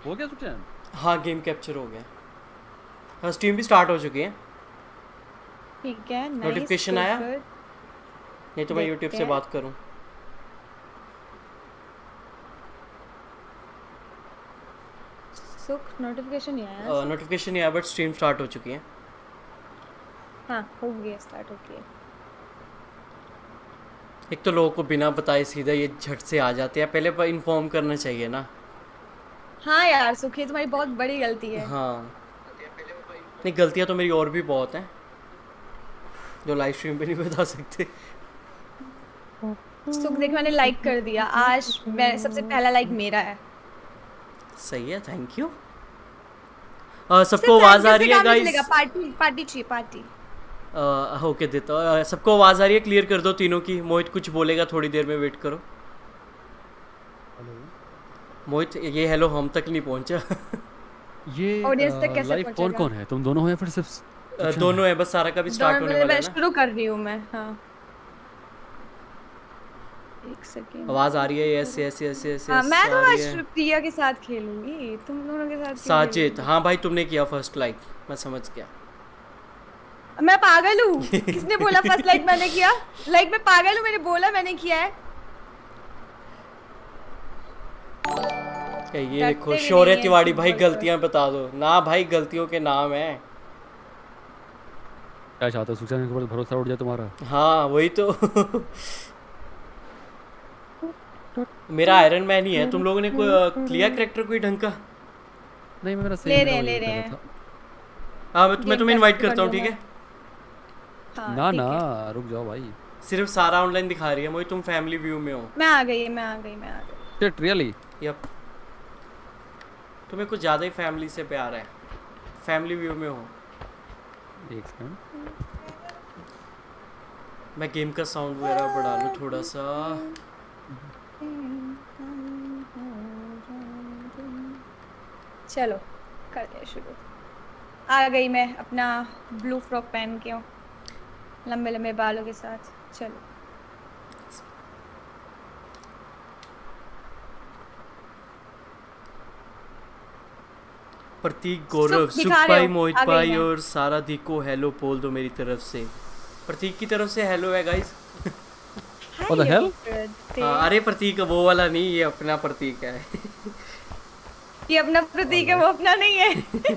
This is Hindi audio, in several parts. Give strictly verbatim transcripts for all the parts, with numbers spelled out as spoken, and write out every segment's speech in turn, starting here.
हो गया सुखचैन? हाँ गेम कैप्चर हो गया। हाँ स्ट्रीम भी स्टार्ट हो चुकी है। ठीक है नोटिफिकेशन आया? नहीं तो मैं यूट्यूब से बात करूँ। सुख नोटिफिकेशन नहीं आया। नोटिफिकेशन नहीं आया बट स्ट्रीम स्टार्ट हो चुकी है। हाँ हो गया स्टार्ट हो गया। एक तो लोगों को बिना बताए सीधा ये झट से आ जाते हैं, पहले पर इन्फॉर्म करना चाहिए ना। हाँ यार सुखी तुम्हारी बहुत बड़ी गलती है। हाँ नहीं गलतियाँ तो मेरी और भी बहुत हैं जो लाइव स्ट्रीम पे नहीं बता सकते। सुख देख मैंने लाइक कर दिया आज, मैं सबसे पहला लाइक मेरा है। सही है थैंक यू। सबको आवाज आ रही है गाइस? पार्टी पार्टी चाहिए पार्टी। ओके देता हूँ। सबको आवाज आ रही है? क्लियर कर दो तीनों की। मोहित कुछ बोलेगा थोड़ी देर में, वेट करो। हेलो मोहित ये हेलो हम तक नहीं पहुंचा। ये ऑडियंस तक कैसे लाइव कौन कौन है? तुम दोनों हो या फिर सिर्फ दोनों है? बस सारा का भी स्टार्ट होने वाला है ना। शुरू कर रही हूँ मैं। हाँ एक सेकंड। आवाज आ रही है? Yes yes yes yes. हाँ मैं तो आज प्रिया के साथ खेलूंगी, तुम दोनों के साथ। साजिद हाँ भाई तुमने किया फर्स्ट लाइक, मैं समझ गया। मैं पागल हूँ? किसने बोला फर्स्ट लाइक मैंने किया? लाइक मैं पागल हूँ? मैंने बोला मैंने किया है। ये देखो शौर्य तिवारी भाई गलतियां बता दो ना भाई, गलतियों के नाम है। क्या चाहते हो सुखचैन के ऊपर भरोसा उठ जाए तुम्हारा? हाँ वही तो। मेरा आयरन मैन ही है। तुम लोगों ने कोई लिया कैरेक्टर कोई ढंग का? नहीं मेरा सेम ले रहे हैं ले रहे हैं। हाँ मैं तुम्हें इनवाइट करता हूँ ठीक है? हाँ, ना ना रुक जाओ भाई। सिर्फ सारा ऑनलाइन दिखा रही है मुझे, तुम फैमिली व्यू में हो। मैं आ गई मैं आ गई मैं आ गई। Shit really? यप तुम्हें कुछ ज़्यादा ही फैमिली से प्यार है, फैमिली व्यू में हो। एक सेकंड मैं गेम का साउंड वगैरह बढ़ा लूँ थोड़ा सा। चलो कर दिया शुरू। आ गई मैं अपना ब्लू फ्रॉक पहन के, हूँ लंबे लंबे बालों के साथ। चलो प्रतीक गौरव सुख भाई मोहित भाई और सारा दी को हेलो बोल दो मेरी तरफ से। प्रतीक की तरफ से हेलो है गाइस। What the hell? अरे प्रतीक वो वाला नहीं, ये अपना प्रतीक है। ये अपना प्रतीक है वो अपना नहीं है।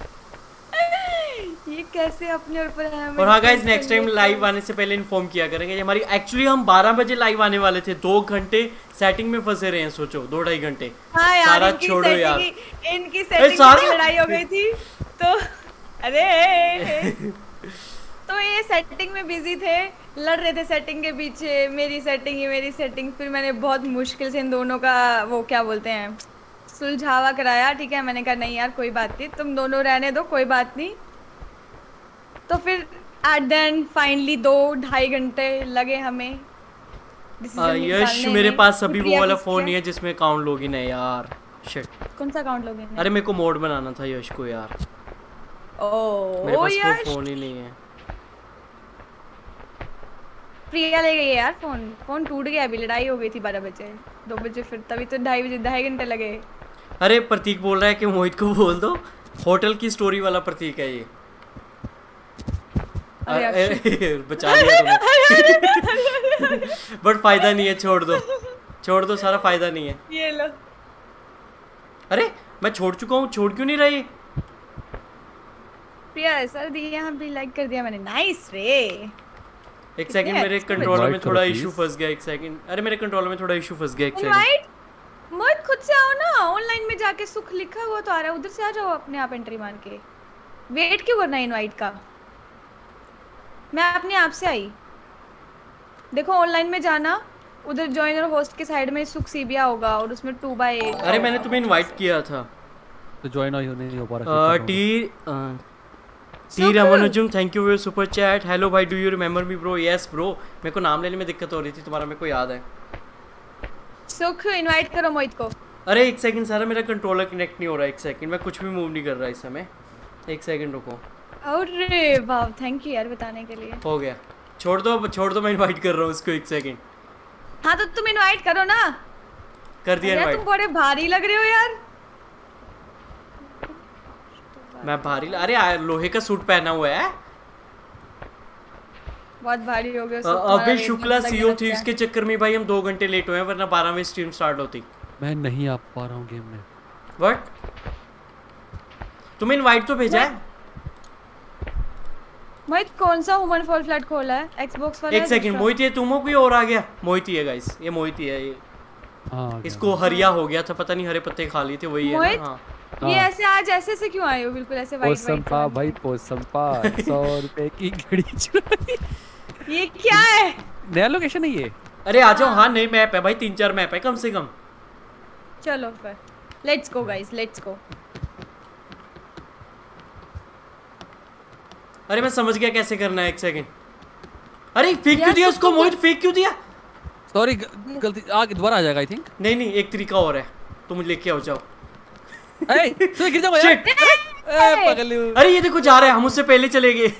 ये कैसे अपने ऊपर है? और हाँ गाइस नेक्स्ट टाइम लाइव आने से पहले इन्फॉर्म किया करेंगे। हमारी एक्चुअली हम बारह बजे लाइव आने वाले थे, दो घंटे सेटिंग में फंसे रहे हैं। सोचो दो ढाई घंटे। हाँ यार, सारा छोड़ो यार, इनकी सेटिंग में लड़ाई हो गई थी तो अरे तो ये सेटिंग में बिजी थे, लड़ रहे थे सेटिंग के पीछे, मेरी सेटिंग ही मेरी सेटिंग। फिर मैंने बहुत मुश्किल से इन दोनों का वो क्या बोलते हैं सुलझावा कराया। ठीक है मैंने कहा नहीं यार कोई बात नहीं, तुम दोनों रहने दो कोई बात नहीं। तो फिर एट द एंड फाइनली दो ढाई घंटे लगे हमें। यश मेरे पास अभी वो वाला फोन नहीं है जिसमें अकाउंट लॉगिन है यार। शिट कौन सा अकाउंट लॉगिन है? अरे मेरे को मोड बनाना था यश को यार। ओह मेरे पास यश वो फोन ही नहीं है। प्रिया ले गई है यार फोन। फोन टूट गया, अभी लड़ाई हो गई थी बारह बजे दो बजे, फिर तभी तो ढाई बजे ढाई घंटे लगे। अरे प्रतीक बोल रहा है कि मोहित को बोल दो, होटल की स्टोरी वाला प्रतीक है ये। बचा लिया तुम्हें। बट फायदा नहीं है, छोड़ दो छोड़ दो, सारा फायदा नहीं है। ये लो। अरे मैं छोड़ चुका हूँ, छोड़ क्यों नहीं रही? प्रिया सर दी यहाँ भी लाइक कर दिया मैंने। नाइस रे। एक सेकंड मेरे कंट्रोलर में थोड़ा इशू फंस गया। एक सेकंड, अरे मेरे कंट्रोलर में थोड़ा इशू फंस गया। एक सेकंड मोहित खुद से आओ ना, ऑनलाइन में जाके सुख लिखा हुआ तो आ रहा है, उधर से आ जाओ अपने आप एंट्री मार के। वेट क्यों करना इनवाइट का? मैं अपने आप से आई। देखो ऑनलाइन में जाना, उधर जॉइन और होस्ट के साइड में सुख सीबिया होगा और उसमें टू बाय एट। अरे मैंने तुम्हें इनवाइट किया था तो जॉइन नहीं हो पा रहा। T T Ramanujam thank you for super chat. Hello भाई do you remember me bro? Yes bro, मेरे को नाम लेने में दिक्कत हो रही थी तुम्हारा, मेरे को याद है। सुख इनवाइट करो मोहित को। अरे एक सेकंड सारा, मेरा कंट्रोलर कनेक्ट नहीं हो रहा। एक सेकंड, मैं कुछ भी मूव नहीं कर रहा इस समय। एक सेकंड रुको। अरे वाह थैंक यू यार बताने के लिए। हो गया, छोड़ दो छोड़ दो, मैं इनवाइट कर रहा हूँ उसको। एक सेकंड। हाँ तो तुम इनवाइट करो ना। कर दिया इनवाइट। तुम बड़े भारी लग रहे हो यार। मैं भारी अरे आ- लोहे का सूट पहना हुआ है। बहुत भारी हो गया अ, उसको, तुम्हारा अभी weight शुक्ला मतलब सीओ लगता थी है। इसके चक्कर में भाई हम दो घंटे लेट हुए हैं, वरना बारह में स्ट्रीम स्टार्ट होती। मैं नहीं आ पा रहा हूँ गेम में। व्हाट? तुम्हें इनवाइट तो भेजा है? मोहित कौन सा ह्यूमन फॉल फ्लैट खोला है? एक्सबॉक्स वाला एक है सेकंड, दूसरा? मोहित ये तुम हो कोई और आ गया? मोहित ही है गाइस, ये मोहित ही है ये। हाँ इसको हरिया हो गया था, पता नहीं हरे पत्ते खा लिए थे, वही है मोहित? ना। हाँ ये हाँ। ऐसे आज ऐसे से क्यों आए हो बिल्कुल ऐसे वाइट पोसम्पा वाइट? भाई पोसम्पा सौ रुपए की घड़ी चुराई। ये क्या है? नया लोकेशन है ये। अरे आ जाओ। हाँ नई मैप है भाई, तीन चार मैप है कम से कम। चलो फिर let's go guys, let's go. अरे मैं समझ गया कैसे करना है, एक सेकंड। अरे फेंक क्यों यार, दिया सब उसको तो मोहित, फेंक क्यों दिया? सॉरी गलती आगे दोबारा आ जाएगा आई थिंक। नहीं नहीं एक तरीका और है, तुम लेके आओ, जाओ। ए तू गिर जाओ यार। Shit! ए पगलू। अरे ये देखो जा रहा है, हम उससे पहले चले गए।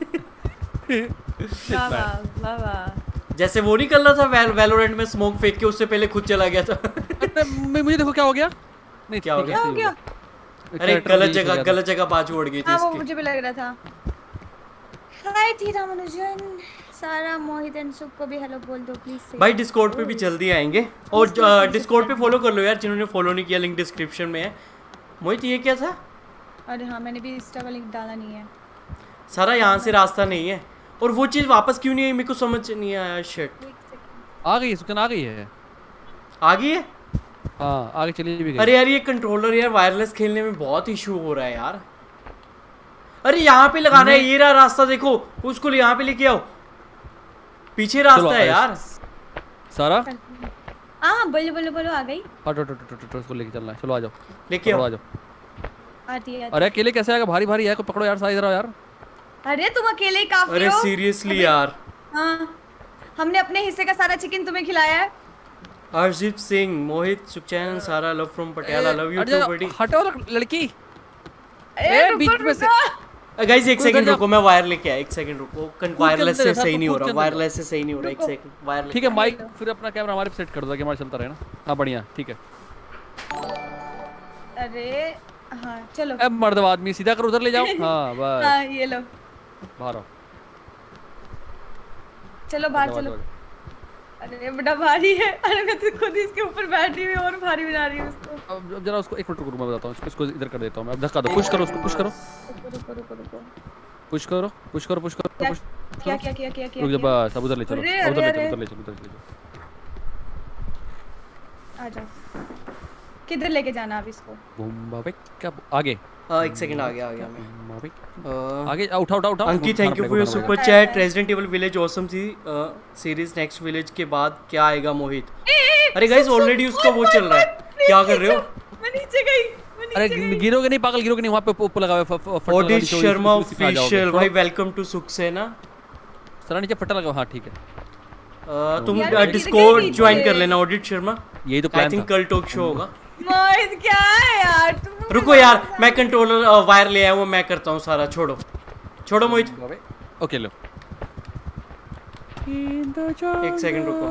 वाह वाह वाह वाह। जैसे वो नहीं कर रहा था वैल, वैलोरेंट में स्मोक फेंक के उससे पहले खुद चला गया था। अरे, मैं- मुझे देखो क्या हो गया। नहीं क्या हो ठीक गया? है, क्या हो सही गया? अरे Character गलत delete हो जगह गया था। गलत जगह बाजू उड़ गई थी हाँ वो इसकी। मुझे भी लग रहा था। हाय थी रामानुजन, सारा मोहित एंड सुख को भी हेलो बोल दो प्लीज। भाई डिस्कॉर्ड पे भी जल्दी आएंगे, और डिस्कॉर्ड पे फॉलो कर लो यार जिन्होंने फॉलो नहीं किया, लिंक डिस्क्रिप्शन में है। मोहित ये क्या था? अरे हाँ मैंने भी इंस्टा का लिंक डाला नहीं है। सारा यहाँ से रास्ता नहीं है, और वो चीज़ वापस क्यों नहीं आई मेरे को समझ नहीं आया। शिट, आ गई सुकन, आ गई है। आ गई है? हाँ आगे चली भी गई। अरे यार ये कंट्रोलर यार वायरलेस खेलने में बहुत इशू हो रहा है यार। अरे यहाँ पे लगाना है, ये रहा रास्ता, देखो उसको यहाँ पे लेके आओ, पीछे रास्ता है यार। सारा हाँ बोलो बोलो बोलो, आ गई। हटो हटो हटो हटो, उसको लेके चलना है। चलो आ जाओ, लेके चलो आओ। आ जाओ। आती है आती अरे अकेले कैसे आएगा? भारी भारी है, कोई पकड़ो यार, साइड इधर आओ यार। है। अरे तुम अकेले ही काफी अरे हो। सीरियसली यार। हाँ हमने अपने हिस्से का सारा चिकन तुम्हें खिलाया है। हरजीत सिंह, मोहित, सुखचैन, सारा love from Patiala, love you हट टू जाओ, बडी। हटो लड़की। अरे ए, रुको, बीच में से- रुको। गाइस एक कोई सेकंड उधर रुको, मैं वायर लेके आया, एक सेकंड रुको। वायरलेस के से अंदर सही है, नहीं हो कूद रहा, के अंदर। वायरलेस से सही नहीं हो रहा, एक रुको। सेकंड वायर ठीक है माइक फिर अपना कैमरा हमारे पे सेट कर दो ताकि हमारा चलता रहे ना। हाँ बढ़िया ठीक है। अरे हाँ चलो। अब मर्द आदमी सीधा कर उधर ले जाओ। हाँ बस हाँ ये लो, बाहर आओ। चलो बाहर चलो, चलो। चलो। अरे बड़ा भारी है। अरे मैं तो खुद ही इसके ऊपर बैठ रही हूँ और भारी बना रही हूँ उसको। अब अब जरा उसको एक मिनट रुको, मैं बताता हूँ इसको, इसको इधर कर देता हूँ मैं। अब धक्का दो, पुश करो उसको, पुश करो रुको रुको रुको रुको। पुश करो पुश करो पुश करो क्या पुश क्या क्या क्या क्या क्या रुक जा, किया? बस अब उधर ले चलो, अरे, अब उधर ले अरे, चलो, उधर ले चलो, उधर ले चलो। आ जाओ। किधर लेके जाना अब इसको? बूम्बा पे क्या आगे? हाँ एक सेकंड आ गया आ गया मैं। बूम्बा पे अ, आगे आ, उठा उठा उठा। Ankit thank you for your super chat. Resident Evil Village awesome थी सीरीज, नेक्स्ट विलेज के बाद क्या आएगा मोहित? अरे गाइस ऑलरेडी उसका वो चल रहा है, क्या कर रहे हो? मैं नीचे गई, मैं नीचे अरे गई। गिरोगे नहीं पागल, गिरोगे नहीं, वहाँ पे ऊपर लगा हुआ है फ- फ- फटल ओडिट वाली जो शर्मा उसी- उसी पे आ जाओगे। ऑफिशियल थोड़ा- भाई वेलकम टू सुखसेना। सरा नीचे फटल लगा, हाँ ठीक है। अ, तुम यार, मैं गिर डिस्कॉर्ड गई ज्वाइन नीचे। कर लेना ऑडिट शर्मा। यही तो आई प्लान थिंक था। कल टॉक शो होगा। मोहित क्या है यार तुम? रुको यार मैं कंट्रोलर वायर ले आया हूँ, मैं करता हूँ सारा, छोड़ो छोड़ो मोहित। ओके लो एक सेकंड रुको।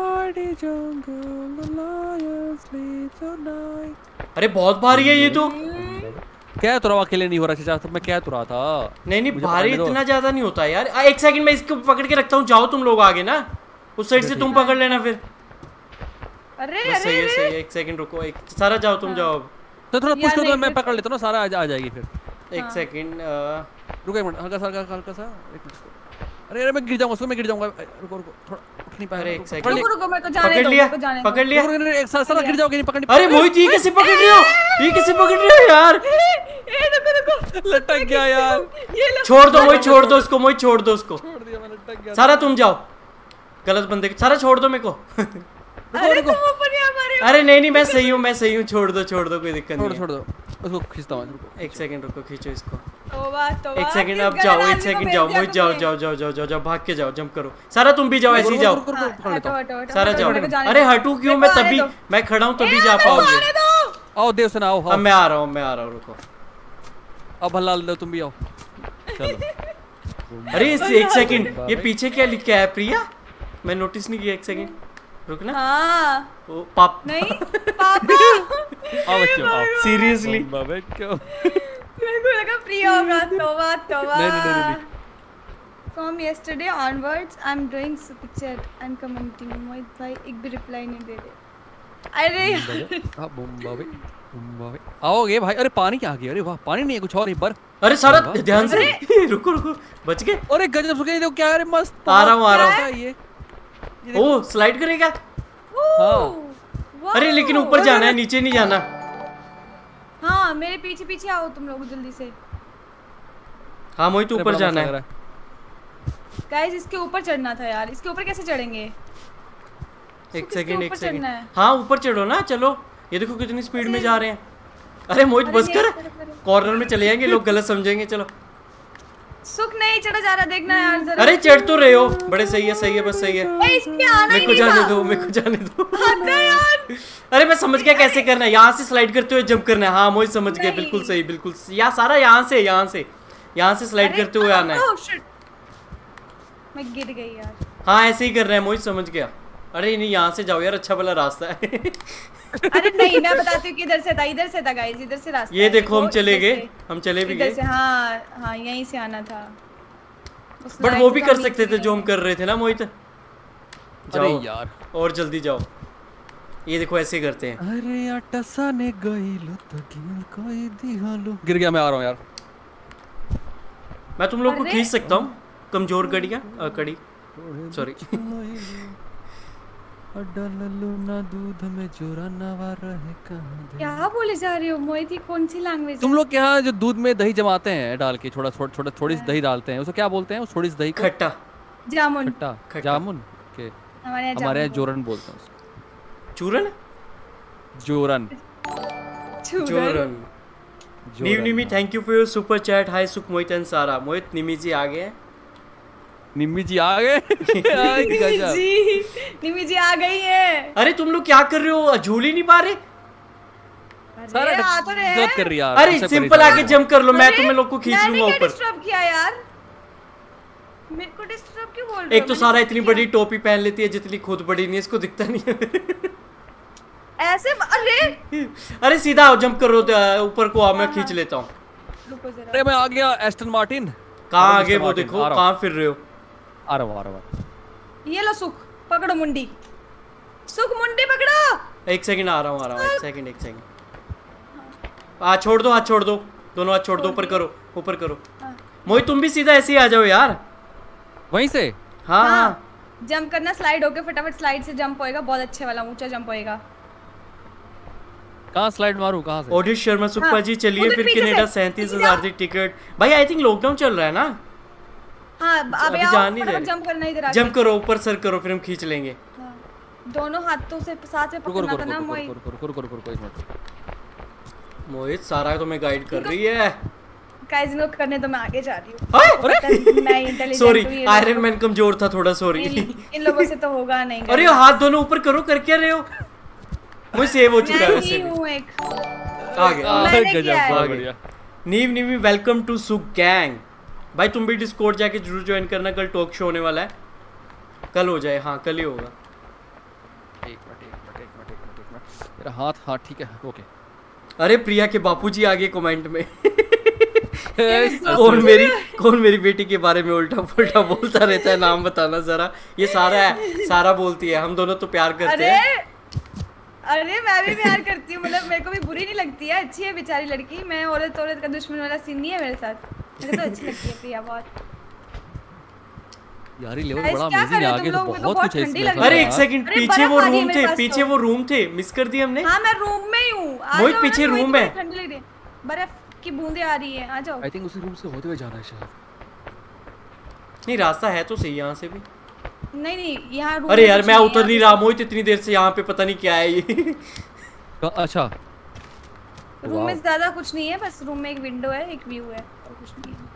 अरे बहुत भारी है ये तो। क्या तो रहा अकेले नहीं हो रहा चाचा, मैं क्या तो रहा था। नहीं नहीं मुझे भारी पकड़ने दो। इतना ज्यादा नहीं होता यार। आ, एक सेकंड मैं इसको पकड़ के रखता हूँ, जाओ तुम लोग आगे ना, उस साइड से तुम पकड़ लेना फिर। अरे बस सही अरे है सही है, एक सेकंड रुको, एक सारा जाओ तुम जाओ अब। तो थोड़ा पुश यार, कर दो, नहीं, मैं फिर- पकड़ लेता हूँ ना, सारा आ, जा, आ जाएगी फिर। एक सेकंड रुको एक मिनट, हल्का सा हल्का हल्का सा एक मिनट। अरे अरे मैं गिर जाऊंगा, उसको मैं गिर जाऊंगा। रुको रुको थोड़ा उठ नहीं पाया। अरे, एक रुको, सेकंड। पकड़ रुको लिया। रुको मेरे को जाने पकड़ दो, लिया मेरे को जाने दो। पकड़ लिया। रुको, रुको, रुको, एक सारा सारा गिर जाओगे नहीं, पकड़ नहीं अरे मोहित ये कैसे पकड़ रहे हो, ये कैसे पकड़ रहे हो यार? ए रुको रुको, लटक गया यार। ये लो। छोड़ दो मोहित, छोड़ दो उसको, मोहित छोड़ दो उसको। छोड़ दिया मैं, लटक गया। सारा तुम जाओ, गलत बंदे को सारा छोड़ दो मेरे को। अरे तुम ऊपर नहीं आ पा रहे हो। अरे नहीं नहीं मैं सही हूँ, मैं सही हूँ, छोड़ दो छोड़ दो, कोई दिक्कत छोड़ नहीं छोड़ है। दो उसको, खींचता हूँ। रुको एक सेकंड रुको, खींचो इसको। तौबा तौबा। एक सेकंड किस अब गलत जाओ, आदमी एक को सेकंड भेज जाओ दिया मोहित, जाओ तुमने? जाओ जाओ जाओ जाओ जाओ, भाग के जाओ, जंप करो। सारा तुम भी जाओ, ऐसे ही जाओ। रुको, रुको, रुको, पकड़ लेता हटो हूँ। हटो हटो, सारा हटो, जाओ। मेरे को जाने अरे दो। हटू क्यों, मेरे मैं को आने तभी दो। मैं खड़ा हूँ तभी ए, जा मेरे को पाओगे। आने दो। आओ देव से आओ, अब आओ मैं आ रहा हूँ, मैं आ रहा हूँ, रुको। अब हल्ला दो, तुम भी आओ। चलो अरे इस एक सेकंड, ये पीछे क्या लिखा है प्रिया? मैं नोटिस नहीं किया, एक सेकंड रुकना। हाँ ओ पाप नहीं पापा। आओ बच्चों आओ। सीरियसली बाबा क्यों? मेरे को लगा फ्री होगा। तौबा तौबा। नहीं नहीं नहीं नहीं From yesterday onwards, I'm doing super chat and commenting. मोहित भाई एक भी रिप्लाई नहीं दे रहे। अरे यार। हाँ बुम्बा भाई बुम्बा भाई आओगे भाई। अरे पानी क्या आ गया? अरे वाह पानी नहीं है कुछ और नहीं बर। अरे सारा ध्यान से रुको रुको बच गए। अरे गजब सुके देखो क्या अरे मस्त आ रहा हूँ आ रहा हूँ। ये ओ स्लाइड करेगा। हाँ। अरे लेकिन ऊपर जाना है नीचे नहीं जाना। हाँ मेरे पीछे पीछे आओ तुम लोग जल्दी से। हाँ मोहित ऊपर जाना है। गाइस इसके ऊपर चढ़ना था यार। इसके ऊपर कैसे चढ़ेंगे? एक सेकंड एक सेकंड। चढ़ना है। हाँ ऊपर चढ़ो ना चलो। ये देखो कितनी स्पीड में जा रहे हैं। अरे मोहित बस कर कॉर्नर में चले जाएंगे लोग गलत समझेंगे। चलो सुख नहीं चढ़ा जा रहा देखना यार जरा। अरे चढ़ तो रहे हो बड़े सही है सही है बस सही है। ए, इसमें आना ही मेरे को नहीं जाने था। दो मेरे को जाने दो। आना यार। अरे मैं समझ गया कैसे करना है। यहाँ से स्लाइड करते हुए जंप करना है। हाँ मोहित समझ गया नहीं। बिल्कुल सही बिल्कुल यहाँ सारा यहाँ से यहाँ से यहाँ से स्लाइड करते हुए आना है। ओह शिट मैं गिर गई यार। हाँ ऐसे ही कर रहे हैं मोहित समझ गया। अरे नहीं यहाँ से जाओ यार अच्छा वाला रास्ता है। अरे नहीं मैं बताती हूँ कि इधर से था इधर से था गाइस इधर से रास्ता ये है, देखो हम चले इधर गए से। हम चले भी इधर गए। से हाँ हाँ यहीं से आना था। उस बट लाइन वो से भी तो कर हम सकते थे नीचे जो हम कर रहे थे ना मोहित। अरे जाओ यार और जल्दी जाओ। ये देखो ऐसे करते हैं। अरे अटसा ने गइलो तो गिल कोई दिहालो। गिर गया मैं आ रहा हूँ यार। मैं तुम लोग को अरे। खींच सकता हूँ कमजोर कड़िया अ, कड़ी सॉरी। डललू ना दूध में जोरा नवा रहे कहाँ दे। क्या बोले जा रहे हो मोहित ये कौन सी लैंग्वेज तुम लोग क्या जो दूध में दही जमाते हैं डाल के थोड़ा थोड़ा थोड़ा थोड़ी सी दही डालते हैं उसे क्या बोलते हैं? उस थोड़ी सी दही को खट्टा जामुन खट्टा खट्टा। जामुन के हमारे यहाँ हमारे यहाँ जामुन जोरन बोलते हैं उसको। चूरन जोरन बोलते। चूरन चूरन। नीव निमी thank you for your super chat. Hi Sukh Mohit and सारा। मोहित निमी जी आ गए। निम्मी जी आ गए। आई गजब। जी निमी जी आ गई है। अरे तुम लोग क्या कर रहे हो झूल ही नहीं पा रहे। अरे आ तो रहे गलत कर रही यार। अरे ऐसा सिंपल करी आके जंप कर लो मैं तुम्हें लोग को खींच मैंने लूंगा क्या ऊपर। डिस्टर्ब किया यार? मेरे को डिस्टर्ब क्यों बोल रहे एक हो? तो मैंने सारा कुछ इतनी किया? बड़ी टोपी पहन लेती है जितनी खुद बड़ी नहीं है इसको दिखता नहीं है। ऐसे अरे अरे सीधा आओ जंप करो तो ऊपर को आओ मैं खींच लेता हूँ। रुको जरा। अरे मैं आ गया एस्टन मार्टिन। कहाँ अरे आगे मिस्टर वो मार्टिन, देखो आ रहा हूँ। कहाँ फिर रहे हो। आ रहा हूँ आ रहा हूँ। ये लो सुख पकड़ो मुंडी। सुख मुंडी पकड़ो। एक सेकंड आ रहा हूँ आ रहा हूँ एक सेकंड एक सेकंड। हाथ छोड़ दो हाथ छोड़ दो दोनों हाथ छोड़ दो ऊपर करो ऊपर करो। हाँ। मोहित तुम भी सीधा ऐसे ही आ जाओ यार। वहीं से हाँ हाँ जंप करना स्लाइड होके फटाफट स्लाइड से जंप होएगा बहुत अच्छे वाला ऊंचा जंप होएगा। कहाँ स्लाइड मारूं कहाँ से? ओडिश शर्मा सुप्पा हाँ, जी चलिए उधर फिर पीछे कनाडा से, सैंतीस पीछे हजार जाओ। की टिकट। भाई आई थिंक लॉकडाउन चल रहा है ना। हाँ अबे अभी आओ जा नहीं फटाफट रहे। जंप करना इधर आके। जंप करो ऊपर सर करो फिर हम खींच लेंगे। हाँ, दोनों हाथों से साथ में रुको रुको पकड़ना था रुको ना मोहित। रुको रुको रुको रुको रुको एक मिनट। मोहित सारा तो मैं गाइड कर रही है। गाइस नो करने तो मैं आगे जा रही हूँ। हाय! पता है, मैं इंटेलिजेंट सॉरी हूँ ये आयरन लोग- मैन कमजोर था थोड़ा सॉरी। इन, इन लोगों से तो होगा नहीं। अरे guys। हाथ दोनों ऊपर करो कर क्या रहे हो। मुझे सेव हो चुका है मैं वैसे ही भी। हूँ एक। आ गया मैंने गजब, किया है। बहुत आ गया। बढ़िया। नीव नीवी वेलकम टू सुख गैंग। भाई तुम भी डिस्कॉर्ड जाके जरूर ज्वाइन करना कल टॉक शो होने वाला है। कल हो जाए हाँ कल ही होगा। एक मिनट एक मिनट एक मिनट एक मिनट एक मिनट मेरा हाथ हाँ ठीक है ओके। अरे प्रिया के बापूजी आ गए कमेंट में। कौन मेरी कौन मेरी बेटी के बारे में उल्टा पुल्टा बोलता रहता है नाम बताना जरा। ये सारा है सारा बोलती है हम दोनों तो प्यार करते अरे हैं। अरे मैं भी प्यार करती हूँ मतलब मेरे को भी बुरी नहीं लगती है अच्छी है बेचारी लड़की। मैं औरत औरत का दुश्मन वाला सीन नहीं है मेरे साथ। मुझे तो अच्छी लगती है प्रिया बहुत। यार ये लेवल Guys, बड़ा क्या अमेजिंग है कर रहे हो आगे तुम तो लोग? मेरे को बहुत बहुत कुछ है ठंडी इसमें। लग रही अरे है। एक सेकंड अरे पीछे बर्फ वो आ रही है रूम मेरे थे पास पीछे तो। वो रूम थे मिस कर दिए हमने। हाँ मैं रूम में ही हूँ। आ मोहित जाओ, पीछे मैं रूम वही है। तो ठंडी लग रही है। बर्फ की बूंदे आ रही है आ जाओ। आई थिंक उसी रूम से होते हुए जाना है शायद। नहीं रास्ता है तो सही यहाँ से भी। नहीं नहीं यहाँ रूम अरे में यार कुछ मैं नहीं है, उतर नहीं यहाँ रहा मोहित इतनी देर से यहाँ पे पता नहीं क्या है ये। क- अच्छा पे रूम में ज्यादा कुछ नहीं है बस रूम में एक विंडो है एक व्यू है और कुछ नहीं है।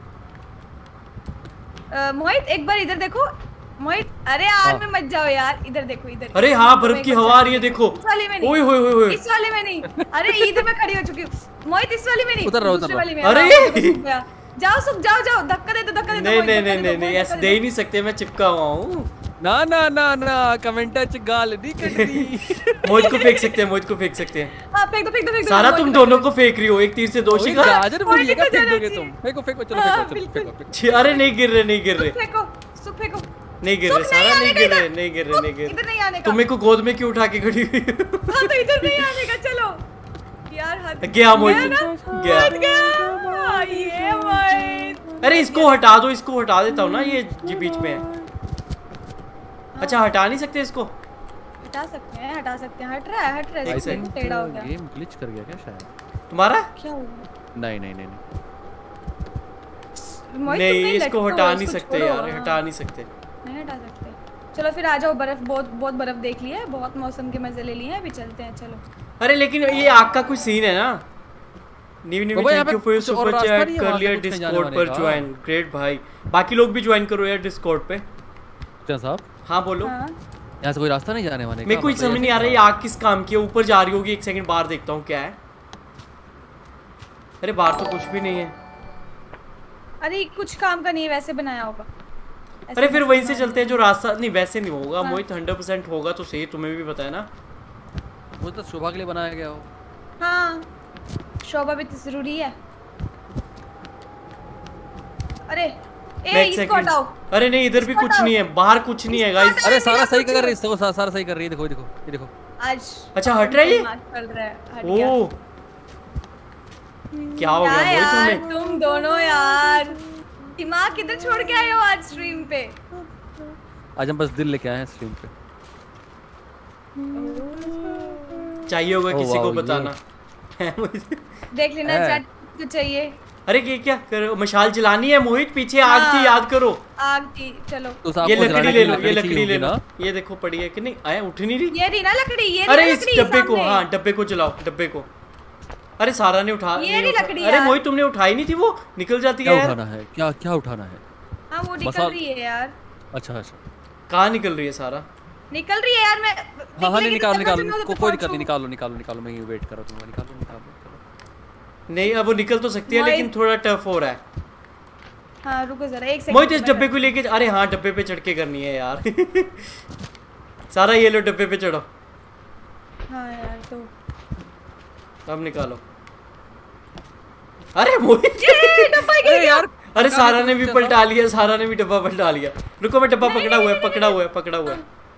अ, मोहित एक बार इधर देखो मोहित। अरे आग हाँ। में मत जाओ यार इधर देखो इधर। अरे इस हाँ window बर्फ में की एक बार हवा आ चल रही है के देखो। इस वाली में नहीं। ओए होए होए होए। इस वाली में नहीं। अरे इधर मैं खड़ी हो चुकी हूँ मोहित इस वाली में नहीं उधर रहो, दूसरी उधर वाली में। अरे! हाँ, देखो, सूख गया। जाओ सुख जाओ जाओ धक्का दे दो धक्का दे दो नहीं मोहित, नहीं धक्का नहीं दे नहीं दो, नहीं मोहित, ऐसे धक्का दे दे ही नहीं सकते मैं चिपका हुआ हूँ। ना ना ना ना कमेंटर च गाल नहीं कटनी। मोहित को फेंक सकते हैं, मोहित को फेंक सकते हैं। हाँ फेंक दो फेंक दो फेंक दो। सारा तुम दोनों को फेंक रही हो, एक तीर से दो शिकार। गाजर बोलिएगा मोहित को फेंक दोगे जाना तुम। फेंको फेंको चलो हाँ, फेंको चलो बिल्कुल। फेंको फेंको। छी, अरे नहीं गिर रहे, नहीं गिर रहे, फेंको सुख फेंको। नहीं गिर रहे, सुख सारा नहीं आने गिर का रहे, इधर। नहीं गिर रहे, सुख, नहीं गिर इधर नहीं आने का। तुम मेरे को गोद में क्यों उठा के खड़ी हुई हो? हाँ तो इधर नहीं आने का, चलो यार हद। गया मोहित, गया ना? गया। हद गया ये मोहित। अरे इसको हटा दो, इसको हटा देता हूँ ना, ये जी बीच में है। अच्छा हटा नहीं सकते इसको? हटा सकते हैं हटा सकते हैं। हट रहा है हट रहा है। एक सुख सेकंड। टेढ़ा हो गया। गेम ग्लिच कर गया क्या शायद? तुम्हारा? क्या हुआ? नहीं नहीं नहीं नहीं। मोहित, नहीं तुम इसको लटको, हटा नहीं इसको सकते छोड़ो, यार, हाँ। हटा नहीं सकते। नहीं हटा सकते। चलो फिर आ जाओ, बर्फ बहुत बहुत बर्फ देख लिया है, बहुत मौसम के मजे ले लिए हैं, अभी चलते हैं चलो। अरे लेकिन ये आग का कुछ सीन है ना। नीवी नीवी बाबा, यहाँ थैंक यू पे फॉर योर कुछ और सुपर रास्ता चैट, नहीं है कर वहाँ से लिया कुछ कहीं जाने डिस्कॉर्ड वाने पर का? ज्वाइन। ग्रेट भाई, बाकी लोग भी ज्वाइन करो यार डिस्कॉर्ड पे। अच्छा साहब, हाँ बोलो। हाँ यहाँ से कोई रास्ता नहीं जाने वाले का? मेरे कुछ मतलब समझ नहीं आ रहा है ये आग किस काम की है। ऊपर जा रही होगी, एक सेकंड बाहर देखता हूँ क्या है। अरे बाहर तो कुछ भी नहीं है। अरे कुछ काम का नहीं है, वैसे बनाया होगा। ऐसे अरे फिर मस्त वहीं से बनाया चलते हैं जो रास्ता। नहीं वैसे नहीं होगा हाँ। मोहित, हंड्रेड परसेंट होगा तो सही, तुम्हें भी पता है ना। वो तो शोभा के लिए बनाया गया हो। है। हाँ शोभा भी तो जरूरी है। अरे ए मैं एक इसको सेकंड। हटाओ। अरे नहीं इधर भी इसको कुछ हटाओ। नहीं है, बाहर कुछ नहीं है इसको गाइस। हटाओ। अरे सारा मेरा सही कुछ- कर रही है, इसको सारा सही कर रही है। देखो देखो ये देखो। आज अच्छा हट रहा है ये? दिमाग चल रहा है, हट गया। ओ क्या हो क्या गया मोहित यार हमें? तुम दोनों यार दिमाग किधर छोड़ के आए हो आज स्ट्रीम पे? आज हम बस दिल लेके आए हैं स्ट्रीम पे। चाहिए होगा ओ किसी को वाओ, ये- बताना। देख लेना है। चैट को चाहिए। अरे ये क्या करो, मशाल जलानी है मोहित, पीछे आग थी, हाँ। याद करो। आग थी चलो। तो ये आपको लकड़ी जलाने ले की लो, ये लकड़ी चाहिए ले होगी लो। ना? ये देखो पड़ी है कि नहीं, आया उठ नहीं रही। ये रही ना लकड़ी, ये अरे रही इस लकड़ी डब्बे को, सामने। हाँ डब्बे को जलाओ, डब्बे को। अरे सारा ने उठा ये नहीं रही उठा- लकड़ी अरे यार। मोहित तुमने उठाई नहीं थी, वो निकल जाती क्या है यार। उठाना है? क्या क्या उठाना है? हाँ वो निकल मसाल- रही है यार, अच्छा अच्छा। कहाँ निकल रही है सारा? निकल रही है यार। मैं हाँ हाँ नहीं निकालो निकालो, को, कोई दिक्कत पहुंचूं। नहीं, निकालो निकालो निकालो, मैं ये वेट कर रहा हूँ। निकालो निकालो निकालो। नहीं अब वो निकल तो सकती है मोहित- लेकिन थोड़ा टफ हो रहा है। हाँ रुको जरा एक सेकंड। मोहित इस डब्बे को लेके, अरे हाँ डब्बे पे चढ़ के करनी है यार। सारा ये लो डब्बे पे चढ़ो। हाँ यार तो अब निकालो। अरे मोहित ये डब्बा गिर अरे गया। यार अरे सारा ने भी पलटा लिया, सारा ने भी डब्बा पलटा लिया। रुको मैं डब्बा पकड़ा हुआ है, पकड़ा हुआ है, पकड़ा हुआ है।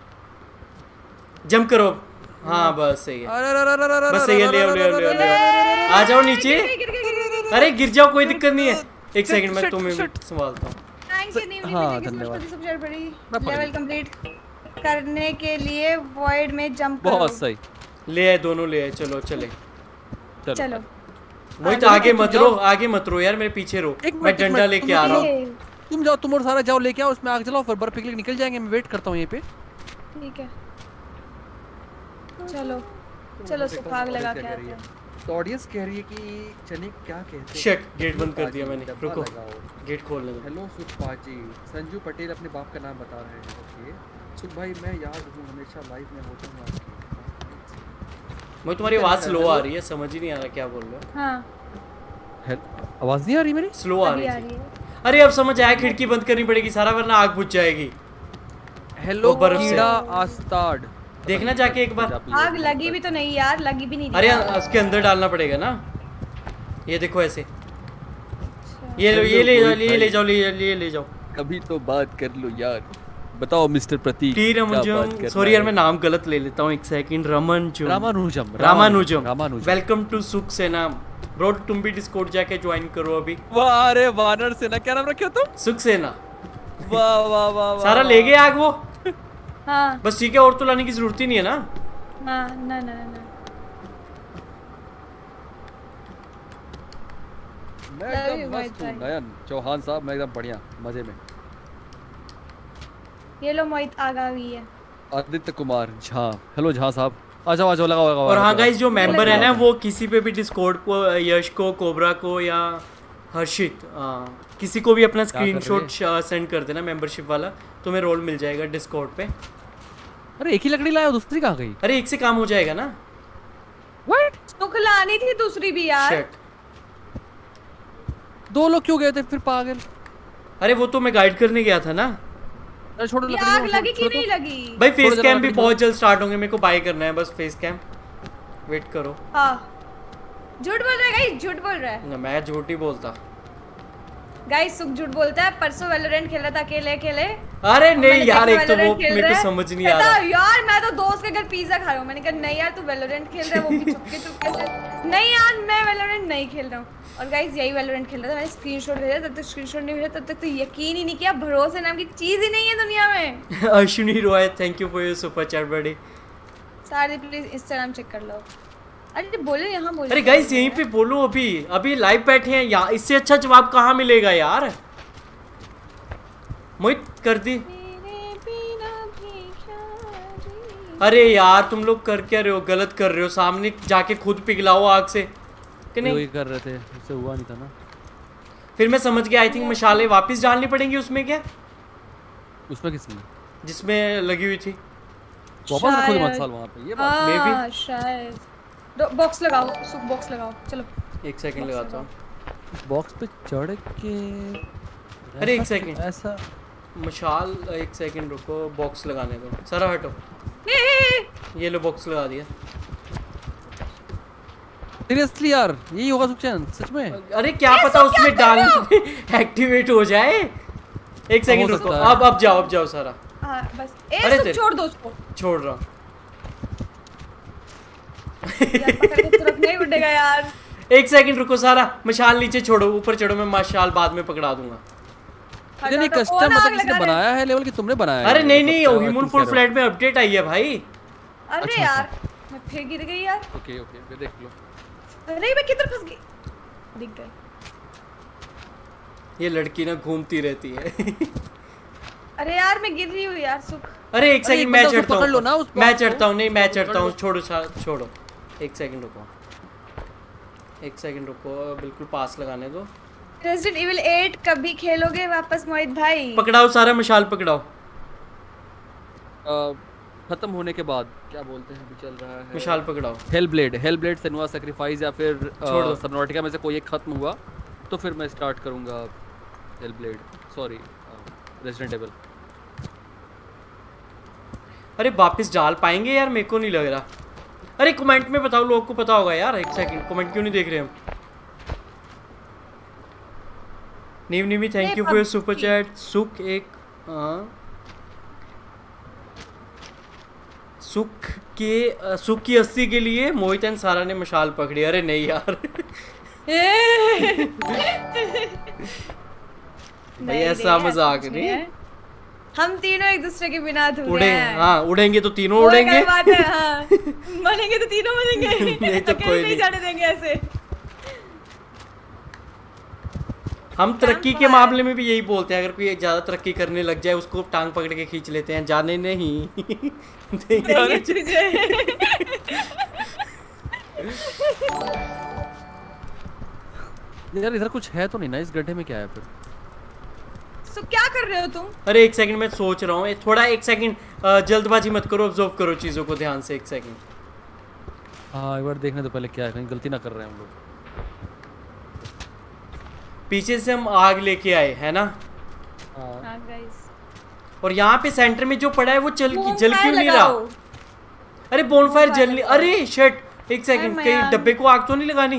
जंप करो। हाँ बस सही है, अरे अरे अरे अरे अरे बस सही है, ले आओ, ले आओ, ले आओ, ले आओ। आ जाओ नीचे। गिर गया, गिर गया, गिर गया। अरे गिर जाओ, कोई दिक्कत नहीं है। एक सेकंड मैं shit, तुम्हें भी shit। संभालता हूँ। थैंक्स नीव नीव हाँ, थैंक यू सो धन्यवाद। मच सबसे बड़ी मैं पढ़ लेवल कंप्लीट करने के लिए वॉइड में जंप करो। बहुत सही। ले आए दोनों, ले आए, चलो चले। चलो चलो मोहित हाँ, आगे तुम मत जाओ। रो, आगे मत रो यार, मेरे पीछे रो। एक मैं मिनट, एक डंडा मिनट, लेके तुम आ रहा हूँ। ये, तुम जाओ, तुम और सारा जाओ लेके आओ, उसमें आग जलाओ, फिर बर्फ पिघल के निकल जाएंगे। मैं वेट करता हूँ यहीं पे। ठीक है चलो चलो सुख आग लगा के आते हैं। तो ऑडियंस कह रही है कि चने क्या कहते हैं? शिट, गेट बंद कर दिया मैंने, डब्बा रुको। लगाओ। गेट खोलने दो। हेलो सुखपा जी, संजू पटेल अपने बाप का नाम बता रहे हैं। ओके सुख भाई, मैं याद हूँ, हमेशा लाइव में होता हूँ आपकी। मोहित तुम्हारी आवाज स्लो आ रही है, समझ ही नहीं आ रहा क्या बोल रहे हो। हाँ आवाज नहीं आ रही मेरी? स्लो आ अभी रही आ थी। रही है। अरे अब समझ आया, खिड़की बंद करनी पड़ेगी सारा, वरना आग बुझ जाएगी। हेलो वो बर्फ से। कीड़ा आस्ताड। देखना जाके एक बार। आग लगी भी तो नहीं यार, लगी भी नहीं अरे रही। उसके अंदर डालना पड़ेगा ना। ये देखो ऐसे, अच्छा। ये लो, ये ले जाओ, ये ले जाओ, ले जाओ, ये ले जाओ। कभी तो बात कर लो यार। बताओ मिस्टर प्रतीक, टी क्या बात रमनजम, करना सॉरी यार है? मैं नाम गलत ले लेता हूँ, एक second. Ramanujam, Ramanujam. Ramanujam. Ramanujam. Welcome to Sukh Sena bro, तुम भी डिस्कॉर्ड जाके ज्वाइन करो अभी। वाह अरे वानर सेना, क्या नाम रखे हो तुम? सुख सेना। वाह वाह वाह वाह। सारा ले गए आग वो। हाँ बस ठीक है, और तो लाने की जरूरत ही नहीं है ना। हाँ ना ना ना ना मैं Love you, एकदम my मस्त हूँ friend. नयन चौहान साहब, मैं एकदम बढ़िया मजे में। ये लो मोहित आग आ गई है। आदित्य कुमार झा, हेलो झा साहब, आ जाओ आ जाओ, लगाओ लगाओ। और हाँ लगाओ। गाइस, जो मेंबर है ना लगाओ। वो किसी पे भी डिस्कॉर्ड को, यश को, कोबरा को या हर्षित, आ, किसी को भी अपना क्या कर स्क्रीनशॉट सेंड कर देना मेंबरशिप वाला, तुम्हें रोल मिल जाएगा डिस्कॉर्ड पे। अरे एक ही लकड़ी लाया, दूसरी कहाँ गई? अरे एक से काम हो जाएगा ना। व्हाट? सुख लानी थी दूसरी भी यार। शिट। दो लोग क्यों गए थे फिर पागल? अरे वो तो मैं गाइड करने गया था ना। अरे छोड़ो ये लकड़ी आग को, लगी छोड़ो कि नहीं तो। लगी? भाई फेस जरा कैम भी लकड़ी बहुत जल्द स्टार्ट होंगे, मेरे को बाय करना है बस फेस कैम। वेट करो। हाँ झूठ बोल रहा है गाइस, झूठ बोल रहा है ना मैं झूठ ही बोलता। गाइस। सुख झूठ बोलता है। परसों वैलोरेंट खेल रहा था अकेले अकेले। अरे नहीं मैंने यार, देखा एक तो वो Valorant खेल मेरे को रहा है। समझ नहीं आ कहता, रहा। यार मैं तो दोस्त के घर पिज्जा खा रहा हूँ। मैंने कहा नहीं यार तू वैलोरेंट खेल रहा है, वो भी चुपके चुपके से। नहीं यार मैं वैलोरेंट नहीं खेल रहा हूँ। और गाइस यही वैलोरेंट खेल रहा था। मैंने स्क्रीनशॉट भेजा, तब तक स्क्रीनशॉट नहीं भेजा तब तक तो यकीन ही नहीं किया। भरोसे नाम की चीज ही नहीं है दुनिया में। Ashwini Roy, thank you for your super chat buddy. सारे प्लीज इंस्टाग्राम चेक कर लो। अरे बोले यहाँ बोले। अरे गाइस यहीं पे बोलो, अभी अभी लाइव बैठे हैं यार, इससे अच्छा जवाब कहाँ मिलेगा यार। मोहित कर दी। अरे यार तुम लोग कर क्या रहे हो, गलत कर रहे हो। सामने जाके खुद पिघलाओ आग से कि नहीं। वही कर रहे थे, उससे हुआ नहीं था ना। फिर मैं समझ गया, आई थिंक मशाले वापस डालनी पड़ेंगी उसमें। क्या उसमें किसमें जिसमें लगी हुई थी वापस रखो दिमाग साल वहाँ पे, ये बात। Maybe. हाँ शायद। बॉक्स लगाओ सुख, बॉक्स लगाओ चलो। एक सेकंड लगाता हूँ। इस बॉक्स पे चढ़ के। अरे एक ऐसा- सेकंड। ऐसा मशाल एक सेकंड रुको, बॉक्स लगाने दो। सारा हटो, ए, ए, ए, ये लो बॉक्स लगा दिया। सीरियसली यार यही होगा सुखचैन सच में? अरे क्या पता उसमें डालने पे एक्टिवेट हो जाए। एक सेकंड रुको, सकता है। अब अब जाओ अब जाओ सारा। हाँ बस। ए अरे सुख तेरे- छोड़ दो उसको। छोड़ रहा हूँ। यार पकड़ के तो रखना ही पड़ेगा यार। एक सेकंड रुको सारा, मशाल नीचे छोड़ो, ऊपर चढ़ो, मैं मशाल बाद में पकड़ा दूंगा। ये नहीं हटो, कस्टम कौन आग मतलब किसने लगा रहा है? बनाया है लेवल कि तुमने बनाया है? अरे नहीं मतलब नहीं, क्या ह्यूमन तुम फुल कह रहे फ्लैट में अपडेट आई है भाई। अरे अच्छा, यार मैं फिर गिर गई यार। हो? ओके ओके फिर देख लो। अरे मैं किधर फंस गई? दिख गई। ये लड़की ना घूमती रहती है। अरे यार मैं गिर रही हूँ यार सुख। अरे एक अरे सेकंड एक मैं बंदा उसको चढ़ता पकड़ लो ना, हूँ, उस मैं बॉक्स को। चढ़ता हूँ। नहीं मैं उसको पकड़ चढ़ता हूँ, लो। छोड़ो सा- छोड़ो। एक सेकंड रुको, एक सेकंड रुको, बिल्कुल पास लगाने दो। रेजिडेंट इविल एट कभी खेलोगे वापस मोहित भाई? पकड़ाओ सारा, मशाल पकड़ाओ। अ, खत्म होने के बाद क्या बोलते हैं, अभी चल रहा है मशाल पकड़ाओ। Hellblade, Hellblade Senua sacrifice या फिर छोड़ दो। सबनॉटिका में से कोई एक खत्म हुआ तो फिर मैं स्टार्ट करूंगा Hellblade, sorry Resident Evil. अरे वापस डाल पाएंगे यार, मेरे को नहीं लग रहा। अरे कमेंट में बताओ, लोगों को पता होगा यार। एक सेकंड, कमेंट क्यों नहीं देख रहे हम? नीव नीवी thank you for your super chat. Sukh एक हाँ सुख के अ, सुख की अस्सी के लिए मोहित एंड सारा ने मशाल पकड़ी। अरे नहीं यार। भाई ऐसा मजाक नहीं। हम तीनों एक दूसरे के बिना अधूरे उड़े हैं। हाँ उड़ेंगे तो तीनों वो एक उड़ेंगे। अलग बात है, हाँ। मरेंगे तो तीनों मरेंगे। नहीं तो अकेले कोई नहीं नहीं। जाने देंगे ऐसे। हम तरक्की के मामले में भी यही बोलते हैं, अगर कोई ज्यादा तरक्की करने लग जाए उसको टांग पकड़ के खींच लेते हैं। जाने नहीं देंगे तुझे। यार इधर कुछ है तो नहीं ना, इस गड्ढे में क्या है फिर? सो क्या कर रहे हो तुम? अरे एक सेकंड मैं सोच रहा हूँ, थोड़ा एक सेकंड जल्दबाजी मत करो, ऑब्जर्व करो चीजों को ध्यान से। एक सेकंड हाँ एक बार देखने तो पहले क्या है, कहीं गलती ना कर रहे हैं हम लोग। पीछे से हम आग लेके आए है ना, हाँ हाँ गाइस। और यहाँ पे सेंटर में जो पड़ा है वो चल Bonfire जल क्यों नहीं रहा? लगाओ। अरे बोनफायर Bonfire जल नहीं। लगाओ। अरे शिट, एक सेकंड, मैं कहीं यार- डब्बे को आग तो नहीं लगानी?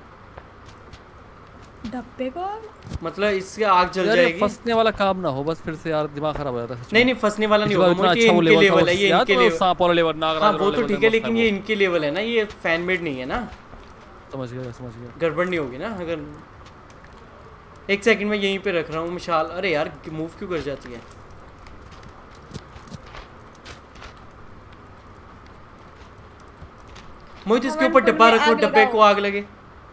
डब्बे को? मतलब इससे आग जल यार ये जाएगी। फंसने वाला काम ना हो बस, फिर से यार दिमाग खराब हो जाता है सच में। नहीं नहीं फंसने वाला नहीं पिछली होगा, बार इतना मोहित, ये अच्छा वो इनके लेवल था लेवल है, ये याद इनके है वो लेवल। सांप वाला लेवल, नागराज हाँ वाला वो तो लेवल ठीक है, मस्त लेकिन वो। ये इनके लेवल है ना, ये फैन मेड नहीं है ना। समझ गया समझ गया। गड़बड़ नहीं होगी ना अगर। एक सेकंड में यहीं पे रख रहा हूँ मशाल। अरे यार मूव क्यों कर जाती है? मोहित इसके हवन ऊपर कुंड डब्बा में रखो, आग डब्बे लगाओ। को आग लगे।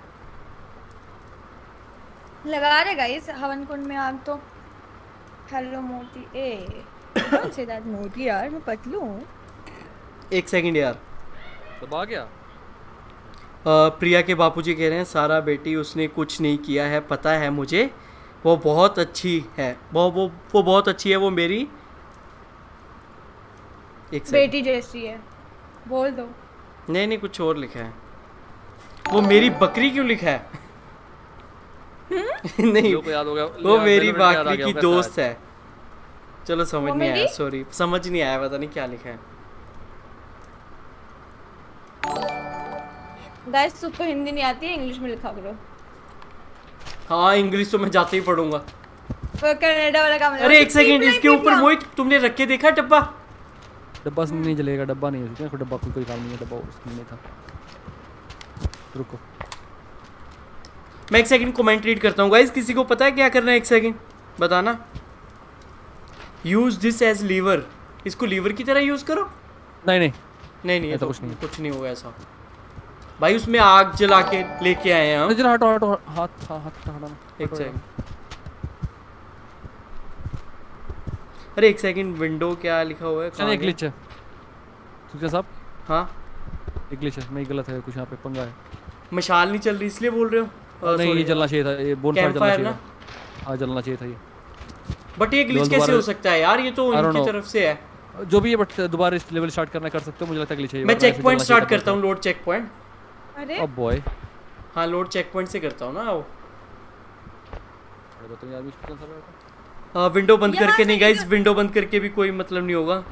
लगा रहे गाइस हवन कुंड में आग तो। हेलो मोती ए कौन से दैट मोती यार, मैं पतलू हूँ। एक सेकंड यार। तो आ गया। अ, प्रिया के बापूजी कह रहे हैं सारा बेटी उसने कुछ नहीं किया है, पता है मुझे, वो बहुत अच्छी है, वो वो वो बहुत अच्छी है, वो मेरी। एक सेकंड, बेटी जैसी है बोल दो। नहीं नहीं कुछ और लिखा है। वो मेरी बकरी क्यों लिखा है? नहीं लोगों को याद हो गया। वो यार, मेरी Valorant याद आ बकरी गया की होगा दोस्त शायद। है। चलो समझ नहीं आया, Comedy? सॉरी समझ नहीं आया, पता नहीं क्या लिखा है। गाइस सुख को हिंदी नहीं आती है, इंग्लिश में लिखा करो। हाँ इंग्लिश तो मैं जाते ही पढ़ूंगा। वो कनाडा वाला काम है। अरे एक सेकंड, इसके ऊपर मोहित तुमने रख के देखा डब्बा? डब्बा से नहीं चलेगा, डब्बा नहीं है उसमें, डब्बा कोई काम नहीं है, डब्बा उसमें नहीं था। रुको मैं एक सेकंड कमेंट रीड करता हूँ गाइस, किसी को पता है क्या करना है? एक सेकंड बताना। यूज दिस एज लीवर, इसको लीवर की तरह यूज करो। नहीं नहीं नहीं नहीं, ऐसा तो कुछ नहीं। कुछ नहीं होगा ऐसा भाई। उसमें आग जला के लेके आए हैं हम। जरा हटो हटो, हाथ हाथ हाथ हटाना। एक सेकंड, अरे एक सेकंड, विंडो क्या लिखा हुआ है? चलिए ग्लिच है सुखा साहब। हाँ एक ग्लिच है, नहीं गलत है कुछ, यहाँ पे पंगा है। मशाल नहीं चल रही इसलिए बोल रहे हो? Uh, नहीं ये sorry. जलना चाहिए था, ये बोनफायर जलना Campfire चाहिए ना? था। हाँ जलना चाहिए था ये। बट ये ग्लिच लोग कैसे दोबारा- हो सकता है यार? ये तो I don't उनकी know. तरफ से है। जो भी है, बट दोबारा इस लेवल स्टार्ट करना कर सकते हो, मुझे लगता है ग्लिच है ये, मैं वरना ऐसे चेक पॉइंट जलना स्टार्ट चाहिए था करता हूँ, लोड चेक पॉइंट। अरे अब बॉय हाँ लोड चेक पॉइंट से करता हूँ ना वो। बताओ यार, मुझे कौन सा बैठा? विंडो बंद यहाँ करके से नहीं गाइस, निकल- विंडो बंद करके भी कोई मतलब नहीं होगा।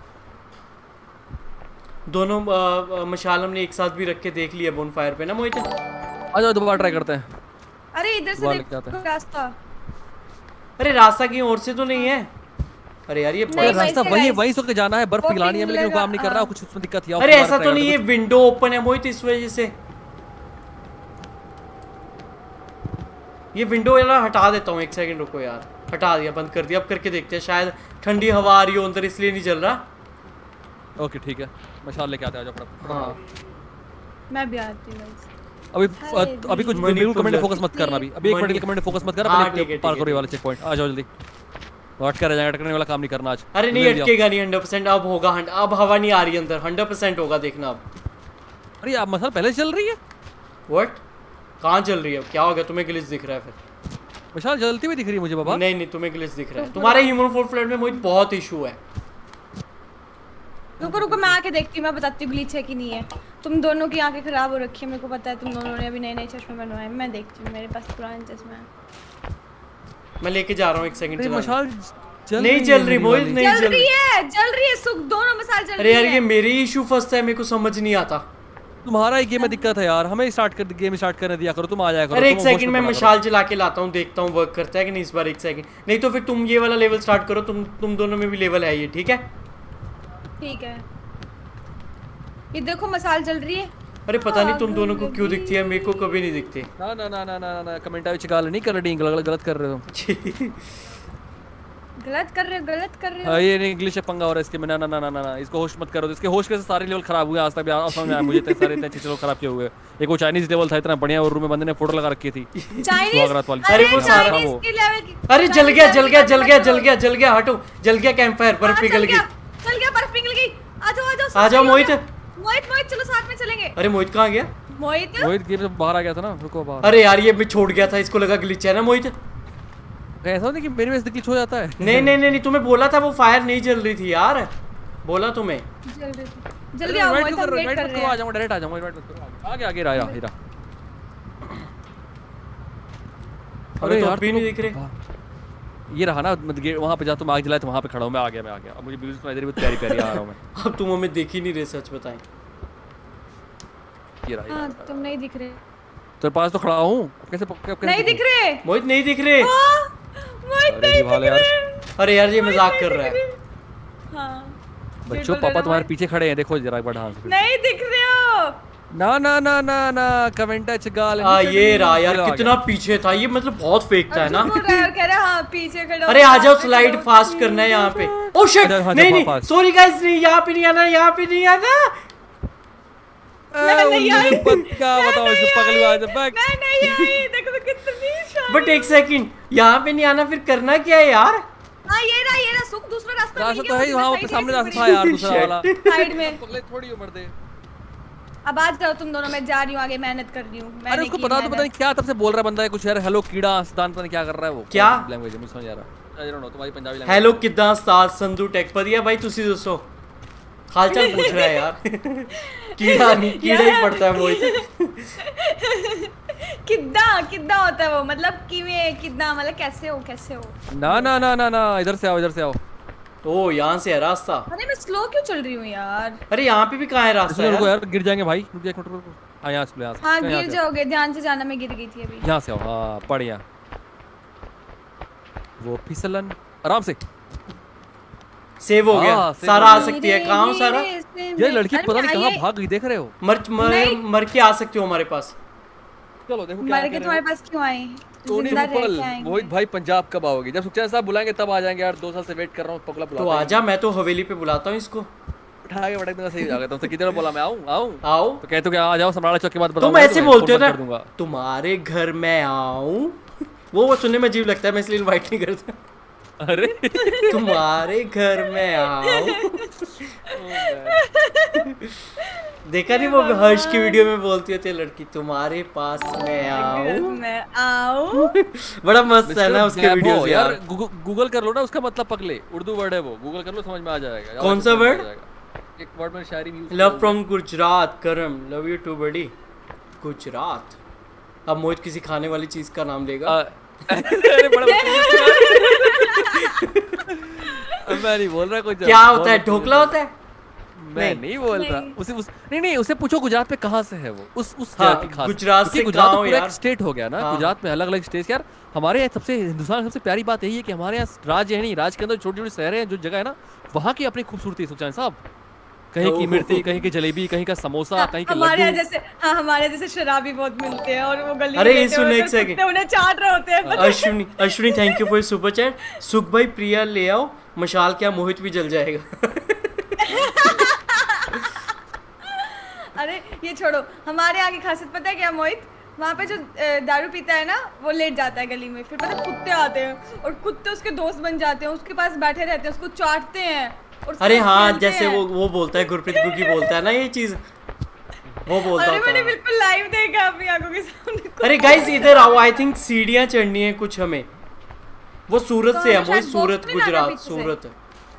दोनों आ, मशाल हमने एक साथ भी रख के देख लिया बोन फायर पे ना मोहित। आ जाओ दोबारा ट्राई करते हैं। अरे इधर से दोबारा लेके आते देखो हैं। रास्ता। अरे रास्ता कहीं और से तो नहीं है? अरे यार ये नहीं, अरे बड़ा- रास्ता वैसे वही है, guys, वहीं से होके जाना है, बर्फ वो पिघलानी है, लेकिन वो पिघलेगा, काम नहीं कर रहा, हाँ। कुछ उसमें दिक्कत थी। आओ अरे दोबारा ऐसा try तो नहीं, करते ये हैं। विंडो ओपन है मोहित इस वजह से। ये विंडो यार हटा देता हूँ, एक सेकंड रुको यार। हटा दिया, बंद कर दिया। अब करके देखते हैं, शायद ठंडी हवा आ रही हो अंदर इसलिए नहीं चल रहा। ओके ठीक है, मशाल लेके आते हैं, आ जाओ फटाफट। हाँ मैं भी आती हूँ guys। अभी हाय अभी कुछ मणिपुर बिल्कुल कमेंट लग- फोकस मत करना, अभी अभी एक मिनट के लिए कमेंट फोकस मत करना, हाँ, पहले ठीक है, पार ठीक है, करो ये वाला चेक पॉइंट। आ जाओ जल्दी, अटका रह जाएगा, अटकने वाला काम नहीं करना आज। अरे नहीं जल्दी आओ। अटकेगा नहीं, हंड्रेड परसेंट अब होगा। हंड- अब हवा नहीं आ रही अंदर, हंड्रेड परसेंट होगा, देखना अब। अरे आप मसाल पहले से चल रही है, व्हाट? कहाँ चल रही है? क्या हो गया? तुम्हें ग्लिच दिख रहा है फिर? मशाल जलती हुई दिख रही है मुझे बाबा। नहीं नहीं, तुम्हें ग्लिच दिख रहा है। तुम्हारे ह्यूमन फोर फ्लड में मोहित बहुत इशू है। रुको रुको, मैं आके देखती हूँ, मैं बताती हूँ ग्लिच है कि नहीं है। तुम दोनों की आंखें खराब हो रखी है, मेरे को पता है। तुम दोनों ने अभी नए नए चश्मे बनवाए हैं। मैं देखती हूँ, मेरे पास पुराने चश्मे हैं। मैं लेके जा रहा हूँ, एक सेकंड अरे चला। मशाल जल नहीं रही चल है रही मेरी मोहित, वाली। नहीं जल चल रही रही। है, जल रही है सुख, दोनों मसाल जल अरे रही यार है। ये मेरे ही इशू फंसता है, मेरे को समझ नहीं आता। तुम्हारा ही गेम में दिक्कत है यार, हमें स्टार्ट कर गेम स्टार्ट करने दिया करो, तुम आ जाया करो। अरे एक तुम सेकंड host मैं बना करो। मशाल चला के लाता हूँ, देखता हूँ वर्क करता है कि नहीं इस बार। एक सेकंड, नहीं तो फिर तुम ये वाला लेवल स्टार्ट करो। तुम तुम दोनों में भी लेवल है ये, ठीक है? ठीक है, ये देखो मसाल जल रही है। अरे पता नहीं तुम दोनों को क्यों दिखती है, मेरे को कभी नहीं दिखती। ना ना ना ना ना ना कमेंट आवे गाल नहीं कर रही, गलत गलत कर रहे हो। गलत कर रहे हो, गलत कर रहे हो। हाँ, ये नहीं इंग्लिश से पंगा हो रहा है इसके में। ना ना ना ना ना ना इसको होस्ट मत करो, इसके होस्ट के से सारे लेवल खराब हुए आज तक भी। आ- समझ में आया मुझे, इतने सारे इतने अच्छे लेवल खराब किए हुए। एक वो चाइनीज लेवल था इतना बढ़िया, और रूम में बंदे ने फोटो लगा रखी थी चाइनीज, स्वागत वाली। अरे वो सारा चाइनीज वो। की लेवल की। अरे जल चाइनीज गया लेवल जल की गया बात जल मत गया करो। जल गया जल गया, हटो। जल गया कैंप फायर, हाँ, बर्फ पिघल जल गई। गया, जल गया, बर्फ पिघल गई। आ जाओ आ जाओ, आ जाओ सही हो मोहित। गया। मोहित मोहित चलो साथ में चलेंगे। अरे मोहित कहाँ गया? मोहित रोहित गेम से बाहर आ गया था ना, रुको बाहर। अरे यार ये मैं छोड़ गया था, इसको लगा ग्लिच है ना मोहित। ऐसा नहीं कि मेरे में से ग्लिच हो जाता है। नहीं नहीं नहीं नहीं, तुम्हें बोला था वो फायर नहीं जल रही थी यार, बोला तुम्हें। जल रही थी। जल्दी आओ मोहित, हम वेट कर रहे आ हैं। जाऊंगा, डायरेक्ट आ जाऊंगा, इनवाइट मत करो। आगे आगे रहा हीरा। अरे तो यार, अभी तुम- नहीं दिख रहे। हाँ। ये रहा ना, मतलब गेट वहां पे जा, तुम आग जलाए तो वहां पे खड़ा हूं मैं। आ गया मैं आ गया। अब मुझे म्यूजिक सुनाई दे रही है, प्यारी प्यारी आ रहा हूं मैं। अब तुम हमें देख ही नहीं रहे, सच बताएं। ये रहा, ये हाँ, रहा। तुम नहीं दिख रहे। तेरे पास तो खड़ा हूं, अब कैसे अब कैसे नहीं दिख रहे। मोहित नहीं दिख रहे। हाँ, मोहित अरे नहीं जी भाल दिख यार। रहे। अरे यार ये मजाक कर रहा है। हाँ, बच्चों बिल्कुल पापा गलत तुम्हारे बात। पीछे खड़े हैं, देखो जरा एक बार ढांस के। नहीं दिख रहे हो। ना ना ना ना ना कमेंट अच्छ गाल। आ ये रहा यार, ये आ कितना पीछे था ये, मतलब बहुत फेक था है ना। अर्जुन बोल रहा है, कह रहा है, हाँ पीछे खड़ा हो, अरे आ जाओ, साथ में स्लाइड खड़ो। फास्ट करना है यहाँ पे। ओ शिट, हाँ, नहीं जाओ, नहीं fast। सॉरी गाइस, नहीं यहाँ पे नहीं आना, यहाँ पे नहीं आना। मैं नहीं आई। क्या बताओ इसको, पगलू आ जा बैक। मैं नहीं आई, देखो मैं कितनी शांत। बट एक सेकंड, यहाँ पे नहीं आना, फिर करना क्या है यार? हाँ ये रहा ये रहा सुख, दूसरा रास्ता रास्ता मिल तो गया, है ही, वहां साइड पे में सामने एक रास्ता था यार दूसरा Shit. वाला। साइड में। पगले थोड़ी उम्र दे। अब आ जाओ तुम दोनों, मैं जा रही हूँ आगे, मेहनत कर रही हूँ। अरे मैंने उसको की पता तो मेहनत। पता नहीं क्या तब से बोल रहा है बंदा है कुछ यार। हेलो कीड़ा सिद्धांत पता नहीं क्या कर रहा है वो। क्या? लैंग्वेज है मुझे समझ आ रहा। आई डोंट नो तुम्हारी पंजाबी लैंग्वेज। हेलो किदा साथ संधू टेक पदिया भाई, तुसी दसो हाल चाल पूछ रहा है यार। कीड़ा नहीं, कीड़ा ही पड़ता है मोहित। किद्दा किद्दा होता है वो, मतलब किਵੇਂ किद्दा, मतलब कैसे हो कैसे हो। ना ना ना ना ना इधर से आओ, इधर से आओ। ओ यहाँ से है रास्ता। अरे मैं स्लो क्यों चल रही हूँ यार? अरे यहाँ पे भी कहाँ है रास्ता रुको यार? यार गिर जाएंगे भाई, रुक जा एक मिनट रुको। हाँ यहाँ से यहाँ से हाँ यहाँ गिर से। जाओगे, ध्यान से जाना, मैं गिर गई थी अभी। यहाँ से आओ, हाँ बढ़िया। वो फिसलन आराम से सेव हो गया। हाँ, save सारा हो आ गया। सकती है। कहाँ हो सारा? ये लड़की अरे पता मैं नहीं कहाँ ये- भाग गई, देख रहे हो? मर मर, नहीं। मर के आ सकती हो हमारे पास। चलो देखो क्या मर के कर तुम्हारे रहे हो। पास क्यों आई? टोनी जिंदा रह रूपल, के आएंगे। मोहित भाई पंजाब कब आओगे? जब सुखचैन साहब बुलाएंगे तब आ जाएंगे यार, दो साल से वेट कर रहा हूँ, पगला तो बुलाता आजा, मैं तो हवेली पे बुलाता हूँ इसको। उठा के बटक दूंगा, सही हो जाएगा। तुमसे कितने बार बोला मैं आऊँ आऊँ आओ। तो कहते हो कि आ जाओ, समराला चौक के बाद तुम बताऊंगा, ऐसे तुम्हें बोलते हो फोन ना, बंद कर दूंगा। तुम्हारे घर मैं आऊं। वो वो सुनने में अजीब लगता है, मैं इसलिए इनवाइट नहीं करता। अरे तुम्हारे घर में आऊं। देखा नहीं वो हर्ष की वीडियो में बोलती होती है लड़की, तुम्हारे पास मैं आऊं। मैं आऊं। बड़ा मस्त है ना उसके गैबो, वीडियोस यार यार। गूगल गूगल कर लो ना उसका मतलब, पगले उर्दू वर्ड है वो, गूगल कर लो समझ में आ जाएगा। कौन सा समझ में आ word? जाएगा। एक वर्ड में शायरी भी use लव करो। From Gujarat, Karam love you to बड़ी। गुजरात। अब मोहित किसी खाने वाली चीज का नाम लेगा। आ, अरे बड़ा मैं नहीं बोल रहा कुछ। क्या होता है? ढोकला होता है? मैं नहीं। नहीं बोल रहा। नहीं। उसे उस नहीं नहीं उसे पूछो गुजरात में कहाँ से है वो, उस उस हाँ, जगह की खास। गुजरात क्योंकि से गुजरात तो गाँव पूरा यार। एक स्टेट हो गया ना। हाँ। गुजरात में अलग अलग स्टेट यार। हमारे यहाँ सबसे हिंदुस्तान की सबसे प्यारी बात यही है कि हमारे यहाँ राज्य है नहीं, राज्य के अंदर छोटी छोटी शहर हैं, जो जगह है ना वहाँ की अपनी खूबसूरती है सुखचैन साहब। कहीं की मिर्ची, कहीं की जलेबी, कहीं का समोसा, कहीं के हमारे यहाँ लड्डू। जैसे हाँ हमारे जैसे शराबी बहुत मिलते हैं और वो गली अरे, में ये बैठे सुनो होते एक हैं, सेकंड। कुत्ते उन्हें चाट रहे होते हैं, पता है? Ashwini Ashwini thank you for super chat. Sukh भाई प्रिया ले आओ मशाल, क्या मोहित भी जल जाएगा। अरे ये छोड़ो, हमारे यहाँ की खासियत पता है क्या मोहित? वहाँ पे जो अ, दारू पीता है ना वो लेट जाता है गली में, फिर पता है कुत्ते आते हैं और कुत्ते उसके दोस्त बन जाते हैं, उसके पास बैठे रहते हैं, उसको चाटते हैं और उसके अरे साथ हाँ, खेलते जैसे हैं। वो वो बोलता है, गुरप्रीत गुगी बोलता है ना ये चीज, वो बोलता अरे होता मैंने है। बिल्कुल लाइव देखा अपनी आंखों के सामने। अरे गाइस इधर आओ, आई थिंक सीढ़ियाँ चढ़नी है कुछ हमें। वो सूरत तो से है हमें मोहित, शायद सूरत box नहीं लाना गुजरात पीछे से। सूरत।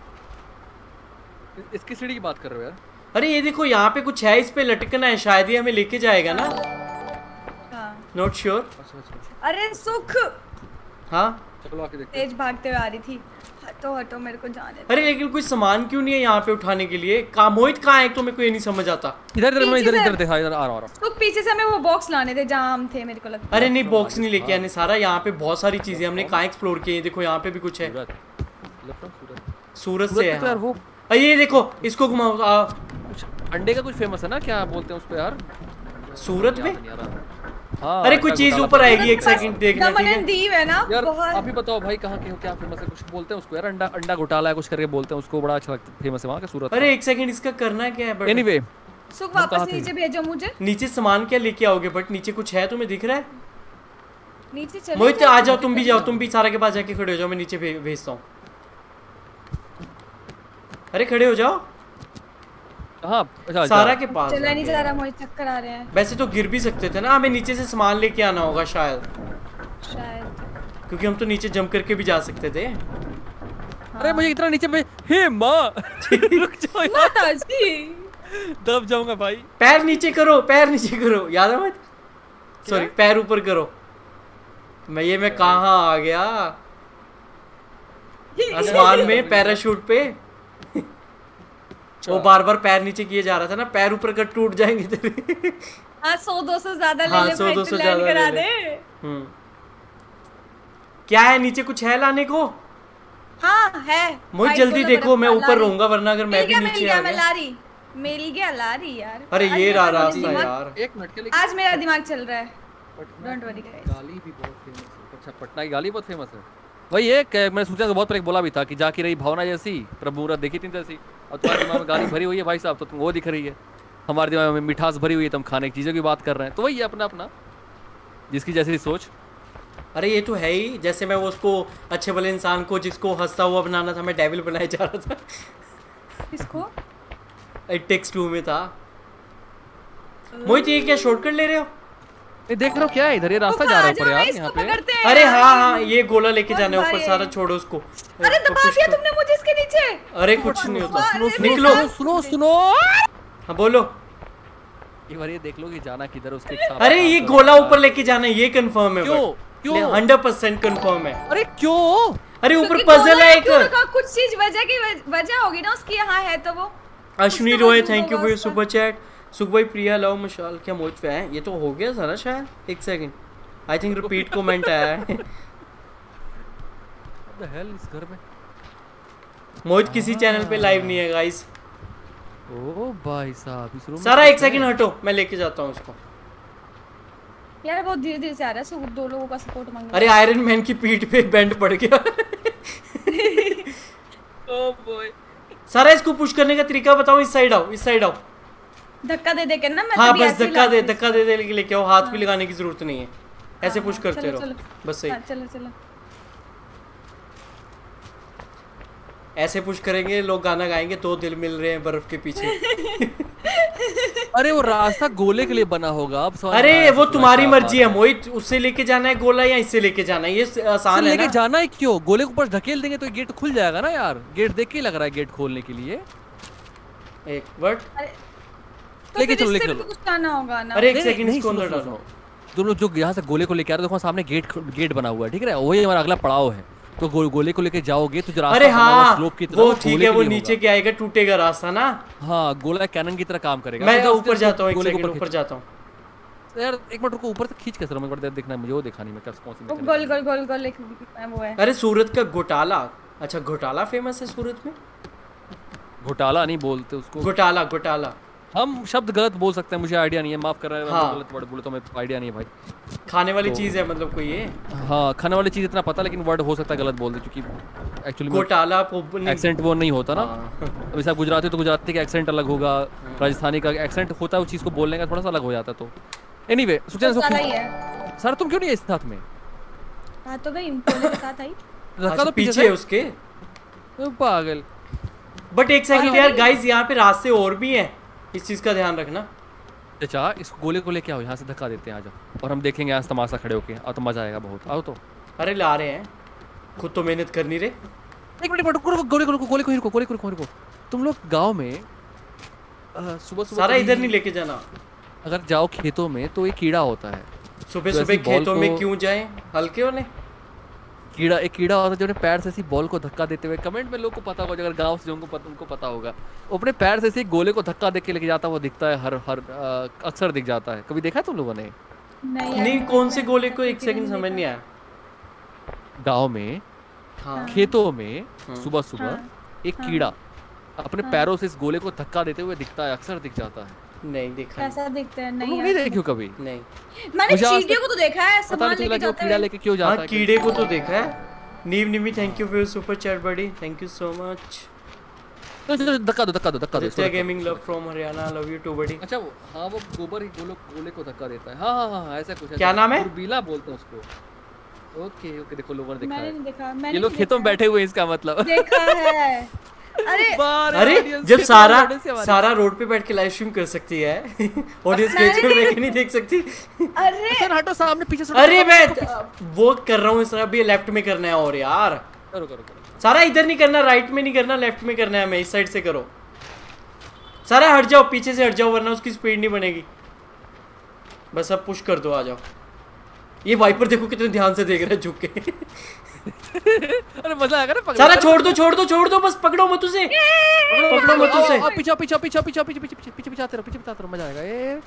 इसकी सीढ़ी की बात कर रहे हो यार? अरे ये देखो यहाँ पे कुछ है, इस पे लटकना है, शायद ये हमें लेके जाएगा ना। हाँ। Not sure. अच्छा अच्छा अरे सुख हाँ चलो आके देखते तेज भागते हुए आ रही थी। हटो हटो मेरे को जाने दो। अरे लेकिन कोई सामान क्यों नहीं है यहाँ पे उठाने के लिए? कहाँ मोहित कहाँ है? तो मेरे को ये नहीं समझ आता। हैं। इधर इधर मैं पीछे इधर से- इधर देखा, इधर आ रहा आ रहा। सुख पीछे से हमें वो बॉक्स लाने थे जहाँ हम थे, मेरे को लगता है। अरे नहीं, बॉक्स नहीं लेके आने सारा, यहाँ पे बहुत सारी चीजें हमने कहाँ एक्सप्लोर की है। देखो यहाँ पे भी कुछ है, सूरत लफ्टा सूरत सूरत सूरत से है। में तो यार हाँ। वो अरे ये देखो, इसको घुमाओ। आ, कुछ अंडे का कुछ फेमस है ना, क्या बोलते हैं उस पे यार? सूरत में? याद नहीं आ रहा। हाँ, अरे अंडा कोई चीज घोटाला ऊपर पे- आएगी, एक सेकंड देखना, ठीक दमन है? एंड दीव है ना यार बहुत। आप ही बताओ भाई, कहाँ के हो, क्या फेमस है? कुछ बोलते हैं उसको यार, अंडा अंडा घोटाला है कुछ करके बोलते हैं उसको, बड़ा अच्छा लगता है, फेमस है वहाँ का सूरत। अरे एक सेकंड, इसका करना क्या है? बट एनीवे सुख हम कहाँ वापस थे? नीचे भेजो मुझे। नीचे सामान क्या लेके आओगे? बट नीचे कुछ है, तुम्हें दिख रहा है? नीचे चले मोहित जाओ। आ जाओ, तुम भी जाओ, तुम भी सारा के पास जाके खड़े हो जाओ, मैं नीचे भे- भेजता हूँ। अरे खड़े हो जाओ हाँ अच्छा सारा अच्छा। के पास चला नहीं जाके। जा रहा, मुझे चक्कर आ रहे हैं वैसे तो गिर भी सकते थे ना, हमें नीचे से सामान लेके आना होगा शायद, शायद। क्योंकि हम तो नीचे जंप करके भी जा सकते थे। अरे मुझे इतना नीचे में, हे माँ रुक जाओ यार, माता जी दब जाऊंगा भाई। पैर नीचे करो, पैर नीचे करो, याद है मत? सॉरी, पैर ऊपर करो। मैं ये मैं कहाँ आ गया? आसमान में पैराशूट पे। वो बार बार पैर नीचे किए जा रहा था ना, पैर ऊपर कर टूट जाएंगे तेरे। हाँ सौ दो सौ ज्यादा ले हाँ, ले सौ फ्लाइट दो पे सौ लैंड ज्यादा करा ले ले। दे। हम्म क्या है नीचे? कुछ है लाने को? हाँ है। मोहित फ्लाइट जल्दी को देखो, तो मैं ला ऊपर रही। रहूंगा, वरना अगर मैं मिल भी गया, मिल नीचे गया, आ मैं गया। ला रही मिल गया ला रही यार। अरे आज ये मेरा रहा रास्ता दिमाग- यार। एक मिनट के लिए आज मेरा दिमाग चल रहा है। पटना Don't worry, की guys. गाली भी बहुत फेमस है। अच्छा पटना की गाली बहुत फेमस है। वही है कि मैंने सोचा तो बहुत पहले बोला भी था कि जाके रही भावना जैसी, प्रभु मुहूर्त देखी थी जैसी, और तुम्हारे दिमाग में गाली भरी हुई है भाई साहब, तो तुम वो दिख रही है। हमारे दिमाग में मिठास भरी हुई है, तुम खाने की चीज़ों की बात कर रहे हैं, तो वही है अपना अपना जिसकी जैसी सोच। अरे ये तो है ही, जैसे मैं वो उसको अच्छे भले इंसान को जिसको हंसता हुआ बनाना था, मैं डेविल बनाया जा रहा था। किसको? इट टेक्स टू में था। मोहित ये क्या शॉर्टकट ले रहे हो? ये देख रहे हो क्या है इधर, ये रास्ता जा रहा है ऊपर यार यहाँ पे। पकड़ते हैं अरे यार। हाँ हाँ, ये गोला लेके बहुत जाना है ऊपर, भारी सारा है। छोड़ो उसको। अरे उसको दबा push दिया करो। तुमने मुझे इसके नीचे। अरे कुछ नहीं होता। अरे निकलो। मेरे सुनो सुनो हाँ बोलो। एक बार ये देख लो कि जाना किधर, उसके साथ अरे ये गोला ऊपर लेके जाना है, ये कंफर्म है। क्यों? क्यों? हंड्रेड परसेंट कंफर्म है। अरे क्यों? अरे ऊपर क्योंकि पजल गोला है एक। क्यों रखा? कुछ चीज वजह की वज- वजह होगी ना उसकी, यहाँ है तो वो। अश्विनी उसका रॉय वजूद थैंक यू होगा फॉर योर उसका। Super chat. सुख भाई प्रिया लव मशाल क्या मोहित पे है? ये तो हो गया था ना शायद। एक second, I think repeat comment आया है। द हेल इस घर में। मोहित किसी चैनल पे लाइव नहीं है गाइस। ओ भाई साहब इस रूम में सारा कुछ एक सेकंड है। हटो, मैं लेके जाता हूँ उसको। यार बहुत धीरे धीरे से आ रहा है, सो दो लोगों का सपोर्ट मांग अरे आयरन मैन की पीठ पे बैंड पड़ गया। ओ बॉय सारा इसको पुश करने का तरीका बताओ। इस साइड आओ, इस साइड आओ। धक्का दे दे के ना मैं हाँ तभी बस ऐसे ही धक्का दे, लाती हूँ। धक्का दे दे लेके लेके आओ। हाथ भी लगाने की जरूरत नहीं है, ऐसे हाँ, पुश हाँ, करते चलो, रहो चलो। बस सही। हाँ, चलो चलो। ऐसे पुश करेंगे लोग, गाना गाएंगे दो दिल मिल रहे हैं बर्फ के पीछे। अरे वो रास्ता गोले के लिए बना होगा अब समझ में अरे आया वो ससुरा तुम्हारी क्या मर्जी है बात मोहित, उससे लेके जाना है गोला या इससे लेके जाना है, ये आसान सर है लेके ना। जाना है क्यों? गोले को ऊपर ढकेल देंगे तो ये गेट खुल जाएगा ना यार। गेट देख के ही लग रहा है गेट खोलने के लिए। एक वर्ड, तो लेके फिर चलो, इससे लेके भी चलो। कुछ करना होगा ना। अरे एक नहीं, सेकंड नहीं, इसको सुनो, अंदर सुनो, डालो। सुनो। तुम लोग जो यहाँ से गोले को लेके आ रहे हो, देखो सामने गेट गेट बना हुआ है, ठीक है? वही हमारा अगला पड़ाव है। तो गो, गोले को लेके जाओगे तो जो रास्ता अरे बना हुआ हाँ स्लोप की तरफ, वो ठीक गोले है, के वो लिए नीचे होगा। के आएगा, टूटेगा रास्ता ना। हाँ गोला कैनन की तरह काम करेगा। मैं तो जाओ, ऊपर जाता हूँ, एक गोले को सेकंड ऊपर ऊपर खींच। जाता हूँ। यार एक मिनट रुको, ऊपर से खींच के सर मैं देख देखना है मुझे, वो देखा नहीं मैं कौन सी वो मैकेनिक गोल है। गोल गोल गोल एक वो है। अरे सूरत का घोटाला, अच्छा घोटाला फेमस है सूरत में। घोटाला नहीं बोलते उसको, घोटाला घोटाला हम शब्द गलत बोल सकते हैं, मुझे आइडिया नहीं है, माफ कर रहा है। हाँ। गलत वर्ड बोले तो मैं आइडिया नहीं है भाई। खाने वाली तो- चीज है मतलब कोई ये हाँ खाने वाली चीज इतना पता, लेकिन वर्ड हो सकता है गलत बोल दे, क्योंकि एक्चुअली घोटाला पोप- नहीं। एक्सेंट वो नहीं होता ना। हाँ। अब जैसे आप गुजराती हो तो गुजराती का एक्सेंट अलग होगा, राजस्थानी का एक्सेंट होता है, उस चीज़ को बोलने का थोड़ा सा अलग हो जाता है। तो एनीवे तो सुखचैन सारा ही है। सर तुम क्यों नहीं है इस साथ में? हाँ तो गई गोले के साथ आई। रखा अच्छा, तो पीछे पीछे से। है उसके। ओ, पागल। बट एक सेकंड अरे यार नहीं। गाइस, यहाँ पे रास्ते और भी हैं, इस चीज का ध्यान रखना। चाचा इस गोले को लेके आओ, यहाँ से धक्का देते हैं, आ जाओ और हम देखेंगे आज तमाशा खड़े होके, और तो मजा आएगा बहुत। आओ तो अरे ला रहे हैं, खुद तो मेहनत कर नहीं रहे। एक मिनट रुको, रुको, गोले को रुको, गोले को ही रुको, गोले को रुको, रुको। तुम लोग गांव में सुबह सुबह सारा कभी इधर नहीं लेके जाना। अगर जाओ खेतों में तो एक कीड़ा होता है। सुबह तो सुबह ऐसी बॉल खेतों में को- क्यों जाएं, हल्के होने। कीड़ा एक कीड़ा होता है जो अपने पैर से ऐसी बॉल को धक्का देते हुए, कमेंट में लोग को पता होगा, अगर गांव से जो उनको पता उनको पता होगा, वो अपने पैर से ऐसे गोले को धक्का दे के लेके जाता हुआ दिखता है, हर हर अ, अक्सर दिख जाता है। कभी देखा है तुम लोगों ने? नहीं यार, नहीं कौन से गोले को, एक किसी सेकंड ने समझ नहीं आया। गांव में हाँ खेतों में हाँ। सुबह सुबह हाँ, एक हाँ। कीड़ा अपने हाँ। पैरों से इस गोले को धक्का देते हुए दिखता है, अक्सर दिख जाता है। नहीं देखा नहीं। कैसा दिखते हैं? तुम नहीं लोग यार। नहीं देखे हो कभी? नहीं मैंने मुझे आज चींटियों को तो देखा है, पता सामान नहीं चला लेके कि वो जाते कीड़ा हुए। लेके क्यों जाता हाँ है। कीड़े को तो देखा है। नीव निमी thank you for your super chat buddy, thank you so much. चलो, चलो, धक्का दो धक्का दो धक्का दो आदित्य इसको gaming love from Haryana, love you too buddy. अच्छा वो हाँ वो गोबर ही गोलो गोले को धक्का देता है। हाँ हाँ हाँ हाँ, ऐसा कुछ है। क्या नाम है? बीला बोलते हैं उसको। ओके ओके देखो लोगों ने देखा मैंने है। नहीं देखा, मैंने ये लोग नहीं खेतों में देखा। बैठे हुए हैं, इसका मतलब। देखा है। अरे बार अरे audience जब खेतों सारा में audience से हमारी- सारा रोड पे बैठ के लाइव स्ट्रीम कर सकती है, ऑडियंस केज में बैठ के नहीं देख सकती। अरे सर हटो सामने पीछे से। अरे मैं वो कर रहा हूँ इस तरह, अभी लेफ्ट में करना है। और यार करो करो करो। सारा इधर नहीं करना, राइट में नहीं करना, लेफ्ट में करना है, मैं इस साइड से करो। सारा हट जाओ, पीछे से हट जाओ, वरना उसकी स्पीड नहीं बनेगी। बस अब पुश कर दो, आ जाओ। ये वाइपर देखो कितने ध्यान से देख रहा है झुक के। अरे मजा आएगा ना पकड़ने सारा में। छोड़ दो छोड़ दो छोड़ दो, बस पकड़ो मत उसे, पकड़ो मत आओ, उसे। आओ, पीछे पीछे पीछे पीछे पीछे पीछे पीछे पीछे पीछे रहो, पीछे पीछे रहो, मजा आएगा। ए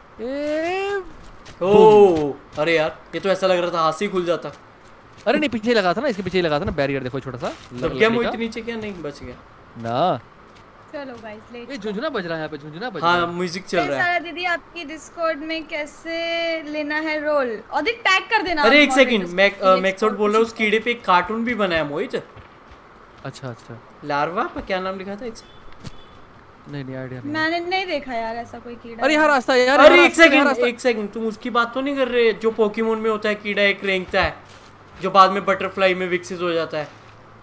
ए ओ अरे यार ये तो ऐसा लग रहा था हाथ से ही खुल जाता। अरे नहीं पीछे लगा था ना, इसके पीछे लगा था ना बैरियर, देखो छोटा सा दब गया मोहित नीचे, क्या नहीं बच गया। ना। चलो गाइस ले। ये झुंझुना बज रहा है यहाँ पे, झुंझुना बज रहा हाँ है। म्यूजिक चल रहा है। सारा दीदी आपकी डिस्कॉर्ड में कैसे लेना है रोल, और टैग कर देना। अरे आप एक सेकंड, moderators मैक को, मैक्सआउट बोल रहा हूँ, उस कीड़े पे एक कार्टून भी बना है मोहित। अच्छा अच्छा लार्वा पर क्या नाम लिखा था? एक सेकंड। नहीं नहीं आइडिया नहीं। मैंने नहीं देखा यार ऐसा कोई कीड़ा। अरे यहाँ रास्ता है यार। अरे यहाँ एक रास्ता है, यहाँ सेकंड रास्ता- एक सेकंड, तुम उसकी बात तो नहीं कर रहे जो पोकेमोन में होता है, कीड़ा एक रेंगता है जो बाद में बटरफ्लाई में विकसित हो जाता है।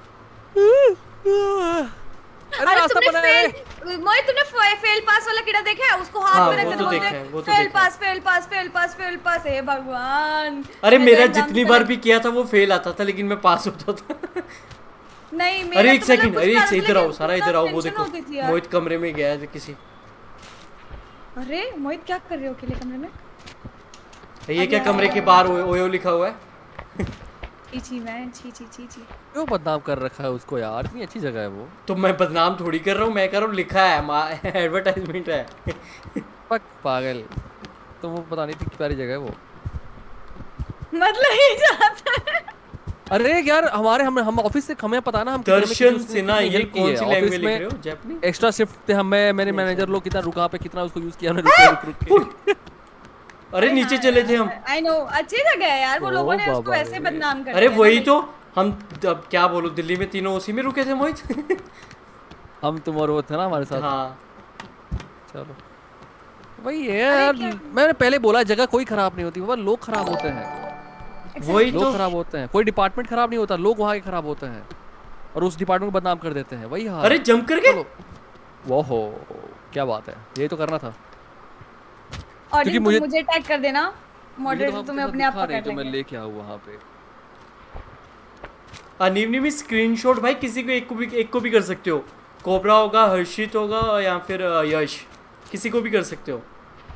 अरे अरे रास्ता तुमने बना है। फेल मोहित, तुमने फे- फेल पास वाला कीड़ा देखा है? उसको हाथ हाँ, में वो रखते तो बोलते देखा हैं, है, वो तो फेल देखा है। Pass fail pass fail pass fail pass. हे भगवान। अरे मैं मेरा तो एग्जाम जितनी से बार पहले- भी किया था वो फेल आता था, लेकिन मैं पास होता था। नहीं मेरा अरे एक तो मतलब सेकंड, कुछ अरे एक ज्यादा से इधर आओ, लेकिन सारा कितना इधर आओ, वो tension देखो होती थी यार। मोहित कमरे में गया है किसी। अरे मोहित क्या कर रहे हो अकेले कमरे में? ये क्या कमरे के बाहर ओयो ओयो लिखा हुआ है? छी मैं छी छी छी छी। क्यों बदनाम कर रखा है उसको यार, इतनी अच्छी जगह है वो। तो मैं बदनाम थोड़ी कर रहा हूँ, मैं कर रहा हूँ लिखा है एडवर्टाइजमेंट है। पक पागल, तो वो पता नहीं कितनी प्यारी जगह है वो। मतलब ये जाता है। अरे यार हमारे हम हम ऑफिस से हमें पता ना हम कितने में कितनी दर्शन उसने सिन्हा, कितनी ये help की कौन है। सी ऑफिस लैंग्वेज लिख में रहे हो? जापानी? एक्स्ट्रा शिफ्ट थे हमें, मेरे मैनेजर लोग कितना रुका पे कितना उसको यूज किया हमने, रुक रुक रुक के। अरे नीचे चले थे हम। आई नो, अच्छी जगह है यार, वो ओ लोगों ने उसको बाबा वैसे रे। बदनाम कर अरे दिया वही ना तो हम अब क्या बोलो, दिल्ली में तीनों उसी में रुके थे मोहित। हम तुम और वो थे ना हमारे साथ। हाँ चलो वही है यार, मैंने पहले बोला जगह कोई खराब नहीं होती, बाबा लोग खराब होते हैं। वही लोग तो। खराब होते हैं, कोई डिपार्टमेंट खराब नहीं होता, लोग वहाँ के खराब होते हैं और उस डिपार्टमेंट को बदनाम कर देते हैं, वही हाल। अरे जंप कर गए। वो हो क्या बात है, यही तो करना था। और क्योंकि तुम मुझे- मुझे टैग कर देना, मुझे तो मॉडरेटर वहाँ तुम्हें पे अपने आप दिखा नहीं, पकड़ तो मैं लेंगे। लेके आऊँ वहाँ पे। अनिवनी भी स्क्रीनशॉट भाई किसी को एक को भी एक को भी कर सकते हो। कोबरा होगा, हर्षित होगा या फिर अ, यश, किसी को भी कर सकते हो।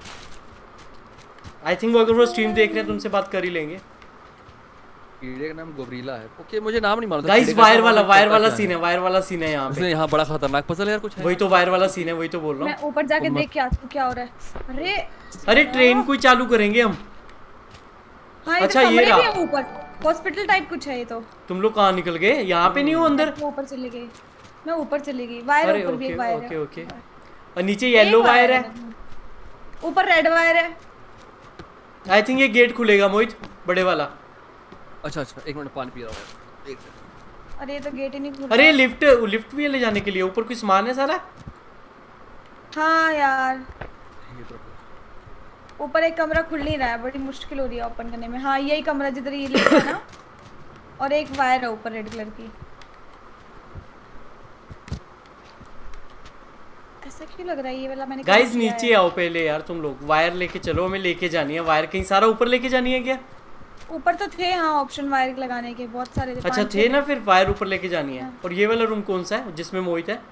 आई थिंक वो अगर वो स्ट्रीम देख रहे हैं तो उनसे बात कर ही लेंगे। कीड़े का नाम गोबरीला है। ओके मुझे नाम नहीं मालूम था। गाइस कीड़े का वायर नाम वाला मुझे वायर पता वाला क्या सीन है, वायर वाला सीन है यहाँ उसने पे। यहाँ बड़ा खतरनाक पजल यार कुछ है। वही तो वायर वाला सीन है, वही तो बोल रहा मैं हूँ। ऊपर जाके तुम- देख के आती हूँ क्या हो रहा है। अरे अरे ट्रेन को ही चालू करेंगे हम। हाँ, अच्छा, अच्छा ये ये रहा। भी है ऊपर, हॉस्पिटल टाइप कुछ है ये तो। तुम लोग कहाँ निकल गए? यहाँ पे नहीं हो अंदर? मैं ऊपर चली गई, मैं ऊपर चली गई। वायर अरे ऊपर भी ओके एक वायर ओके है। ओके। और नीचे येलो एक वायर है। ऊपर रेड वायर है। आई थिंक ये गेट खुलेगा मोहित, बड़े वाला। अच्छा अच्छा एक मिनट पानी पी रहा हूँ। एक सेकंड। अरे ये तो गेट ही नहीं खुल अरे रहा। लिफ्ट लिफ्ट भी है ले जाने के लिए, ऊपर कोई सामान है सारा। हाँ यार, ये तो ऊपर एक कमरा खुल नहीं रहा है, बड़ी मुश्किल हो रही है ओपन करने में। हाँ यही कमरा जिधर ये लिखा है ना, और एक वायर है ऊपर रेड कलर की। ऐसा क्यों लग रहा है ये वाला मैंने गाइस कभी किया नीचे है? आओ पहले यार तुम लोग। वायर लेके चलो, हमें लेके जानी है वायर। कहीं सारा ऊपर लेके जानी है क्या? ऊपर तो थे हाँ ऑप्शन वायर लगाने के, बहुत सारे थे। अच्छा पाँच थे छह ना, फिर वायर ऊपर लेके जानी है। और ये वाला रूम कौन सा है जिसमें मोहित है?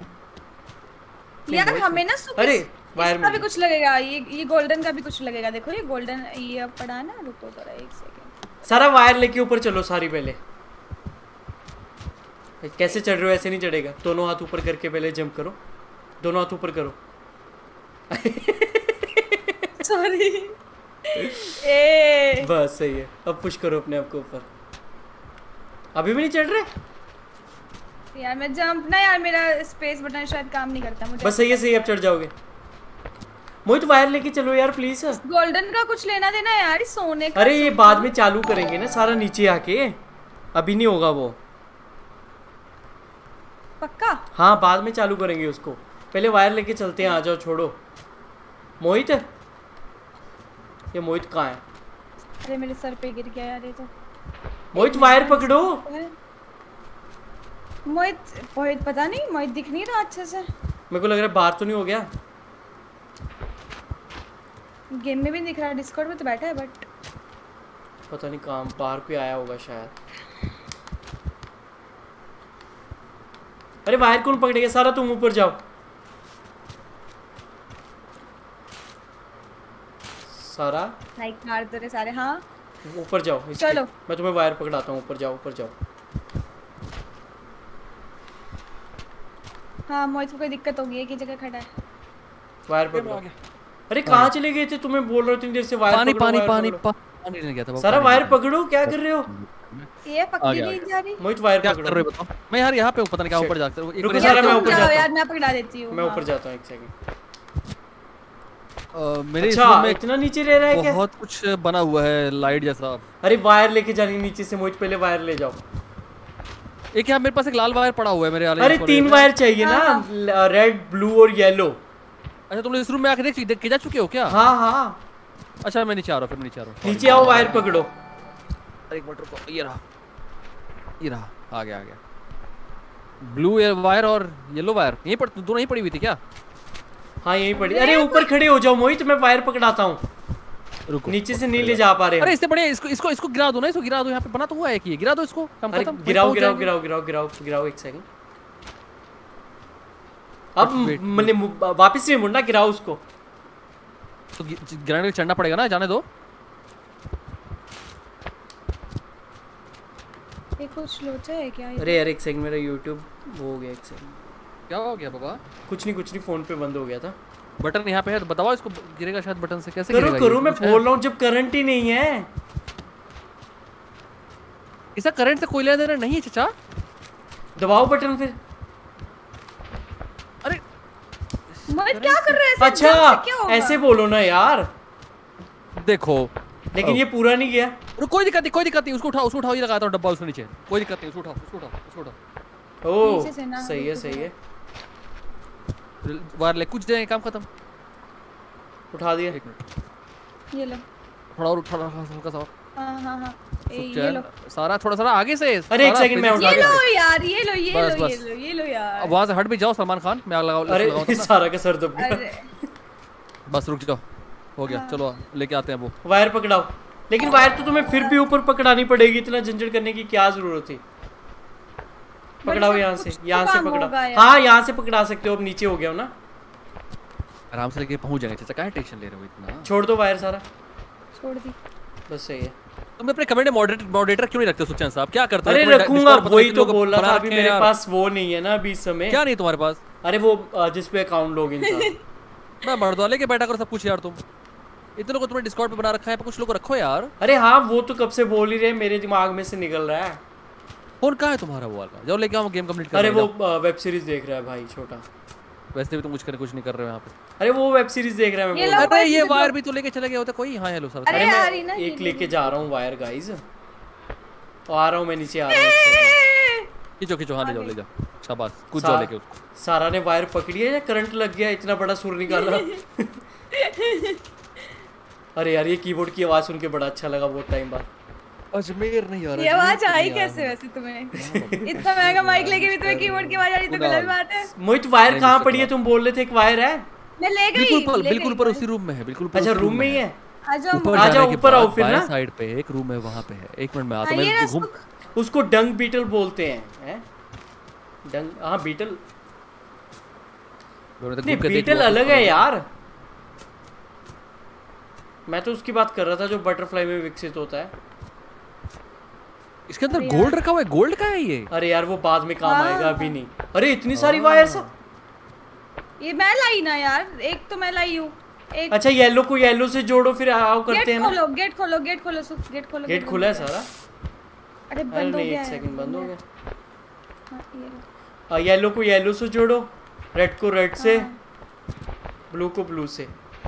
यार हमें ना सुबह अरे, इस- वायर इसका मिल भी गया। कुछ लगेगा, ये ये गोल्डन का भी कुछ लगेगा। देखो ये गोल्डन ये अब पड़ा है ना, रुको जरा एक सेकंड। सारा वायर लेके ऊपर चलो सारी पहले। कैसे चढ़ रहे हो? ऐसे नहीं चढ़ेगा। दोनों हाथ ऊपर करके पहले जंप करो, दोनों हाथ ऊपर करो। सॉरी ए बस सही है। अब पुश करो अपने आप को ऊपर। अभी भी नहीं चढ़ रहे? यार मैं जंप ना, यार मेरा स्पेस बटन शायद काम नहीं करता मुझे। बस सही है, सही है, अब चढ़ जाओगे। मोहित वायर लेके चलो यार प्लीज। गोल्डन का कुछ लेना देना है यार, इस सोने का। अरे ये बाद में चालू करेंगे ना सारा नीचे आके, अभी नहीं होगा वो। पक्का? हाँ बाद में चालू करेंगे उसको, पहले वायर लेके चलते हैं। आ जाओ, छोड़ो मोहित। ये मोहित कहाँ है? अरे मेरे सर पे गिर गया यार ये तो। मोहित वायर पकड़ो। मोहित मोहित पता नहीं, मोहित दिख नहीं रहा अच्छे से। मेरे को लग रहा है बाहर तो नहीं हो गया। गेम में भी दिख रहा है, डिस्कॉर्ड में तो बैठा है बट पता नहीं कहाँ बाहर कोई आया होगा शायद। अरे वायर कौन पकड़ेगा? सारा तुम ऊपर जाओ। सारा लाइक मार दो रे सारे। हाँ ऊपर जाओ इसके। चलो। मैं तुम्हें वायर पकड़ाता हूँ। ऊपर जाओ, ऊपर जाओ। हाँ मोहित को कोई दिक्कत होगी, एक ही जगह खड़ा है। वायर पकड़ो। अरे कहाँ चले गए थे? तुम्हें बोल रहा हूँ इतनी देर से वायर पानी पकड़ो, पानी वायर पानी पकड़ो। पानी लेने गया था। सारा वायर पकड़ो, क्या कर रहे हो? ये पकड़ी आ गया, नहीं जा रही। मोहित वायर क्या कर रहे पकड़ो। हो बताओ? मैं यार यहाँ पे पता नहीं क्या ऊपर जाकर एक रुको बार सारा, यहाँ- मैं तुम ऊपर जाओ जाता यार, हूँ। मैं पकड़ा देती हूँ। मैं हाँ। ऊपर जाता हूँ, एक सेकंड। अ, मेरे इस अच्छा रूम में इतना नीचे रह रहा है क्या? बहुत कुछ बना हुआ है लाइट जैसा। अरे वायर लेके जानी नीचे से। मोहित पहले वायर ले जाओ। एक यहाँ मेरे पास एक लाल वायर पड़ा हुआ है मेरे वाले अरे इस तीन वाले में। वायर चाहिए ना, रेड ब्लू और येलो। अच्छा तुम लोग इस रूम में आके देख देख के जा चुके हो क्या? हाँ हाँ अच्छा मैं नीचे आ रहा हूँ, फिर मैं नीचे आ रहा हूँ। नीचे आओ, वायर पकड़ो। अरे एक मिनट रुको, ये रहा ये रहा आ गया आ गया। ब्लू वायर और येलो वायर यहीं पर दोनों ही पड़ी हुई थी क्या? हाँ यहीं पड़ी। अरे ऊपर खड़े हो जाओ मोहित, मैं वायर पकड़ाता हूँ। रुको नीचे से नहीं ले जा पा रहे अरे हम। इससे बढ़िया इसको इसको इसको गिरा दो ना, इसको गिरा दो। यहाँ पे बना तो हुआ है कि ये गिरा दो इसको, हम अरे खत्म। गिराओ वहीं गिराओ पहुंच गिराओ गिराओ गिराओ गिराओ एक सेकंड। अब Wait, wait, मैंने वापस से मुड़ना, गिराओ उसको। जाएंगे। तो गि- गिराने के लिए चढ़ना पड़ेगा ना, जाने दो। ये कुछ लोचा है क्या? अरे यार एक सेकंड, मेरा यूट्यूब वो हो गया, एक सेकंड। क्या हो गया बाबा? कुछ नहीं कुछ नहीं, फोन पे बंद हो गया था। बटन यहाँ पे है, तो बताओ इसको गिरेगा शायद बटन से। कैसे करो गिरेगा? करो, मैं बोल रहा हूँ जब करंट ही नहीं है। इसका करंट से कोई लेना देना नहीं है चाचा। दबाओ बटन फिर। अरे मोहित क्या कर रहे हैं? अच्छा ऐसे बोलो ना यार। देखो लेकिन ये पूरा नहीं गया। कोई दिक्कत नहीं, कोई दिक्कत नहीं, उसको उठाओ, उसको उठाओ, ये लगाता हूँ डब्बा उसके नीचे, कोई दिक्कत नहीं, उसको उठाओ, उसको उठाओ, उसको उठाओ। ओह नीचे से ना, सही है सही है। वायर ले, कुछ जाए, काम खत्म। उठा दिया। एक मिनट, ये लो। थोड़ा और उठा, हल्का सा और। हाँ हाँ हाँ ए, ये चैन, लो। सारा थोड़ा सारा आगे से। अरे एक सेकंड, मैं उठा ये के लो यार, ये लो ये बस, लो बस। ये लो ये लो यार। अब वहाँ से हट भी जाओ सलमान खान, मैं आग लगाऊं। अरे सारा का सर दब गया। अरे बस रुक जाओ, हो गया। चलो लेके आते हैं वो वायर पकड़ाओ। लेकिन वायर तो तुम्हें फिर भी ऊपर पकड़ानी पड़ेगी, इतना झंझट करने की क्या जरूरत थी। पकड़ाओ यहाँ से, यहाँ से पकड़ाओ। हाँ यहाँ से पकड़ा सकते हो। अब नीचे हो गया हो ना, आराम से लेके पहुंच जाएंगे। चाचा क्या टेंशन ले रहे हो इतना? छोड़ दो वायर सारा। छोड़ दी। बस सही है। तुम अपने कमेंट में मॉडरेटर मॉडरेटर क्यों नहीं रखते सुखचैन साहब? क्या करते हो? अरे तुम्हें रखूंगा, Discord पता वही नहीं तो लोग बोल रहा बना था। अभी रखे हैं मेरे यार। पास वो नहीं है ना अभी इस समय। क्या नहीं तुम्हारे पास? अरे वो अ, जिस पे अकाउंट लॉगिन था। मैं मर्द वाले के बैठा करो सब कुछ यार। तुम इतने लोग तुमने डिस्कॉर्ड पे बना रखा है, पर कुछ लोग रखो यार। अरे हाँ वो तो कब से बोल ही रहे, मेरे दिमाग में से निकल रहा है। फोन कहाँ है तुम्हारा वो वाला? जाओ लेके आओ, गेम कंप्लीट कर। अरे वो वेब सीरीज देख रहा है भाई छोटा। वैसे भी तुम कुछ कर कुछ नहीं कर रहे हो यहाँ पे। अरे वो वेब सीरीज देख रहा है, मैं ये बोल लो। रहा हूँ। अरे ये वायर भी तो लेके चले गए होते कोई। हाँ हेलो सर। अरे अरे यार, ये मैं ना एक ये लेके जा रहा हूँ वायर गाइस। आ रहा हूँ मैं, नीचे आ रहा हूँ। खींचो खींचो, हाँ ले जाओ ले जाओ, शाबाश। कुछ सा- जाओ लेके उसको। सारा ने वायर पकड़ी है या करंट लग गया? इतना बड़ा सुर निकाला। अरे यार ये कीबोर्ड की आवाज सुन के बड़ा अच्छा लगा बहुत टाइम बाद। अजमेर नहीं आ रहा। ये आवाज आई कैसे वैसे तुम्हें? इतना महंगा माइक लेके भी तुम्हें कीबोर्ड की आवाज आ रही तो गलत बात है। मोहित वायर कहाँ पड़ी है? तुम बोल रहे थे एक वायर है। मैं ले गई। बिल्कुल पर ले बिल्कुल गई। पर उसी रूम में है, बिल्कुल ऊपर अच्छा उसी रूम में ही है। आ जाओ ऊपर आ जाने जाओ, के ऊपर आओ बाद फिर ना। बाएं साइड पे एक रूम है, वहाँ पे है। एक मिनट में आता हाँ, ये मैं ना घूम। सुख- उसको डंग बीटल बोलते हैं, हैं? डंग, हाँ बीटल। नहीं बीटल अलग है यार। मैं तो उसकी बात कर रहा था जो बटरफ्लाई में विकसित होता है। इसके अंदर गोल्ड रखा हुआ है। गोल्ड का है ये? अरे यार वो बाद में काम हाँ। आएगा, अभी नहीं। अरे इतनी सारी वायर्स। ये मैं लाई ना यार, एक तो मैं लाई हूँ। एक अच्छा येलो को येलो से जोड़ो, फिर आओ करते गेट हैं ना। खोलो, गेट खोलो, गेट खोलो, सुख गेट खोलो। गेट खुला है सारा। अरे अरे बंद हो नहीं गया एक है। सेकंड बंद हो गया। हाँ, ये लो। आ, येलो को येलो से जोड़ो, रेड को रेड से, ब्लू को ब्लू से।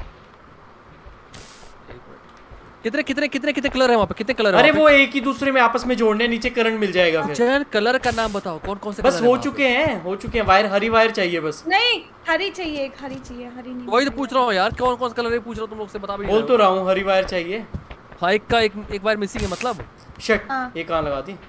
कितने कितने कितने कितने कलर है वहाँ पे? कितने कलर है अरे वहाँ वो एक ही दूसरे में आपस में जोड़ने, नीचे करंट मिल जाएगा पे? फिर। चैन कलर का नाम बताओ, कौन कौन से बस कलर है हो वहाँ पे? चुके हैं, हो चुके हैं वायर। हरी वायर चाहिए बस। नहीं हरी चाहिए, एक हरी चाहिए, हरी नहीं। वही तो पूछ रहा हूँ यार, कौन कौन से कलर है पूछ रहा हूँ, तुम लोग से बता भी नहीं बोल रहे तो रहा हूँ हरी वायर चाहिए। हो। हाँ एक का एक एक बार मिसिंग है मतलब। शट हाँ। ये कहाँ लगा दी?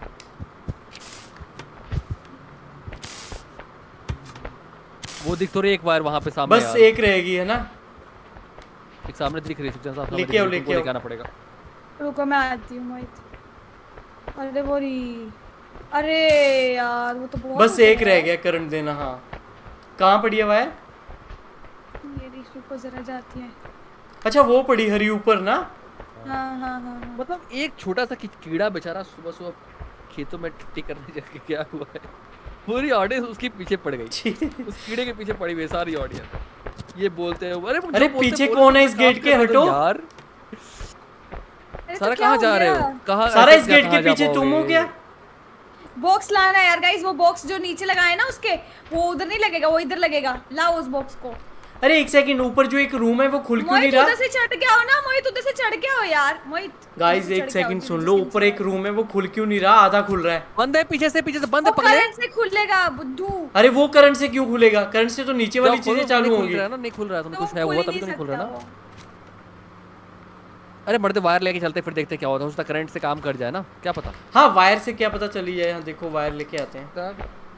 वो दिख तो रही है एक वायर वहाँ पे सामने बस यार। एक रहेगी है ना। एक सामने दिख रही है सुखचैन साहब। लेके आओ, लेके आओ। आना पड़ेगा। रुको मैं आती हूँ मोहित। अरे वो रही। अरे यार वो तो बहुत बस ऊपर एक है। रह गया करंट देना। हाँ कहाँ पड़ी है वायर? ये रही, रुको जरा जाती है। अच्छा वो पड़ी हरी ऊपर ना। हाँ हाँ हाँ हाँ। मतलब एक छोटा सा की- कीड़ा बेचारा सुबह सुबह खेतों में टट्टी करने जाके क्या हुआ है, पूरी ऑडियंस उसके पीछे पड़ गई। उस कीड़े के पीछे पड़ी हुई सारी ऑडियंस। ये बोलते हैं अरे जो अरे बोलते पीछे बोलते कौन है तो इस काम गेट के? कर दो हटो यार। अरे तो सारा क्या कहाँ हो जा रहे हो? गया? कहाँ सारा ऐसे इस गेट कहाँ के जा पीछे तुम हो पाओगे? क्या? बॉक्स लाना है यार गाइस। वो बॉक्स जो नीचे लगाए ना उसके, वो उधर नहीं लगेगा, वो इधर लगेगा। लाओ उस बॉक्स को। अरे एक सेकंड, ऊपर जो एक रूम है वो खुल क्यों नहीं मोहित रहा? उधर से चढ़ के आओ ना, मोहित उधर से चढ़ के आओ यार। मोहित गाइस उधर से एक चढ़ के आओ, सेकंड जल्दी सुन से लो, नीचे ऊपर एक आओ। रूम है वो खुल क्यों नहीं रहा? आधा खुल रहा है। बंद है पीछे से, पीछे से बंद है, वो पकड़े। करंट से खुलेगा बुद्धू। अरे वो करंट से क्यों खुलेगा? करंट से तो नीचे वाली जाओ, खोलो, चीजें चालू नहीं खुल होंगी। रहा है ना, नहीं खुल रहा है। तुम तो कुछ वो है खुल हुआ ही तभी तो नहीं खुल रहा सकता ना। वो। अरे मर्दे वायर लेके चलते फिर देखते क्या होता है। उसका करंट से काम कर जाए ना, क्या पता। हाँ वायर से क्या पता चली जाए। हाँ देखो वायर लेके आते हैं।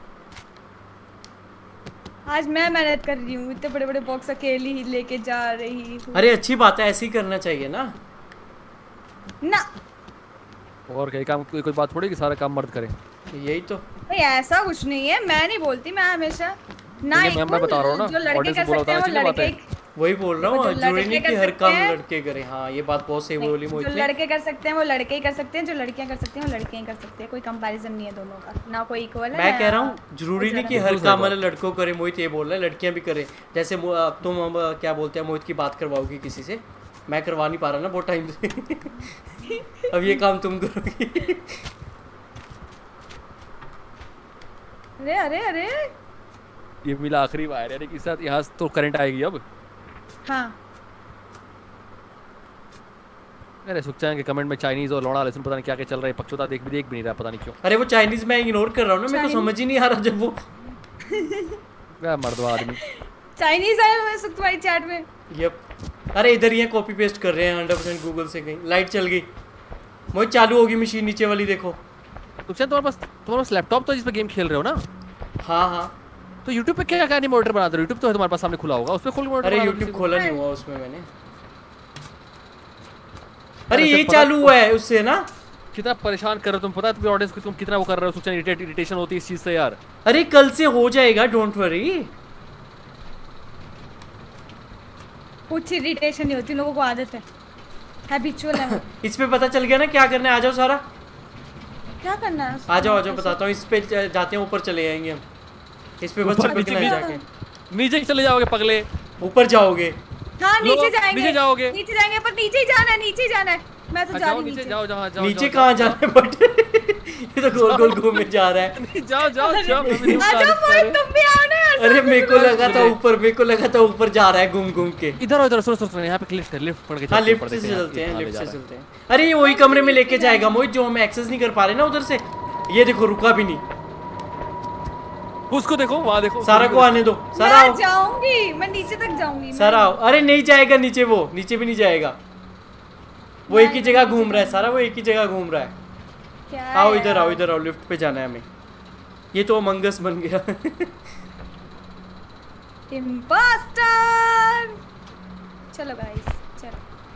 आज मैं मेहनत कर रही हूँ, इतने बड़े बड़े बॉक्स अकेली ही लेके जा रही हूँ। अरे अच्छी बात है, ऐसे ही करना चाहिए ना। ना और क्या काम, कोई कोई बात थोड़ी कि सारा काम मर्द करे। यही तो। भाई ऐसा कुछ नहीं है, मैं नहीं बोलती। मैं हमेशा ना नहीं, एक मैं- मैं बता रहा हूँ ना, जो लड़के audience कर को बोला सकते हैं होता वो है, लड़के ऐसी बात वही बोल रहा देखो, हूँ, जो जरूरी लड़के नहीं कि कर हर सकते काम हैं- लड़के करें। हाँ ये बात बहुत सही बोली जो मोहित ने। लड़के कर सकते हैं वो लड़के ही कर सकते हैं, जो लड़कियां कर सकती हैं वो लड़कियां ही कर सकते हैं। कोई कंपैरिजन नहीं है दोनों का, ना कोई इक्वल है। मैं ना कह रहा हूँ जरूरी नहीं कि हर बिल्कुल सही काम बात। वाले लड़कों करे, मोहित ये बोल रहा है लड़कियां भी करें। जैसे मो- अब तुम अब क्या बोलते हैं मोहित की बात करवाओगी किसी से, मैं करवा नहीं पा रहा ना बहुत टाइम से। अब ये काम तुम करोगी। अरे अरे अरे ये मिला आखिरी वायर यानी कि साथ यहाँ तो करंट आएगी अब। हाँ अरे सुखचान के कमेंट में चाइनीज और लौड़ा लेसन पता नहीं क्या क्या चल रहा है, पक्षोता देख भी देख भी नहीं रहा पता नहीं क्यों। अरे वो चाइनीज मैं इग्नोर कर रहा हूँ ना, मेरे को Chinese? समझ ही नहीं आ रहा जब वो क्या मर्दवा आदमी। चाइनीज आया हुआ है सुख तुम्हारी चैट में। यप। अरे इधर ही कॉपी पेस्ट कर रहे हैं हंड्रेड परसेंट गूगल से कहीं। लाइट चल गई मोहित, चालू होगी मशीन नीचे वाली देखो। सुखचान तुम्हारे पास तुम्हारे पास लैपटॉप तो जिस पे गेम खेल रहे हो ना, हाँ हाँ। तो YouTube पे क्या क्या नहीं मॉनिटर बना रहे हो? YouTube तो है तुम्हारे पास सामने खुला होगा, उस पे खोल के मॉनिटर अरे बना दो यूट्यूब किसी खोला नहीं हुआ उसमें मैंने। अरे अरे ये पता- चालू हुआ है उससे ना। को। कितना परेशान कर रहे हो तुम, पता है तुम्हारी ऑडियंस को तुम कितना वो कर रहे हो? सुखचान इरिटेट इरिटेशन होती है इस चीज से यार। अरे कल से हो जाएगा, डोंट वरी। कुछ इरिटेशन नहीं होती, लोगों को आदत है, हैबिचुअल है वो। इस पे पता चल गया ना क्या करना है। आ जाओ सारा, क्या करना है? आ जाओ आ जाओ बताता हूँ। इस पे ज- जाते हैं, ऊपर चले जाएंगे हम। इस पे बस ऊपर चिपकना है नीचे जाके। नीचे चले जाओगे पगले। ऊपर जाओगे। हाँ नीचे लोग जाएंगे, नीचे जाओगे। नीचे जाएंगे, पर नीचे ही जाना है, नीचे ही जाना है। मैं तो हाँ, जा जाओ रही नीचे नीचे। जाओ, जहाँ जाओ नीचे जाओ, कहाँ जाओ, जाना है बट ये तो गोल गोल घूमे जा रहा है। नहीं, जाओ जाओ जाओ मैं भी नहीं आ उठा जाओ रही। मोहित, तुम भी आओ ना यार। अरे मेरे को लगा था ऊपर, मेरे को लगा था ऊपर जा रहा है घूम घूम के। इधर इधर सुनो सुनो, यहाँ पे लिफ्ट है, लिफ्ट पकड़ के हाँ चलते हैं, लिफ्ट से पकड़ के चलते हैं, यहाँ लिफ्ट ले से जा रहा चलते हैं। अरे ये वही कमरे में लेके जाएगा मोहित जो हम एक्सेस नहीं कर पा रहे ना उधर से। ये देखो रुका भी नहीं। है। उसको देखो, वहाँ देखो। सारा को आने दो, सारा मैं आओ, जाऊंगी, मैं नीचे तक जाऊंगी। सारा आओ। अरे नहीं जाएगा नीचे, वो नीचे भी नहीं जाएगा। वो एक ही जगह घूम रहा है सारा, वो एक ही जगह घूम रहा है। क्या आओ है इधर यार? आओ इधर आओ, लिफ्ट पे जाना है हमें। ये तो मंगस बन गया। इम्पोस्टर। चलो गाइस चलो।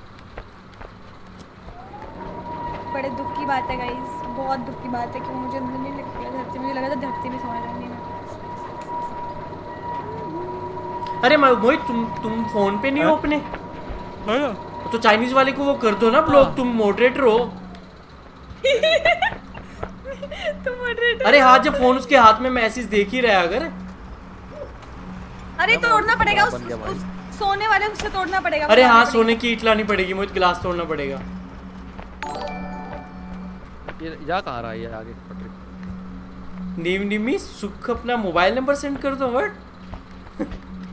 बड़े दुख की बात है गाइस, बहुत दुख की बात है कि मुझे अंदर नहीं लग गया धरती। मुझे लगा था धरती में सो जाऊंगी मैं। अरे मैं- मोहित तुम तुम फोन पे नहीं हो अपने? है ना? तो चाइनीज वाले को वो कर दो ना ब्लॉक। हाँ। तुम मॉडरेटर हो। तुम मॉडरेटर। अरे हाँ जब फोन उसके हाथ में मैसेज देख ही रहा है अगर। अरे तोड़ना पड़ेगा उस, बन गया भाई। उस सोने वाले उससे तोड़ना पड़ेगा। अरे हाँ बनाना सोने की ईट लानी पड़ेगी मोहित, गिलास तोड़ना पड़ेगा। ये जा कहाँ रहा है ये आगे पटरी? नीम निमी सुख अपना मोबाइल नंबर सेंड कर दो। व्हाट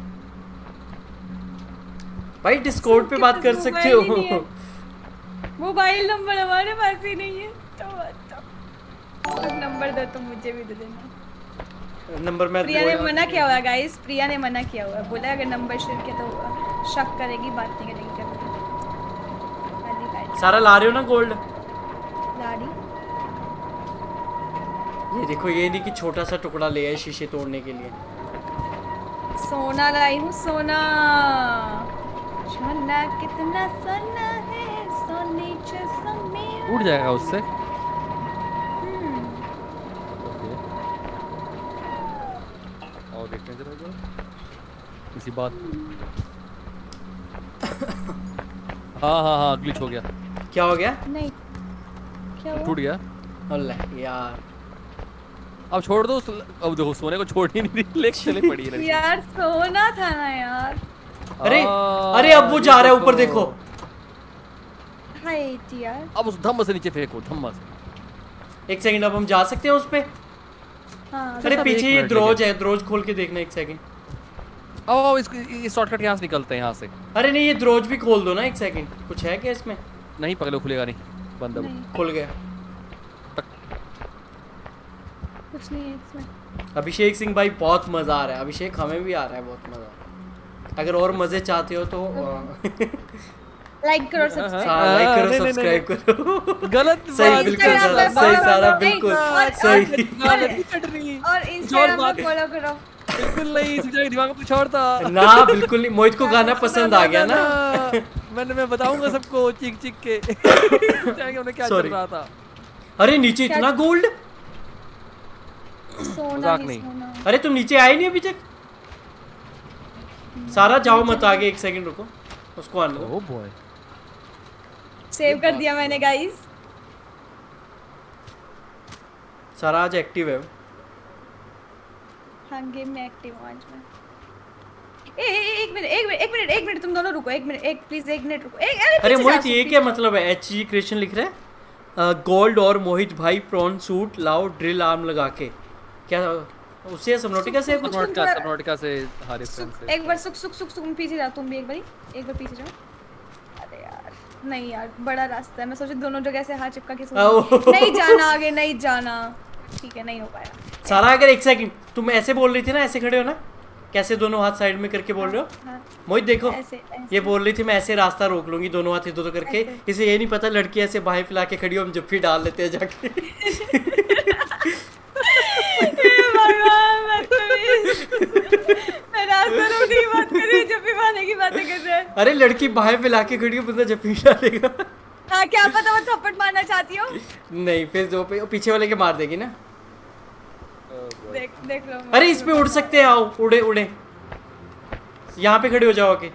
भाई डिस्कॉर्ड पे के बात पास कर सकते मोबाइल ही नहीं हो। है। मोबाइल नंबर हमारे पास ही नहीं है तो बताओ। नंबर दो तो मुझे भी दे देना। नंबर मैं प्रिया ने मना किया हुआ है गाइस, प्रिया ने मना किया हुआ है, बोला है, अगर नंबर शेयर किया तो शक करेगी, बात नहीं करेगी। क्या करेगी? सारा ला रहे हो ना गोल्ड? लाड़ी ये देखो, ये नहीं कि छोटा सा टुकड़ा ले आए शीशे तोड़ने के लिए। सोना लाई हूँ, सोना सोना कितना सोना है, सोने जैसा मेरा। उड़ जाएगा उससे। Hmm, okay. और देखते हैं जरा जरा किसी बात। हाँ हाँ हाँ ग्लिच हो गया, क्या हो गया? नहीं क्या हुआ? टूट गया। अल्लाह यार। अब छोड़ दो उस- अब देखो सोने को छोड़ ही नहीं रही, लेके चले पड़ी है लड़की। यार सोना था ना यार। अरे हाँ, अरे अब वो जा रहा है ऊपर देखो। हाय यार। अब उस धम्म से नीचे फेंको, धम्म से। एक सेकंड, अब हम जा सकते हैं उस पे? हाँ अरे सब पीछे एक ये मिनट द्रोज है, द्रोज खोल के देखना एक सेकंड। अब इसको ये शॉर्टकट यहाँ से निकलते हैं यहाँ से। अरे नहीं ये द्रोज भी खोल दो ना एक सेकंड। कुछ है क्या इसमें? नहीं पकड़ो, खुलेगा नहीं, बंद है वो। नहीं खुल गया। कुछ नहीं है इसमें। अभिषेक सिंह भाई बहुत मजा आ रहा है। अभिषेक हमें भी आ रहा है बहुत मजा। अगर और मजे चाहते हो तो लाइक करो सब्सक्राइब। हाँ, लाइक करो, नहीं, नहीं, सब्सक्राइब करो। गलत सही बात बिल्कुल कर सारा, रहा है। सही सारा नहीं, बिल्कुल और- सही। गलत नहीं कर रही। और इंस्टाग्राम पे फॉलो करो। बिल्कुल नहीं, तुझे दिमाग में कुछ और था। ना बिल्कुल नहीं। मोहित को गाना पसंद आ गया ना। मैंने मैं बताऊंगा सबको चिक चिक के जाएंगे उन्हें क्या चल Sorry. रहा था। अरे नीचे क्या- इतना गोल्ड। सोना मजाक ही नहीं। सोना। अरे तुम नीचे आए नहीं अभी तक? सारा जाओ मत आगे, एक सेकंड रुको, उसको आने दो। ओह बॉय, सेव कर दिया मैंने गाइस। सारा आज एक्टिव है। हाँ गेम में एक्टिव हूँ आज मैं। ए, ए, एक मिनट एक मिनट एक मिनट एक मिनट तुम दोनों रुको, एक मिनट, एक प्लीज एक मिनट रुको। एक अरे अरे पीछे मोहित जा, ये पीछे क्या जा। मतलब है? एच जी क्रिएशन लिख रहा है गोल्ड और मोहित भाई प्रॉन सूट लाओ ड्रिल आर्म लगा के। क्या उससे सबनोटिका से कुछ? सबनॉटिका सबनॉटिका से हारिस से। एक बार सुख सुख सुख सुख पीछे जा, तुम भी एक बारी एक बार पीछे जाओ। अरे यार नहीं यार, बड़ा रास्ता है, मैं सोचा दोनों जगह से हाथ चिपका के सोच। नहीं जाना आगे, नहीं जाना। ठीक है, नहीं हो पाया। सारा अगर एक सेकंड तुम ऐसे बोल रही थी ना, ऐसे खड़े हो ना, कैसे दोनों हाथ साइड में करके बोल रहे हो? हाँ, मोहित देखो ऐसे, ऐसे। ये बोल रही थी मैं ऐसे रास्ता रोक लूंगी, दोनों हाथ इधर उधर करके। ऐसे। इसे ये नहीं पता लड़की ऐसे बाहें फैला के खड़ी हो, हम जफ्फी डाल लेते हैं जाके। हे भगवान, बदतमीज। मैं रास्ता रोकने की बात कर रही हूँ, जब भी बहाने की बातें कर रहे हैं। अरे लड़की बाहें फैला के खड़ी हो, बंदा जफ्फी डालेगा। हाँ क्या पता वो थप्पड़ मारना चाहती हो। नहीं फिर जो पे, पीछे वाले के मार देगी ना। देख देख लो। अरे इस पे उड़ सकते हैं, आओ उड़े उड़े, यहाँ पे खड़े हो जाओ आके।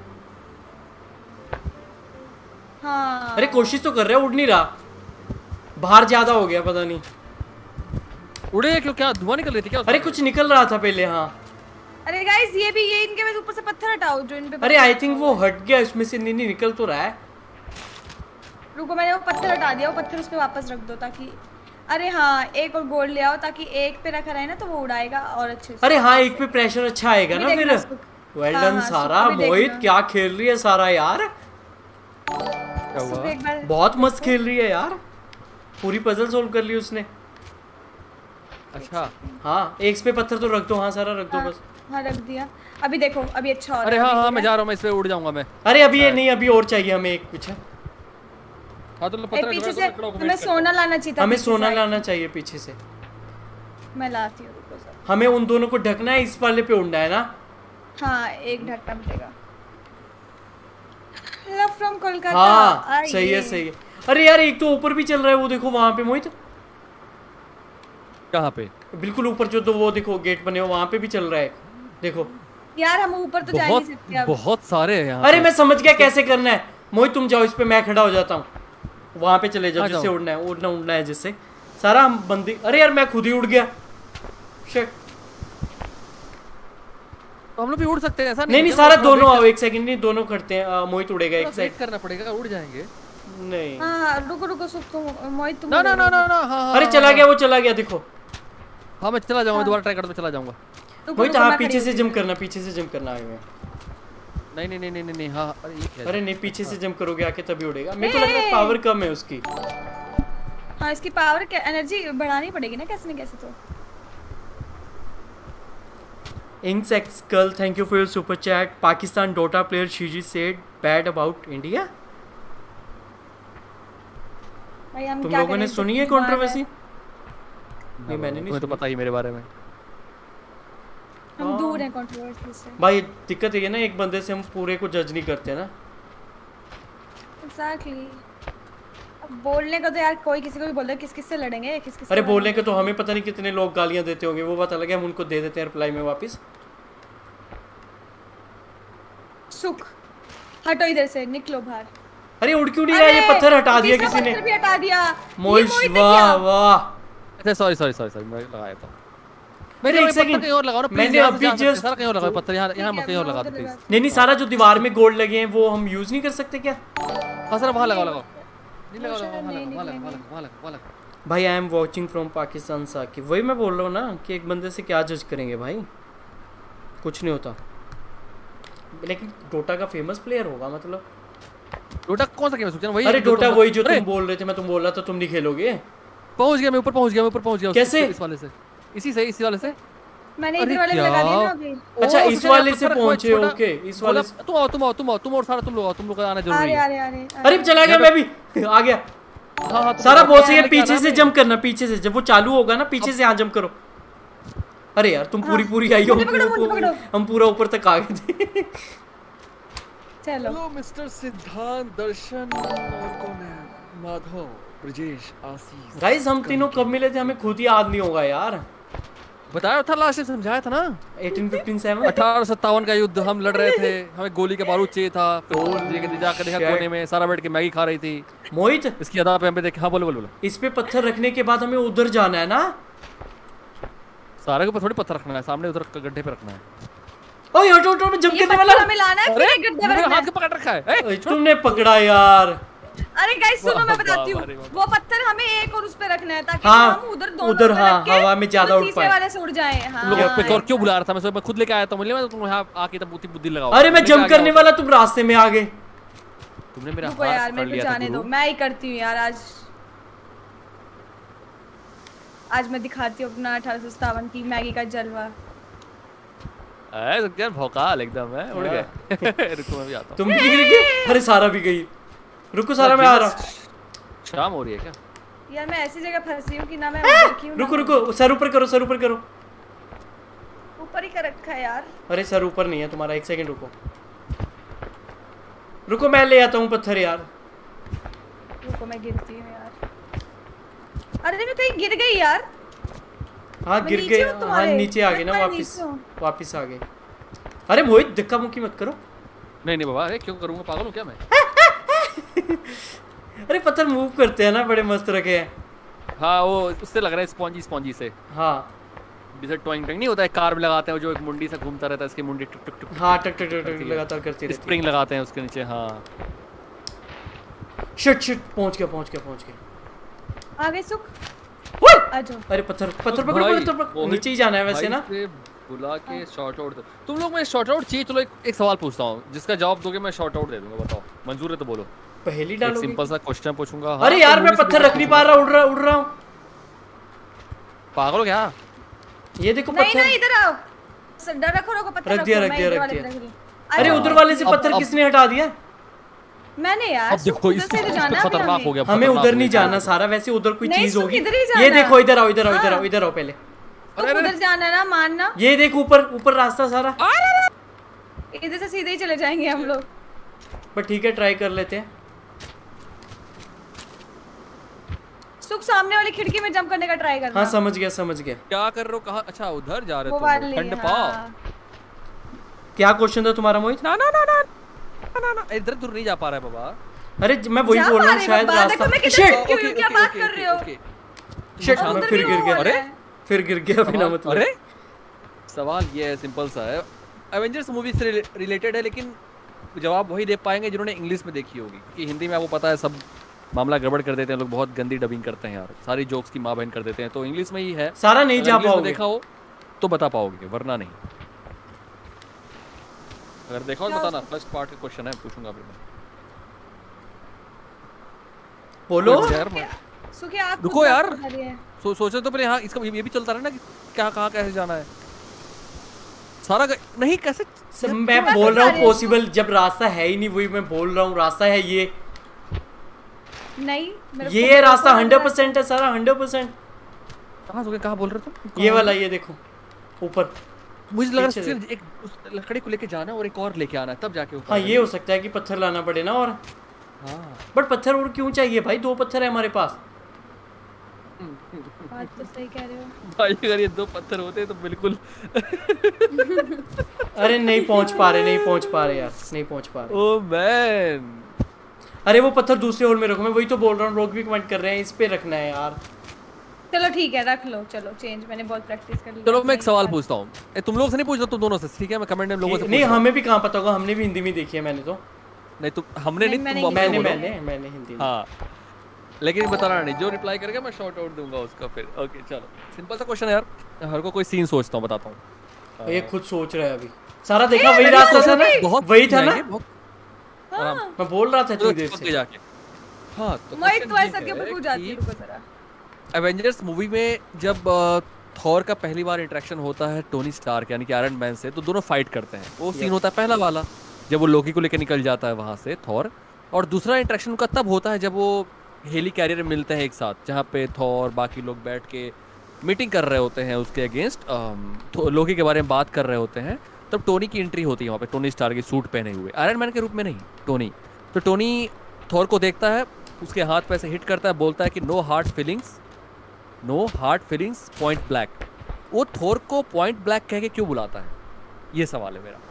हाँ अरे कोशिश तो कर रहे हो, उड़ नहीं रहा, बाहर ज्यादा हो गया पता नहीं। उड़े क्यों, क्या धुआं निकल रही थी क्या? अरे कुछ निकल रहा था पहले। हाँ अरे गाइस ये भी, ये इनके में ऊपर से पत्थर हटाओ जो इन पे। अरे आई थिंक वो हट गया, इसमें से नहीं, नहीं निकल तो रहा है। रुको मैंने वो पत्थर हटा दिया, वो पत्थर उस पे वापस रख दो ताकि। अरे हाँ एक और गोल्ड ले आओ ताकि एक पे रखा रहे ना तो वो उड़ाएगा और अच्छे से। अरे हाँ एक पे प्रेशर अच्छा आएगा अभी ना फिर। देखना सुख। वेल हाँ, डन हाँ, सारा। सुख, अभी मोहित देखना। क्या खेल रही है सारा यार, क्या सुख, हुआ? एक बार बहुत मस्त खेल रही है यार, पूरी पजल सोल्व कर ली उसने। अच्छा हाँ एक पे पत्थर तो रख दो। हाँ सारा रख दो हाँ, बस। हाँ रख दिया। अभी देखो अभी अच्छा हो रहा है। अरे हाँ अभी हाँ हो मैं रहा जा रहा हूँ, मैं इस पे उड़ जाऊंगा मैं। अरे अभी ये नहीं, अभी और चाहिए हमें एक पीछे। हाँ तो लो है। पत्थर एक पीछे हटवा से दो, हमें सोना लाना चाहिए था। हमें पीछे सोना से। लाना चाहिए पीछे से। मैं लाती हूँ रुको सर। हमें उन दोनों को ढकना है, इस वाले पे उड़ना है ना। हाँ एक ढक्कन मिलेगा। Love from Kolkata. हाँ सही है सही है। अरे यार एक तो ऊपर भी चल रहा है, वो देखो वहां पे मोहित, कहाँ पे? बिल्कुल ऊपर जो तो वो देखो गेट बने हो वहां पे भी चल रहा है, देखो। यार हम ऊपर तो जा ही बहुत नहीं सकते अब। बहुत सारे हैं यहाँ अरे पे। मैं समझ गया कैसे करना है। मोहित तुम जाओ, इस पे मैं खड़ा हो जाता हूँ, वहां पे चले जाओ आ जिससे जाओ। उड़ना है, उड़ना उड़ना है जिससे। सारा हम बंदी। अरे यार मैं खुद ही उड़ गया। शिट। तो हम लोग भी उड़ सकते हैं ऐसा नहीं नहीं है, सारा थोड़ा दोनों wait आओ, एक सेकंड नहीं दोनों खड़ते हैं। आ, मोहित उड़ेगा कर- एक साइड। wait करना पड़ेगा, उड़ जाएंगे। नहीं हाँ हाँ रुको रुको सुख तुम मोहित तुम ना ना ना ना ना हाँ हाँ अरे हाँ, चला हाँ, गया, वो चला गया देखो। हाँ मैं चला जाऊंगा, दोबारा ट्राई करता हूँ, चला जाऊंगा। रुको, मोहित रुको, हाँ मैं पीछे खड़ी से होती जंप करना, पीछे से जंप करना आगे। नहीं नहीं नहीं नहीं नहीं नहीं, हाँ अरे ये क्या है? अरे नहीं पीछे से जंप करोगे आके तभी उड़ेगा। मेरे को लग रहा है पावर कम है उसकी। हूँ। हाँ इसकी पावर एनर्जी बढ़ानी पड़ेगी ना कैसे न कैसे तो। Inks Skull, thank you for your super chat. Pakistan Dota player Shiji said bad about India. भाई हम तुम क्या लोगों ने करें, सुनी है बीमार कंट्रोवर्सी? ना, नहीं मैंने नहीं तुम्हें तो सुनी। पता ही मेरे बारे में। हम दूर हैं कंट्रोवर्सी से। भाई दिक्कत ये है ना, एक बंदे से हम पूरे को जज नहीं करते ना। एग्जैक्टली। अब बोलने का तो यार कोई किसी को भी बोल दे, किस किस से लड़ेंगे, किस किस से अरे बोलने लड़ेंगे। के तो हमें पता नहीं कितने लोग गालियां देते होंगे, वो बात अलग है, हम उनको दे देते हैं रिप्लाई में वापस। सुख हटो इधर से, निकलो बाहर। अरे उड़ क्यों नहीं रहा? ये पत्थर हटा दिया तीसरा किसी ने। पत्थर भी हटा दिया। मोहिश ये मोहित ने वाह किया। वाह। अच्छा सॉरी सॉरी सॉरी सॉरी मैं लगाया था। मेरे मेरे एक एक सेकंड सेकंड कहीं और लगाओ ना प्लीज। मैंने अभी जस्ट सारा कहीं और लगाओ पत्थर, यहाँ यहाँ ठीक है, कहीं और मैं लगा दो उधर प्लीज। लगा- नहीं नहीं सारा जो दीवार में गोल्ड लगे हैं वो हम यूज नहीं कर सकते क्या? हाँ सर वहाँ लगाओ लगाओ। नहीं लगाओ लगाओ, वहाँ नहीं, लगाओ, वहाँ नहीं, लगाओ, वहाँ लगाओ, वहाँ लगाओ। भाई I am watching from Pakistan Saqib. वही मैं बोल रहा हूँ ना कि एक बंदे से क्या जज करेंगे भाई, कुछ नहीं होता। लेकिन डोटा का फेमस प्लेयर होगा मतलब। डोटा कौन सा गेम है सुखचैन? वही अरे जो डोटा तुम- वही जो अरे, तुम बोल रहे थे, मैं तुम बोल रहा था तुम नहीं खेलोगे। पहुंच गया मैं, ऊपर पहुंच गया मैं, ऊपर पहुंच गया। कैसे? इस वाले से, इसी से, इसी वाले से। मैंने अरे इधर वाले में क्या? लगा दिया ना अभी। अच्छा ओ, इस सुखचैन, वाले आप से पत्थर रखो, पहुंचे, छोटा- ओके इस वाले से। बोला, तुम आओ तुम आओ तुम आओ तुम और सारा तुम लोग आओ, तुम लोग का आना आ जरूरी रहे है। आ रहे आ रहे अरे चला गया मैं भी आ गया। हाँ हाँ तुम सारा लोग- बहुत सही है, क्या पीछे नाम से है? जंप करना, पीछे से जब वो चालू होगा ना पीछे से यहाँ जंप करो। अरे यार तुम पूरी पूरी आई हो, मुझे पकड़ो, मुझे हम पकड़ो। हम पूरा ऊपर तक आ गए थे। चलो हेलो मिस्टर सिद्धांत, दर्शन और कौन है? माधव, ब्रजेश, आशीष। गाइस हम तीनों कब मिले थे हमें खुद ही याद नहीं होगा यार। बताया था लास्ट टाइम, समझाया था ना। अठारह फिफ्टीन सेवन अठारह सत्तावन का युद्ध हम लड़ रहे थे, हमें गोली का बारूद चाहिए था। फिर जाकर देखा कोने में सारा बैठ के मैगी खा रही थी। मोहित इसकी अदा पे हम पे देखे। हाँ बोलो बोलो बोलो। इस पे पत्थर रखने के बाद हमें उधर जाना है ना? सारे के ऊपर थोड़ी पत्थर रखना है, सामने उधर गड्ढे पे रखना है। ओए हटो हटो, मैं जंप ये करने वाला पत्थर हमें लाना है, फिर एक गड्ढे में मेरे रखना हाथ है। को पकड़ रखा है। ए, ओए, तुमने पकड़ा यार। अरे गाइस सुनो, मैं वाह, बताती हूँ। वाह, वाह। वो पत्थर हमें एक और उस पे रखना है ताकि हाँ, हम उधर दोनों उधर, पे हाँ, रख के हवा में ज्यादा वो उड़ तीसरे पाए। वाले से उड़ जाए। हाँ तुम लोग पे हाँ। और क्यों बुला रहा था? मैं सोचा मैं खुद लेके आया था, मुझे तुम यहाँ आके तब बुद्धि बुद्धि लगाओ। अरे मैं जंप करने वाला, तुम रास्ते में आ गए। तुमने मेरा रुको हाथ यार, पकड़ मेरे को लिया था जाने दो, गुरु। मैं ही करती हूँ यार। आज आज मैं दिखाती हूँ अपना अठारह सौ सत्तावन की मैगी का जलवा। ऐ सकते हैं भौकाल एकदम है, उड़ गए। रुको मैं भी आता हूँ। तुम भी गिर गए? अरे सारा भी गई। रुको सारा, मैं आ रहा हूँ। शाम हो रही है क्या? यार मैं ऐसी जगह फंसी हूँ कि ना मैं उधर की हूँ ना रुको रुको, सर ऊपर करो, सर ऊपर करो। ऊपर ही कर रखा है यार। अरे सर ऊपर नहीं है तुम्हारा, एक सेकंड रुको। रुको मैं ले आता हूँ पत्थर यार। रुको मैं गिरती हूँ यार। अरे मैं कहीं गिर गई यार। हाँ मैं गिर नीचे गए। हूँ हाँ तुम्हारे। नीचे आ गए ना मैं वापस। नीचे हूँ। वापस आ गए। अरे मोहित धक्का मुक्की मत करो। नहीं नहीं बाबा, अरे क्यों करूँगा, पागल हूँ क्या मैं? अरे पत्थर मूव करते हैं ना, बड़े मस्त रखे हैं। हाँ वो उससे लग रहा है स्पॉन्जी स्पॉन्जी से। हाँ जैसे टॉइंग टॉइंग नहीं होता है, कार में लगाते हैं जो एक मुंडी से घूमता रहता है, इसकी मुंडी टुक टुक टुक हाँ टक टक टक टक लगातार करती रहती है। स्प्रिंग लगाते हैं उसके नीचे। हाँ शिट शिट, पहुंच गया पहुंच गया पहुंच गया। आ गए सुख। ओए! आ जाओ। अरे पत्थर पत्थर पकड़ो भाई, पत्थर पकड़ो। मोहित नीचे ही जाना है वैसे भाई ना। से बुला के शॉर्ट आउट। तुम लोग मैं शॉर्ट आउट चाहिए? चलो एक, एक सवाल पूछता हूँ, जिसका जवाब दोगे मैं शॉर्ट आउट दे दूंगा। बताओ मंजूर है तो बोलो। पहली एक डालोगे? सिंपल सा क्वेश्चन पूछूंगा। हाँ, अरे यार तो मैं मूवी से पत्थर पूछा रख नहीं पा रहा, उड़ रहा उड़ रहा हूँ। पागल हो क्या? ये देखो नहीं पत्थर। नहीं इधर आओ। डर रखो, रखो पत्थर रख दिया, रखो, रख मैं दिया, इधर रख वाले दिया। पे रख रही हूँ। अरे अरे उधर वाले से अब- पत्थर अब- किसने हटा दिया? मैंने यार। अब देखो उधर इसको से तो जाना है खतरनाक अभी हो गया। हमें खतरनाक उधर हो नहीं गया। जाना सारा, वैसे उधर कोई नहीं, चीज सुख, होगी। इधर ही ये जाना। देखो, इधर आओ इधर आओ इधर हाँ। आओ इधर आओ पहले। तो उधर जाना है ना, मानना। ये देख ऊपर ऊपर रास्ता सारा। इधर से सीधे ही चले जाएंगे हम लोग। पर ठीक है, ट्राई कर लेते हैं। सुख सामने वाली खिड़की में जंप करने का ट्राई करना। हाँ समझ गया समझ गया। क्या कर रहे हो? कहाँ? अच्छा उधर जा रहे वो हो वाली, तुम? ठंड हाँ। पाओ। क्या क्वेश्चन था तुम्हारा मोहित? ना ना ना ना ना ना इधर दूर नहीं जा पा रहा है बाबा। अरे मैं वही जा बोल रहा पा हूँ, रहे शायद बाबा, रास्ता। देखो मैं किधर शिट रुकी हुई हूँ, क्या बात कर रहे हो? शिट, और मैं उधर फिर भी गिर वो गया। हो रहा अरे? है। फिर गिर गया बिना सवाल- मतलब। अरे सवाल ये है, सिंपल सा है। एवेंजर्स मूवी से रिलेटेड है, लेकिन जवाब वही दे पाएंगे जिन्होंने इंग्लिश में देखी होगी, क्योंकि हिंदी में आपको पता है सब मामला गड़बड़ कर देते हैं लोग, बहुत गंदी डबिंग करते हैं यार, सारी जोक्स की माँ बहन कर देते हैं। तो इंग्लिश में ही है, सारा नहीं अगर जा इंग्लिश में पाओगे। देखा हो तो बता पाओगे, वरना नहीं। अगर देखा हो तो बताना। फर्स्ट पार्ट का क्वेश्चन है, पूछूंगा फिर मैं। बोलो। यार मैं सुखी आप रुको यार। सो सोचे तो पहले। हाँ इसका ये भी चलता रहा ना कि क्या कहाँ कैसे जाना है सारा ग... नहीं कैसे सब मैं बोल रहा हूँ पॉसिबल, जब रास्ता है ही नहीं, वही मैं बोल रहा हूँ रास्ता है ये। नहीं मेरे को ये पता रास्ता है। हंड्रेड परसेंट है सारा, हंड्रेड परसेंट। कहाँ से कहाँ बोल रहे थे? ये वाला, ये देखो ऊपर। मुझे लग रहा पीछे है एक उस लकड़ी को लेके जाना और एक और लेके आना है, तब जाके ऊपर। हाँ ये हो सकता है कि पत्थर लाना पड़े ना। और हाँ बट पत्थर और क्यों चाहिए भाई? दो पत्थर है हमारे पास। बात तो सही कह रहे हो। भाई अगर ये दो पत्थर होते तो बिल्कुल। अरे नहीं पहुंच पा रहे, नहीं पहुंच पा रहे यार, नहीं पहुंच पा रहे। ओ मैन, अरे वो पत्थर दूसरे होल में रखो, मैं वही तो बोल रहा हूँ। लोग भी कमेंट कर रहे हैं इस पे रखना है यार। चलो ठीक है, रख लो। चलो चेंज, मैंने बहुत प्रैक्टिस कर ली। चलो मैं एक सवाल पूछता हूँ। तुम लोगों से नहीं पूछ रहा, तुम दोनों से, ठीक है? मैं कमेंट में लोगों से नहीं पूछ रहा हूँ। हमें भी कहाँ पता होगा, हमने भी हिंदी में देखी है। मैंने तो नहीं तो हमने नहीं, नहीं, मैंने तुम अपने मैंने बोलो। मैंने मैंने हिंदी में। हाँ लेकिन बताना नहीं, जो रिप्लाई करेगा मैं शॉर्ट आउट दूंगा उसका फिर। ओके चलो, सिंपल सा क्वेश्चन है यार। हर को कोई सीन सोचता हूँ, बताता हूँ। ये खुद सोच रहा है अभी। सारा देखा वही रास्ता था ना, बहुत वही था ना। बहुत हाँ। मैं बोल रहा था तो इतनी देर चिपक के से। जाके। हाँ तो मैं question तुम्हारे ये साथ के ऊपर है कूद जाती कि हूँ, रुको जरा। एवेंजर्स मूवी में जब थॉर का पहली बार इंटरेक्शन होता है टोनी स्टार्क यानी कि आयरन मैन से, तो दोनों फाइट करते हैं। वो सीन होता है पहला वाला, जब वो लोकी को लेकर निकल जाता है वहाँ से थॉर। और दूसरा इंटरेक्शन उनका तब होता है जब वो हेली कैरियर में मिलते हैं एक साथ, जहाँ पे थॉर बाकी लोग बैठ के मीटिंग कर रहे होते हैं उसके अगेंस्ट, तो लोकी के बारे में बात कर रहे होते हैं। तब टोनी की एंट्री होती है वहाँ पे, टोनी स्टार्क की सूट पहने हुए, आयरन मैन के रूप में नहीं, टोनी। तो टोनी थॉर को देखता है, उसके हाथ पे ऐसे हिट करता है, बोलता है कि no hard feelings, no hard feelings point black. वो थोर को पॉइंट ब्लैक कह के क्यों बुलाता है, ये सवाल है मेरा।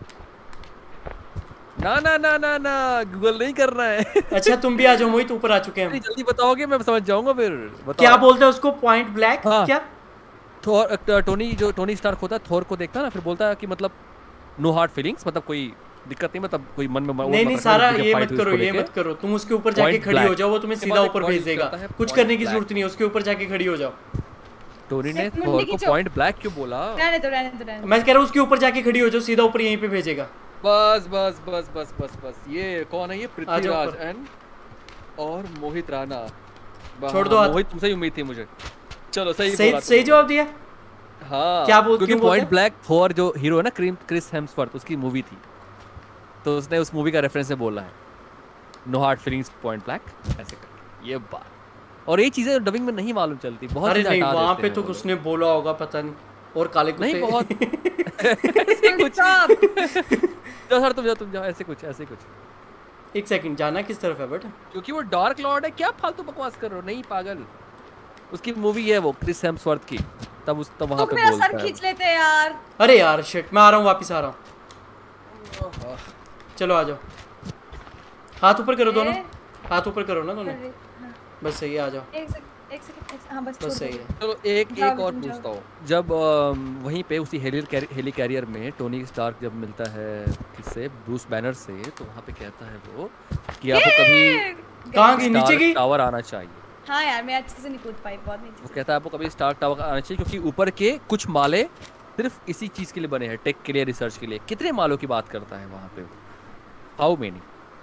ना ना ना ना ना गूगल नहीं करना है। अच्छा तुम भी आ जाओ मोहित, ऊपर आ चुके हैं हम। जल्दी बताओगे मैं समझ जाऊंगा फिर। बताओ क्या बोलते हैं उसको, पॉइंट ब्लैक? हाँ। क्या थोर टोनी जो टोनी स्टार्क होता है थोर को देखता है ना, फिर बोलता है कि मतलब नो हार्ड फीलिंग्स, मतलब कोई दिक्कत नहीं, मतलब कोई मन में नहीं नहीं सारा ये मत करो, ये मत करो, तुम उसके ऊपर जाके खड़ी हो जाओ, वो तुम्हें सीधा ऊपर भेज देगा, कुछ करने की जरूरत नहीं है, उसके ऊपर जाके खड़ी हो जाओ। टोनी ने थोर को पॉइंट ब्लैक क्यों बोला? रहने दो रहने दो रहने दो। मैं कह रहा हूँ उसके ऊपर जाके खड़ी हो जाओ, सीधा ऊपर यहीं पे भेजेगा। बस बस बस बस बस बस ये कौन है? ये पृथ्वीराज एंड और मोहित राणा। छोड़ दो, मोहित तुमसे ही उम्मीद थी मुझे। चलो सही सही सही जवाब दिया। हाँ क्या बोल क्योंकि पॉइंट ब्लैक थोर जो हीरो है ना क्रिस हेम्सवर्थ, उसकी मूवी थी, तो उसने उस मूवी का रेफरेंस में बोला है no hard feelings point black ऐसे करके, ये बात। और ये चीजें डबिंग में नहीं मालूम चलती बहुत। अरे नहीं वहाँ पे तो उसने बोला होगा पता नहीं, और काले कुत्ते नहीं बहुत ऐसे कुछ। जाओ सर तुम जाओ तुम जाओ ऐसे कुछ ऐसे कुछ। एक सेकंड, जाना किस तरफ है बट? क्योंकि वो डार्क लॉर्ड है, क्या फालतू बकवास कर रहे हो? नहीं पागल, उसकी मूवी है वो क्रिस हेम्सवर्थ की, तब उस तब वहां पे बोलता है। मेरा सर खींच लेते हैं यार। अरे यार शिट, मैं आ रहा हूँ, वापस आ रहा हूँ। चलो आ जाओ, हाथ ऊपर करो दोनों, हाथ ऊपर करो ना दोनों, बस सही है, आ जाओ। एक सेकंड एक सेकंड, हां बस बस सही है। चलो एक एक और पूछता हूँ, जब वहीं पे उसी हेली हेली कैरियर में टोनी स्टार्क जब मिलता है किससे, ब्रूस बैनर से, तो वहाँ पे कहता है वो कि आपको कभी कहाँ की नीचे की टावर आना चाहिए। हाँ यार मैं अच्छे से नहीं कूद पाई, बहुत नीचे। वो कहता है आपको कभी स्टार्क टावर आना चाहिए क्योंकि ऊपर के कुछ माले सिर्फ इसी चीज के लिए बने हैं, टेक के लिए, रिसर्च के लिए। कितने मालों की बात करता है वहाँ पे? How many?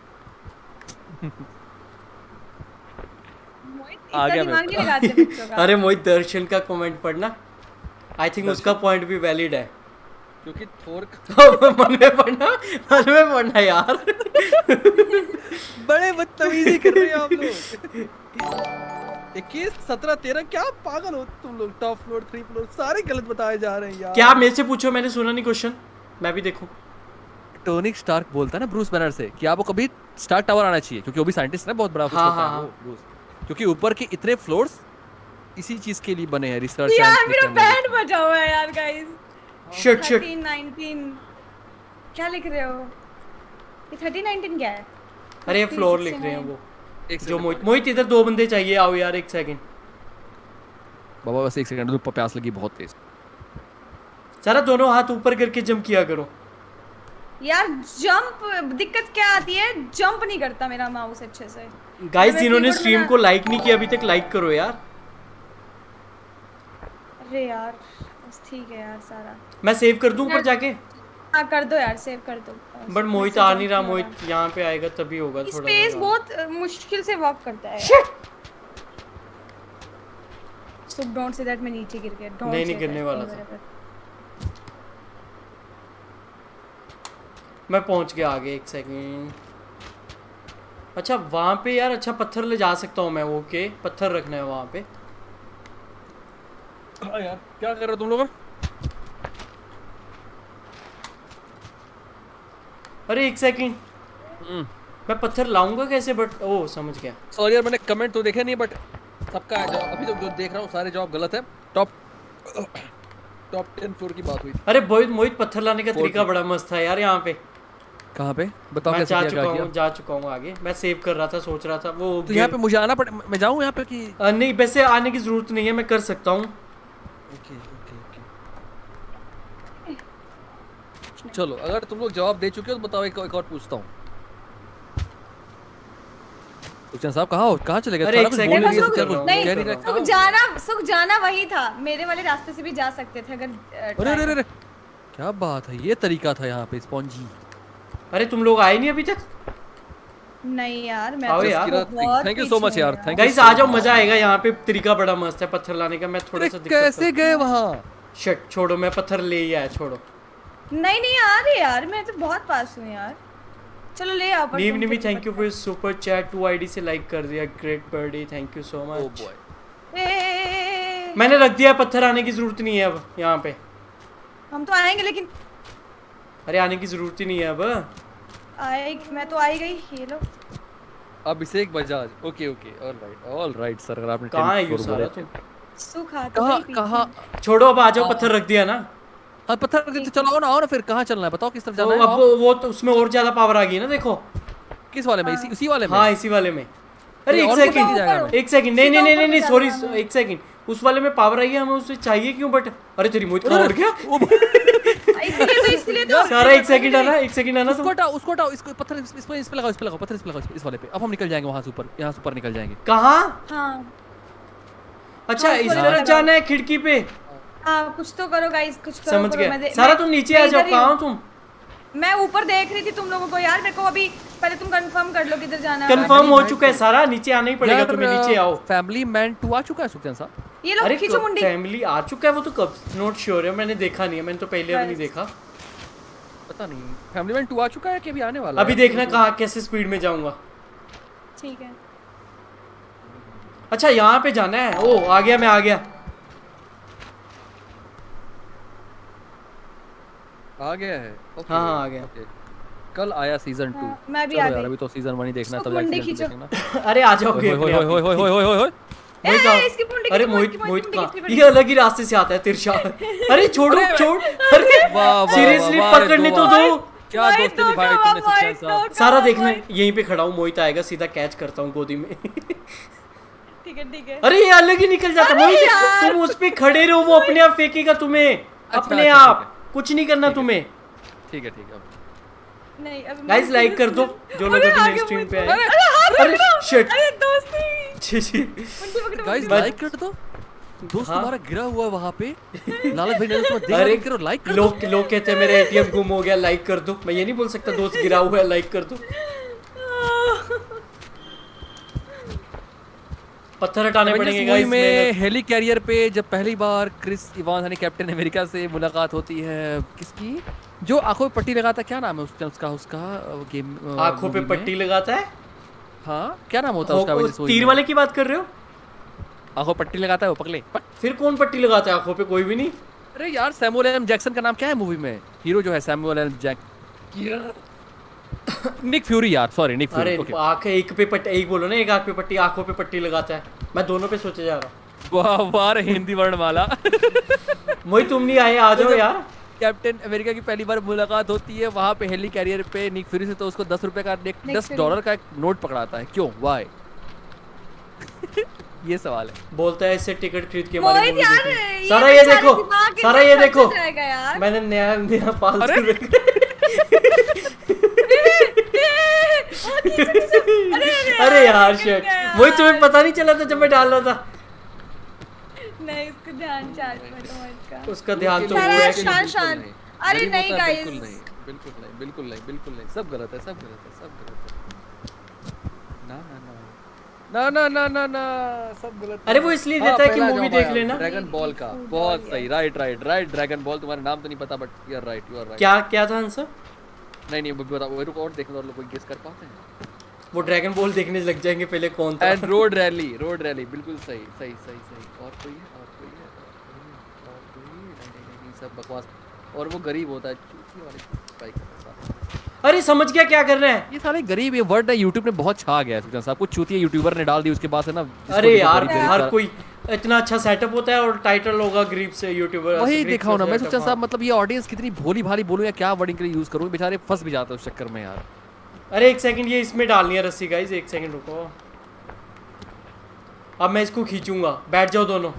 आ गया मैं। अरे मोहित दर्शन का कमेंट पढ़ना, आई थिंक उसका पॉइंट भी वैलिड है, क्योंकि थोर का मन में पढ़ना, मन में पढ़ना यार। बड़े बदतमीजी कर रहे हो आप लोग। इक्कीस सत्रह तेरह, क्या पागल हो तुम लोग? टॉप फ्लोर थ्री फ्लोर सारे गलत बताए जा रहे हैं यार। क्या मेरे से पूछो, मैंने सुना नहीं क्वेश्चन, मैं भी देखूं। टोनी स्टार्क बोलता है ना ब्रूस बैनर से कि आपको कभी स्टार्क टावर आना चाहिए, क्योंकि वो भी साइंटिस्ट है बहुत बड़ा। हाँ, हाँ, हाँ। ब्रूस, क्योंकि ऊपर के इतने फ्लोर्स इसी चीज के लिए बने हैं, रिसर्च। यार मेरा बैंड बजा हुआ है यार guys. Shit shit, thirteen nineteen क्या लिख रहे हो? ये थर्टीन नाइनटीन क्या है? अरे फ्लोर लिख रहे हैं वो, जो मोहित मोहित इधर दो बंदे चाहिए, आओ यार एक सेकंड। बाबा बस एक सेकंड, तो प्यास लगी बहुत तेज। सारा दोनों हाथ ऊपर करके जंप किया करो यार। जंप दिक्कत क्या आती है, जंप नहीं करता मेरा माउस अच्छे से। गाइस जिन्होंने स्ट्रीम को लाइक नहीं किया अभी तक, लाइक करो यार। अरे यार बस ठीक है यार सारा। मैं सेव कर दूं ऊपर जाके? हाँ कर दो यार, सेव कर दो। बट मोहित आ नहीं रहा, मोहित यहाँ पे आएगा तभी होगा। थोड़ा स्पेस बहुत मुश्किल से वॉक करता है। सो डोंट से दैट मैं नीचे गिर गया। नहीं नहीं गिरने वाला था, मैं पहुंच गया आगे। एक सेकंड। अच्छा वहाँ पे यार, अच्छा पत्थर ले जा सकता हूँ मैं? ओके पत्थर रखना है वहाँ पे। हाँ यार क्या कर रहे हो तुम लोग? अरे एक सेकंड, मैं पत्थर लाऊंगा कैसे? बट ओ समझ गया। सॉरी यार मैंने कमेंट तो देखे नहीं, बट सबका अभी तो जो देख रहा हूँ सारे जवाब गलत है। टॉप टॉप टेन फ्लोर की बात हुई। अरे मोहित मोहित पत्थर लाने का तरीका बड़ा मस्त था यार यहाँ पे। कहाँ पे बताओ? मैं जा चुका हूँ जा चुका हूँ आगे। मैं सेव कर रहा था, सोच रहा था वो। तो यहाँ पे मुझे आना पड़े, मैं जाऊँ यहाँ पे कि नहीं? वैसे आने की जरूरत नहीं है, मैं कर सकता हूँ। ओके ओके ओके चलो अगर तुम लोग जवाब दे चुके हो तो बताओ, एक, एक और पूछता हूँ। सुखचंद साहब कहाँ हो? कहाँ चले गए? अरे एक सेकंड, नहीं सुख सुख जाना सुख जाना वही था, मेरे वाले रास्ते से भी जा सकते थे अगर। अरे अरे अरे क्या बात है, ये तरीका था यहाँ पे स्पॉन्जी। अरे तुम लोग आए नहीं अभी तक? नहीं यार मैं आओ यार। थैंक यू सो मच यार, थैंक यू गाइस आ जाओ, मजा आएगा यहाँ पे। तरीका बड़ा मस्त है पत्थर लाने का। मैं थोड़ा सा कैसे गए वहाँ? शिट छोड़ो, मैं पत्थर ले ही आया, छोड़ो। नहीं नहीं आ रहे यार, मैं तो बहुत पास हूँ यार। चलो ले आओ। नीव निमी thank you for super chat, two ID से लाइक कर दिया। Great birthday, thank you so much. Oh boy मैंने रख दिया, पत्थर आने की जरूरत नहीं है अब यहाँ पे। हम तो आएंगे लेकिन। अरे आने की जरूरत ही नहीं है अब। आएगी, मैं तो आई गई। ये लो Abhishek Bajaj. Okay okay alright alright sir. अगर आपने कहाँ है यू सारा तुम? सुखा तो कहाँ वही पीछे। कहाँ छोड़ो अब आ जाओ, पत्थर रख दिया ना। हाँ पत्थर रख देते, चलो आओ ना आओ ना, फिर कहाँ चलना है बताओ, किस तरफ तो जाना है? अब आओ। वो तो उसमें और ज्यादा पावर आ गई है ना, देखो। किस वाले में? इसी उसी वाले में? हाँ इसी वाले में। अरे एक और कुछ नहीं सेकंड जाएगा हमें। एक सेकंड नहीं नहीं नहीं नहीं नहीं सीधा सॉरी ऊपर जाना है। एक सेकंड, उस वाले में पावर आई है, हमें उसे चाहिए क्यों? बट अरे तेरी मोहित कहाँ उड़ गया? इसलिए तो इसलिए तो सारा एक सेकंड आना, एक सेकंड आना उसको तुम। हटाओ उसको हटाओ, इसको पत्थर इस इस पे इस पे लगाओ, इस पे लगाओ पत्थर, इस पे लगाओ, इस वाले पे। अब हम निकल जाएंगे वहां से ऊपर, यहाँ से ऊपर निकल जाएंगे। कहाँ? हाँ अच्छा हाँ, इस इसको तरफ लगाओ। जाना है खिड़की पे। हाँ कुछ तो करो गाइस, कुछ करो समझ करो, मैं गया। दे- सारा मैं- तुम नीचे मैं आ जाओ, इधर ही कहाँ हो हूँ। तुम? मैं ऊपर देख रही थी तुम लोगों को यार, मेरे को अभी पहले तुम कंफर्म कर लो किधर जाना है। कंफर्म हो चुका है सारा, नीचे आना ही पड़ेगा तुम्हें, नीचे आओ। फैमिली मैन टू आ चुका है सुखचैन साहब। ये लो अरे खींचो मुंडी। फैमिली आ चुका है वो तो कब, नॉट श्योर है, मैंने देखा नहीं है, मैंने तो पहले अभी नहीं देखा। पता नहीं फैमिली मैन टू आ चुका है कि अभी आने वाला है? अभी देखना कहाँ कैसे स्पीड में जाऊंगा। ठीक है अच्छा यहाँ पे जाना है। ओ आ गया, मैं आ गया। आ गया है। ओके, हाँ, हाँ, आ गया। ओके। कल आया सीजन टू। हाँ, मैं भी चलो आ यार गई। अभी तो सीजन वन ही देखना है, उसको तब जाके मुंडी सीजन टू खींचो। देखना। अरे आ जाओगे होय होय होय होय होय होय होय होय। मोहित ए, आओ। इसकी मुंडी अरे कितनी मोहित बड़ी, मोहित मुंडी कहाँ? कितनी बड़ी। ये अलग ही रास्ते से आता है तिरछा। अरे छोड़ो छोड़, अरे वाह, वाह, सीरियसली वाह, वाह, पकड़ने तो वाह। दो। क्या मोहित दोस्ती दो, निभाई दो, तुमने सुखचैन मोहित साहब। दो। सारा Come on, देखना मोहित। यहीं पे खड़ा हूँ, मोहित आएगा सीधा कैच करता हूँ गोदी में। ठीक है ठीक है। अरे ये अलग ही निकल जाता अरे मोहित, यार। तुम उस पे खड़े रहो, वो अपने आप फेंकेगा तुम्हें, अपने अच्छा, आप, ठीक कुछ नहीं करना ठीक है। तुम्हें। ठीक है ठीक है। नहीं अब गाइस लाइक कर दो जो लोग अरे, अभी आगे नेक्स्ट स्ट्रीम पे मुझे- आए। अरे हाथ अरे पकड़ो। शिट, अरे दोस्ती छी छी। मुंडी पकड़ो, गाइस मुंडी लाइक कर दो। दोस्त हाँ। तुम्हारा गिरा हुआ है वहां पे। लालच भाई ने तुम्हें देखा, अरे नहीं करो, लाइक कर दो। लोग लोग कहते हैं मेरा एटीएम गुम हो गया, लाइक कर दो। मैं ये नहीं बोल सकता दोस्त गिरा हुआ है लाइक कर दो। पत्थर हटाने Avengers पड़ेंगे मूवी गाइस। में मेहनत। हेली कैरियर पे जब पहली बार क्रिस इवांस यानी कैप्टन अमेरिका से मुलाकात होती है, किसकी? जो आंखों पे पट्टी लगाता है, क्या नाम है उसका उसका उसका अ, गेम अ, आंखों पे movie में? पट्टी लगाता है। हाँ क्या नाम होता है उसका? हो- Avengers उस movie तीर में? वाले की बात कर रहे हो? आंखों पे पट्टी लगाता है वो, पकले पक। फिर कौन पट्टी लगाता है आंखों पे? कोई भी नहीं। अरे यार सैमुअल एल जैक्सन का नाम क्या है मूवी में? हीरो जो है Samuel L Jack Nick Fury यार, सॉरी निक अरे फ्यूरी। ओके आंख एक पे पट्टी, एक बोलो ना, एक आंख पे पट्टी, आंखों पे पट्टी लगाता है। मैं दोनों पे सोचे जा रहा हूँ। वाह वाह रे हिंदी वर्णमाला। मोहित तुम नहीं आए, आ जाओ यार। कैप्टन अमेरिका की पहली बार मुलाकात होती है वहां पे हेली कैरियर पे निक फ्यूरी से, तो उसको दस रुपए का एक निक दस फ्यूरी। डॉलर का एक नोट पकड़ाता है। क्यों? वाई? ये सवाल है। बोलता है इससे टिकट खरीद के हमारी मोहित मूवी यार देखनी। ये सारा ये बेचारे देखो, दिमाग के सारा साथ ये खर्च देखो, हो जाएगा यार। मैंने नया नया पालतू अरे! देखा। अरे यार शिट, वही तुम्हें पता नहीं चला था जब मैं डाल रहा था। नहीं उसको ध्यान चार्ज मत मोहित का। उसका ध्यान तो सारा वो है। शान शान। अरे गरीब नहीं होता है, गाइस, बिल्कुल नहीं बिल्कुल नहीं बिल्कुल नहीं बिल्कुल नहीं, सब गलत है, सब गलत है, सब गलत है। ना ना ना ना ना ना ना ना सब गलत है। अरे वो इसलिए हाँ, देता है कि पहला मूवी जॉब देख आया, लेना। ड्रैगन बॉल का। बहुत सही, right right right dragon ball. तुम्हारा नाम तो नहीं पता but you are right, you are right. क्या क्या था आंसर? नहीं नहीं बताओ, वो रुको और देखने दो, और लोग कोई गेस कर पाते हैं। वो ड्रैगन बॉल देखने लग जाएंगे पहले कौन था। And road rally, road rally बिल्कुल सही सही सही सही। और कोई है? और कोई है? और कोई है? और कोई है? नहीं नहीं नहीं, नहीं सब बकवास। और वो गरीब होता है, चूती वाली स्ट्राइक करता है। अरे समझ गया क्या कर रहे हैं। ये साले गरीब, ये वर्ड है यूट्यूब ने बहुत छा गया है सुखचैन साहब। कुछ चूतिया यूट्यूबर ने डाल दी, उसके बाद से ना जिसको अरे देखो यार गरीब गरीब हर सा- कोई इतना अच्छा सेटअप होता है और टाइटल होगा गरीब से यूट्यूबर। वही दिखाओ ना। मैं सुखचैन साहब मतलब ये ऑडियंस कितनी भोली भाली बोलूं या क्या वर्डिंग के लिए यूज करूं, बेचारे फंस भी जाते हैं उस चक्कर में यार। अरे एक सेकंड, ये इसमें डालनी है रस्सी गाइस, एक सेकंड रुको। अब मैं इसको खींचूंगा, बैठ जाओ दोनों।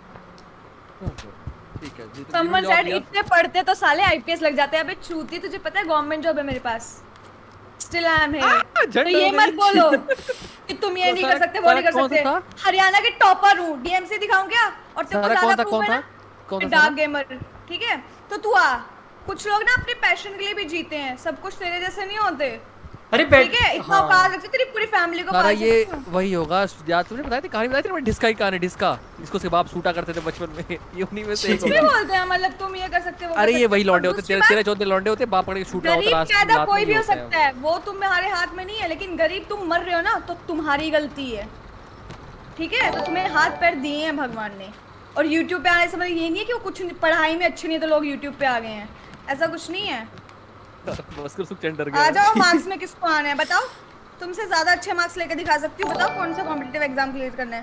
ठीक है जी, तो समवन जॉब सेड दिया। इतने पढ़ते तो साले आईपीएस लग जाते हैं। अबे चूती, तुझे पता है गवर्नमेंट जॉब है मेरे पास, स्टिल आई एम हियर। तो झंडा ये हो मत गई। बोलो कि तुम ये तो नहीं सारा- कर सकते, वो सारा नहीं कर कौन सा सकते। था? हरियाणा के टॉपर हूँ, डीएमसी दिखाऊं क्या? और तेरे को सारा कौन ज्यादा था? प्रूफ कौन है था? कौन ना, था डार्क सारा? गेमर। ठीक है तो तू आ। कुछ लोग ना अपने पैशन के लिए भी जीते हैं, सब कुछ तेरे जैसे नहीं होते। अरे बैठ। ठीक है इतना हाँ। औकात रखते तेरी पूरी फैमिली को सारा पाल ये सकती हूँ। वही होगा यार। तुमने बताया थी कहानी, बताई थी ना डिस्का की कहानी, डिस्का जिसको उसके बाप शूटा करते थे बचपन में। ये उन्हीं में से एक कुछ भी होगा। बोलते हैं मतलब तुम ये कर सकते हो, वो कर अरे ये सकते वही हो। और लौंडे होते, दूसरी तेरे बात, तेरे चौथे लौंडे होते, बाप पकड़ के शूट गरीब होता पैदा कोई भी हो सकता है, वो तुम्हारे हाथ में नहीं है। लेकिन गरीब तुम मर रहे हो ना, तो तुम्हारी गलती है। ठीक है तो तुम्हें हाथ पैर दिए हैं भगवान ने। और यूट्यूब पे आने से मतलब ये नहीं है कि वो कुछ पढ़ाई में अच्छे नहीं है तो लोग यूट्यूब पे आ गए हैं, ऐसा कुछ नहीं है। बस कर सुख डर आ गया। जाओ, मार्क्स में किसको आना है बताओ। तुमसे ज्यादा अच्छे मार्क्स लेकर दिखा सकती हूँ, बताओ कौन सा कॉम्पिटिटिव एग्जाम क्लियर करना है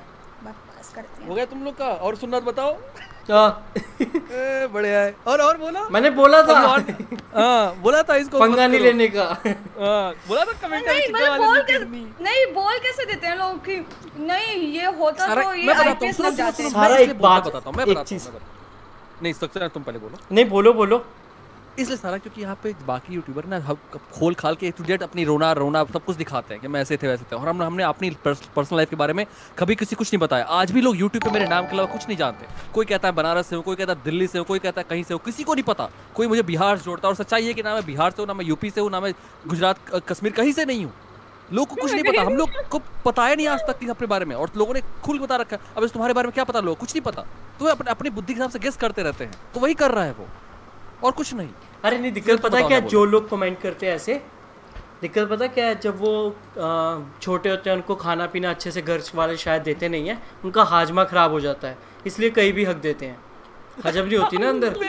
बकवास करते हैं। हो गया तुम लोग का? और सुन्नत बताओ। हाँ। ए, बढ़िया है। और और बोला मैंने बोला था हाँ बोला था इसको पंगा नहीं लेने का। हाँ बोला था कमेंट नहीं मतलब बोल के नहीं बोल कैसे देते हैं लोग कि नहीं ये होता तो ये आईपीएस लग जाते हैं। सारा एक बात बताता हूँ मैं बताता हूँ। नहीं सक्सेस तुम पहले बोलो। नहीं बोलो बोलो। इसलिए सारा क्योंकि यहाँ पे बाकी यूट्यूबर ना हम खोल खाल के टू डेट अपनी रोना रोना सब कुछ दिखाते हैं कि मैं ऐसे थे वैसे थे, और हम हमने अपनी पर्सनल लाइफ के बारे में कभी किसी कुछ नहीं बताया। आज भी लोग यूट्यूब पे मेरे नाम के अलावा कुछ नहीं जानते। कोई कहता है बनारस से हूँ, कोई कहता है दिल्ली से हूँ, कोई कहता है कहीं से हूँ, किसी को नहीं पता। कोई मुझे बिहार से जोड़ता है, और सच्चाई है कि ना मैं बिहार से हूँ, ना मैं यूपी से हूँ, ना मैं गुजरात कश्मीर कहीं से नहीं हूँ। लोग को कुछ नहीं पता, हम लोग को पता है नहीं आज तक अपने बारे में, और लोगों ने खुल बता रखा है। अब इस तुम्हारे बारे में क्या पता, लोग कुछ नहीं पता, तो अपने अपनी बुद्धि के हिसाब से गेस करते रहते हैं। तो वही कर रहा है वो, और कुछ नहीं। अरे नहीं दिक्कत पता है क्या, जो लोग कमेंट करते हैं ऐसे, दिक्कत पता क्या है, जब वो छोटे होते हैं उनको खाना पीना अच्छे से घर वाले शायद देते नहीं है, उनका हाजमा खराब हो जाता है, इसलिए कहीं भी हक देते हैं। हजम नहीं होती ना अंदर।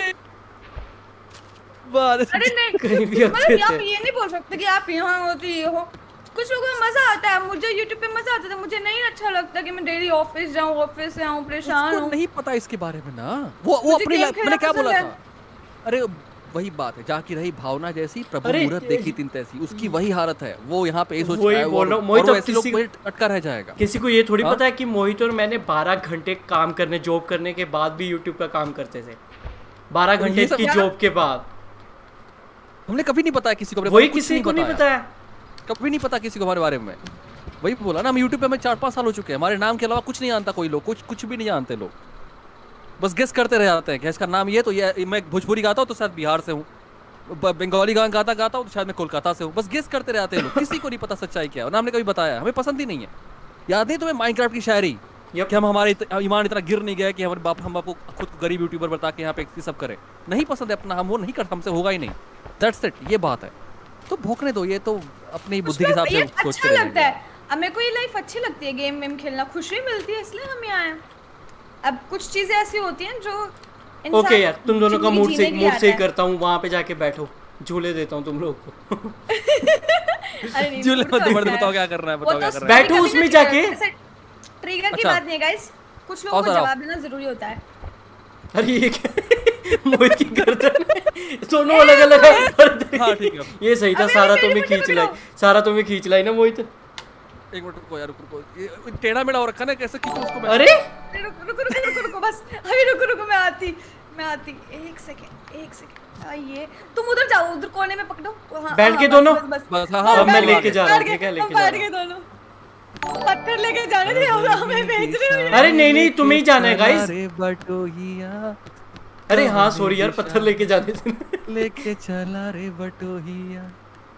अरे नहीं कहीं भी हक मतलब देते आप हैं। ये नहीं बोल सकते कि आप यहाँ हो तो ये हो। कुछ लोगों को मजा आता है, मुझे यूट्यूब पे मजा आता था। मुझे नहीं अच्छा लगता कि मैं डेली ऑफिस जाऊँ, ऑफिस से आऊँ परेशान हूँ। नहीं पता इसके बारे में ना, वो वो अपनी मैंने क्या बोला था। अरे वही बात है, जाकी रही भावना जैसी प्रभु मुहूर्त देखी तीन तैसी, उसकी वही हालत है। वो यहाँ पे सोच रहा है और वो ऐसे लोग पे अटका रह जाएगा। किसी को ये थोड़ी पता है कि मोहित और मैंने बारह घंटे काम करने, जॉब करने के बाद भी यूट्यूब का काम करते थे। बारह घंटे की जॉब के बाद हमने कभी नहीं बताया किसी को, वही किसी को नहीं बताया, कभी नहीं पता किसी को हमारे बारे में। वही बोला ना, हम यूट्यूब पे हमें चार पाँच साल हो चुके हैं, हमारे नाम के अलावा कुछ नहीं जानता कोई लोग, कुछ कुछ भी नहीं जानते लोग, बस गेस करते रह जाते हैं कि इसका नाम ये तो ये, मैं भोजपुरी गाता हूँ तो शायद बिहार से हूँ, बंगाली गाना गाता गाता हूँ तो शायद मैं कोलकाता से हूँ, बस गेस करते रहते हैं लोग। किसी को नहीं पता सच्चाई क्या है, और ना हमने कभी बताया, हमें पसंद ही नहीं है। याद नहीं तुम्हें माइनक्राफ्ट की शायरी कि हम हमारे ईमान इतना गिर नहीं गया कि हमारे बाप हम आपको खुद को गरीब यूट्यूबर बता के यहाँ पे सब करें। नहीं पसंद है अपना, हम वो नहीं करते, हमसे होगा ही नहीं। दैट्स इट, ये बात है। तो भोंकने दो, ये तो अपनी बुद्धि के हिसाब से सोचते अच्छा लगता है। अब मेरे को ये लाइफ अच्छी लगती है, गेम वेम खेलना खुशी मिलती है, इसलिए हम यहाँ आए। अब कुछ चीजें ऐसी होती हैं जो ओके okay, यार तुम दोनों का मूड से मूड से ही करता हूँ, वहाँ पे जाके बैठो, झूले देता हूँ तुम लोग को। अरे नहीं झूले मत मर्द, बताओ क्या करना है, बताओ क्या करना है। बैठो उसमें जाके। ट्रिगर की बात नहीं है गाइस, कुछ लोगों को जवाब देना जरूरी होता है। अरे ये क्या मोहित की गर्दन दोनों अलग अलग है। हाँ ठीक है, ये सही था। सारा तुम्हें खींच लाई, सारा तुम्हें खींच लाई ना मोहित। एक मिनट रुको यार, रुको, ये टेढ़ा मेढ़ा हो रखा ना, कैसे खींचूं उसको मैं? अरे रुको रुको रुको रुको बस, अभी रुको रुको, मैं आती मैं आती एक सेकंड एक सेकंड। ये तुम उधर जाओ, उधर कोने में पकड़ो, बैठ के दोनों बस बस। हाँ हाँ मैं लेके जा रहा हूँ, ठीक है लेके जा रहा हूँ दोनों। पत्थर लेके जाने थे और हमें भेज रहे हो। अरे नहीं नहीं तुम्हें ही जाना है गाइस। अरे बटोहिया, अरे हाँ सॉरी यार, पत्थर लेके जाते थे लेके चला रे बटोहिया।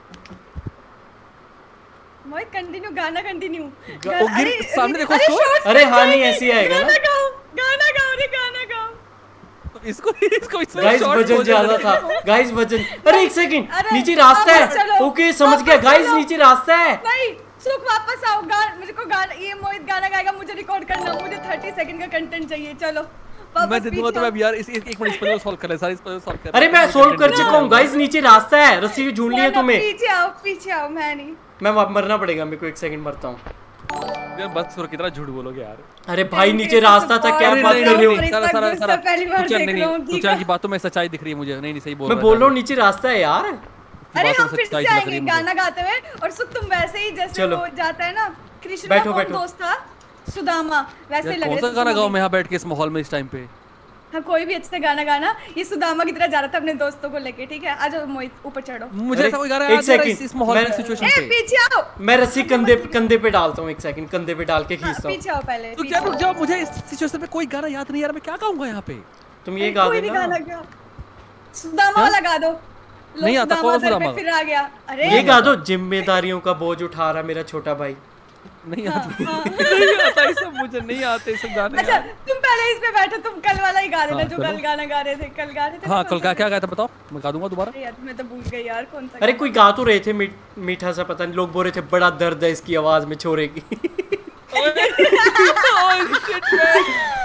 मोहित कंटिन्यू, गाना कंटिन्यू। अरे सामने देखो उसको। अरे हाँ नहीं ऐसी आएगा ना। गाना गाओ गाना गाओ रे गाना गाओ। इसको इसको इसमें गाइस वजन ज्यादा था गाइस, वजन। अरे एक सेकंड, नीचे रास्ता है। ओके समझ गया गाइस, नीचे रास्ता है। नहीं सुख वापस आओ, गाना मुझे को गाना, ये मोहित गाना गाएगा, मुझे रिकॉर्ड करना, मुझे तीस सेकंड का कंटेंट चाहिए। चलो मैं दे दूंगा तुम्हें यार, इस एक मिनट इस पजल सॉल्व कर ले, सारी इस पजल सॉल्व कर। अरे मैं सॉल्व कर चुका हूं गाइस, नीचे रास्ता है, रस्सी झूल ली है तुम्हें। पीछे आओ पीछे आओ, मैं नहीं, मैं मरना पड़ेगा मेरे को, एक सेकंड मरता हूं यार। बस सुर कितना झूठ बोलोगे यार। अरे भाई नीचे रास्ता था, क्या बात कर रहे हो? सारा सारा सारा पहली बार देख रहा हूं। तुझे की बातों में सच्चाई दिख रही है मुझे। नहीं नहीं सही बोल रहा मैं बोल रहा हूं नीचे रास्ता है यार। अरे हम फिर से आएंगे गाना गाते हुए, और सुख तुम वैसे ही जैसे वो जाता है ना कृष्ण का कौन दोस्त था, सुदामा, वैसे लग रहा था। कौन सा गाना गाऊं मैं यहाँ बैठ के इस माहौल में इस टाइम पे? हाँ कोई भी अच्छा गाना गाना, ये सुदामा की तरह जा रहा था अपने दोस्तों को लेके। ठीक है आ जाओ मोहित, ऊपर चढ़ो। मुझे ऐसा कोई गा रहा है यार इस माहौल में, सिचुएशन पे। पीछे आओ, मैं रस्सी कंधे कंधे पे डालता हूं, एक सेकंड कंधे पे डाल के खींचता हूं। पीछे आओ पहले। तो क्या रुक जाओ, मुझे इस सिचुएशन पे कोई गाना याद नहीं यार, मैं क्या गाऊंगा यहाँ पे? तुम ये गा देना, सुदामा वाला गा दो। नहीं आता कौन सुदामा? फिर आ गया। अरे ये गा दो, जिम्मेदारियों का बोझ उठा रहा मेरा छोटा भाई। नहीं आता, नहीं आता ये सब, मुझे नहीं आते सब गाने। अच्छा तुम पहले इस पे बैठो, तुम कल वाला ही गा देना जो कल गाना गा रहे थे। कल गा रहे थे। हाँ कल का क्या गाया था बताओ, मैं गा दूंगा दोबारा। यार मैं तो भूल गई यार कौन सा। अरे कोई गा तो रहे थे मीठा सा, पता नहीं, लोग बोल रहे थे बड़ा दर्द है इसकी आवाज में छोरे की।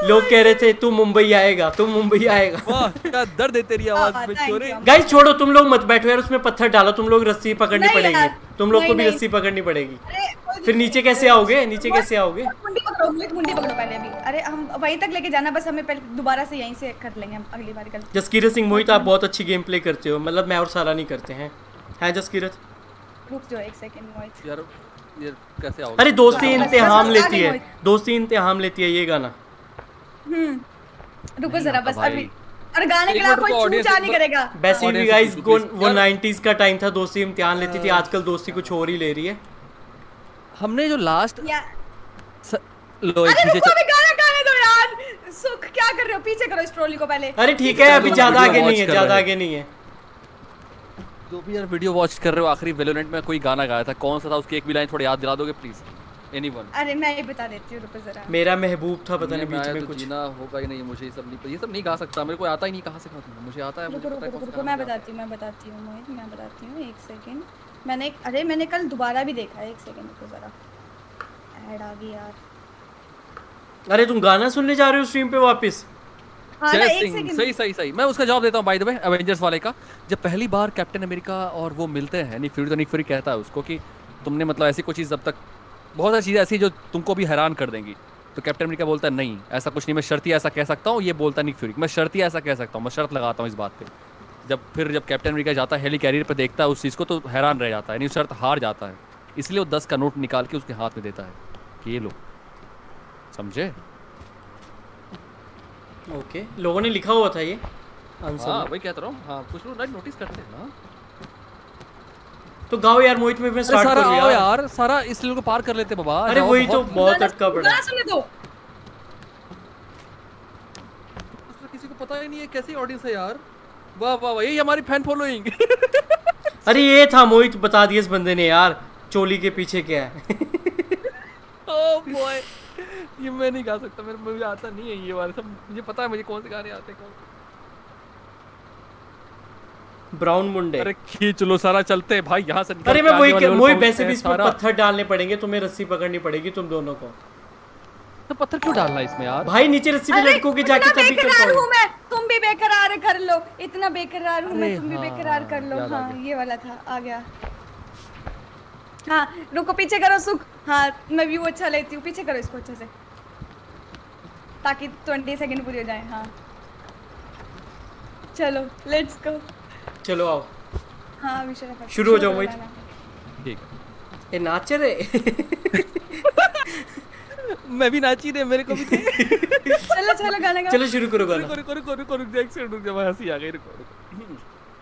लोग कह रहे थे तू मुंबई आएगा, तू मुंबई आएगा। वाह क्या दर्द है तेरी आवाज में thank छोरे। you. गाइस छोड़ो, तुम लोग मत बैठो यार, उसमें पत्थर डालो, तुम लोग रस्सी पकड़नी नहीं पड़ेगी, यार, तुम लोग को नहीं, भी नहीं। रस्सी पकड़नी पड़ेगी। अरे कोई फिर नीचे कैसे आओगे, नीचे कैसे आओगे? मुंडी पकड़ो, मुंडी मुंडी पकड़ो पहले अभी। अरे हम वहीं तक लेके जाना, बस हमें पहले दोबारा से यहीं से कर लेंगे हम अगली बार कल। जसकीरत सिंह मोहित, आप बहुत अच्छी गेम प्ले करते हो, मतलब मैं और सारा नहीं करते हैं, है जसकीरत? रुक जाओ एक सेकंड मोहित। यार ये कैसे आओगे? अरे दोस्ती बस- इम्तिहान बस- लेती है, मोहित। दोस्ती इम्तिहान लेती है ये गाना। हम्म रुको नहीं जरा आता बस भाई। अभी। और गाने के एक लिए मिनट कोई रुको, छू audience चा एक नहीं बार- करेगा। वैसे भी Audience गाइस please, please, वो यार- नाइंटीज़ का टाइम था, दोस्ती इम्तिहान लेती थी, आजकल दोस्ती कुछ और ही ले रही है। हमने जो लास्ट या लो एक अरे पीछे रुको अभी गाना गाने दो यार। सुख क्या कर रहे हो, पीछे करो इस ट्रॉली को पहले। अरे ठीक है, अभी चलो, ज्यादा वीडियो आगे watch नहीं है, कर ज्यादा रहे आगे नहीं है। जो भी यार वीडियो वॉच कर रहे हो, आखिरी वेलोरेंट में कोई गाना गाया था, कौन सा था उसकी एक भी लाइन थोड़ी याद दिला दोगे प्लीज? एनीवन? अरे मैं ये बता देती हूँ, रुको जरा। मेरा महबूब था, पता नहीं दुनिया बीच आया में तो कुछ। जीना होगा ही नहीं, मुझे ये सब नहीं, ये सब नहीं गा सकता, मेरे को आता ही नहीं, कहाँ से गाऊंगा? मुझे आता है, मुझे रुको पता है रुको कौन सा रुको गाना मैं मुझे आता है। बताती हूँ, मैं बताती हूँ मोहित, मैं बताती हूँ एक सेकंड। मैंने एक अरे मैंने कल दोबारा भी देखा है, एक सेकंड रुको जरा। ऐड आ गई यार। अरे तुम गाना सुनने जा रहे हो स्ट्रीम पे वापस? हाँ ना जय एक सिंह, सेकंड। सही सही सही। मैं उसका जवाब देता हूँ बाय द वे, एवेंजर्स वाले का। जब पहली बार कैप्टन अमेरिका और वो मिलते हैं निक फ्यूरी, तो निक फ्यूरी कहता है उसको कि तुमने मतलब ऐसी कोई चीज़, जब तक बहुत सारी चीज़ें ऐसी जो तुमको भी हैरान कर देंगी, तो कैप्टन अमेरिका बोलता है नहीं ऐसा कुछ नहीं, मैं शर्ती ऐसा कह सकता हूँ। ये बोलता है निक फ्यूरी, मैं शर्ती ऐसा कह सकता हूँ, मैं शर्त लगाता हूँ इस बात पे। जब फिर जब कैप्टन अमेरिका जाता है हेली कैरियर पे, देखता है उस चीज़ को, तो हैरान रह जाता है, यानी शर्त हार जाता है। इसलिए वो दस का नोट निकाल के उसके हाथ में देता है कि ये लो, समझे? ओके, लोगों ने लिखा हुआ था ये आंसर हाँ में। वही कहता रहा हूँ। हाँ कुछ लोग नोटिस करते हैं ना। तो गाओ यार मोहित, में मैं अरे स्टार्ट सारा करूँ आओ यार। यार, सारा इस लेवल को पार कर लेते बाबा। अरे जाओ, वही तो बहुत गाना- अटका पड़ा गाना है। सुनने दो। उसमें किसी को पता ही नहीं है कैसी ऑडियंस है यार। वाह वाह वाह, यही हमारी फैन फॉलोइंग। अरे ये था मोहित, बता दिया इस बंदे ने यार, चोली के पीछे क्या है। ओह बॉय, ये मैं नहीं गा सकता, मेरे मुझे आता नहीं है ये वाला सब। मुझे पता है मुझे कौन से गाने आते हैं कौन। ब्राउन मुंडे। अरे खींच लो सारा, चलते हैं भाई यहाँ से। निकल अरे के मैं आगे वही वाले कह- लेवल मोहित पहुंचते वैसे भी हैं इसमें सारा। पत्थर डालने पड़ेंगे, तुम्हें रस्सी पकड़नी पड़ेगी तुम दोनों को। तो पत्थर क्यों डालना है इसमें यार? भाई नीचे रस्सी पे अरे लटको के जाके इतना तभी कर बेकरार हूँ पाओगे। मैं, तुम भी बेकरार कर लो। इतना बेकरार हूँ मैं, अरे तुम भी हाँ, बेकरार कर लो। याद आ हाँ गया। ये वाला था, आ गया। हाँ रुको, पीछे करो सुख। हाँ मैं व्यू अच्छा लेती हूँ, पीछे करो इसको अच्छे से, ताकि ट्वेंटी सेकंड पूरी हो जाए। हाँ चलो लेट्स गो। चलो आओ, हाँ अभी शुरू करो। शुरू हो जाओ करो मोहित। गाना। ठीक है। ये नाच रहे। मैं भी नाची दे, मेरे को भी दे। चलो चलो गाना गाओ। चलो शुरू करो गाना। रुको रुको रुको रुको रुक जा, एक सेकंड रुक जा, मैं हंसी आ गई, रुको रुको।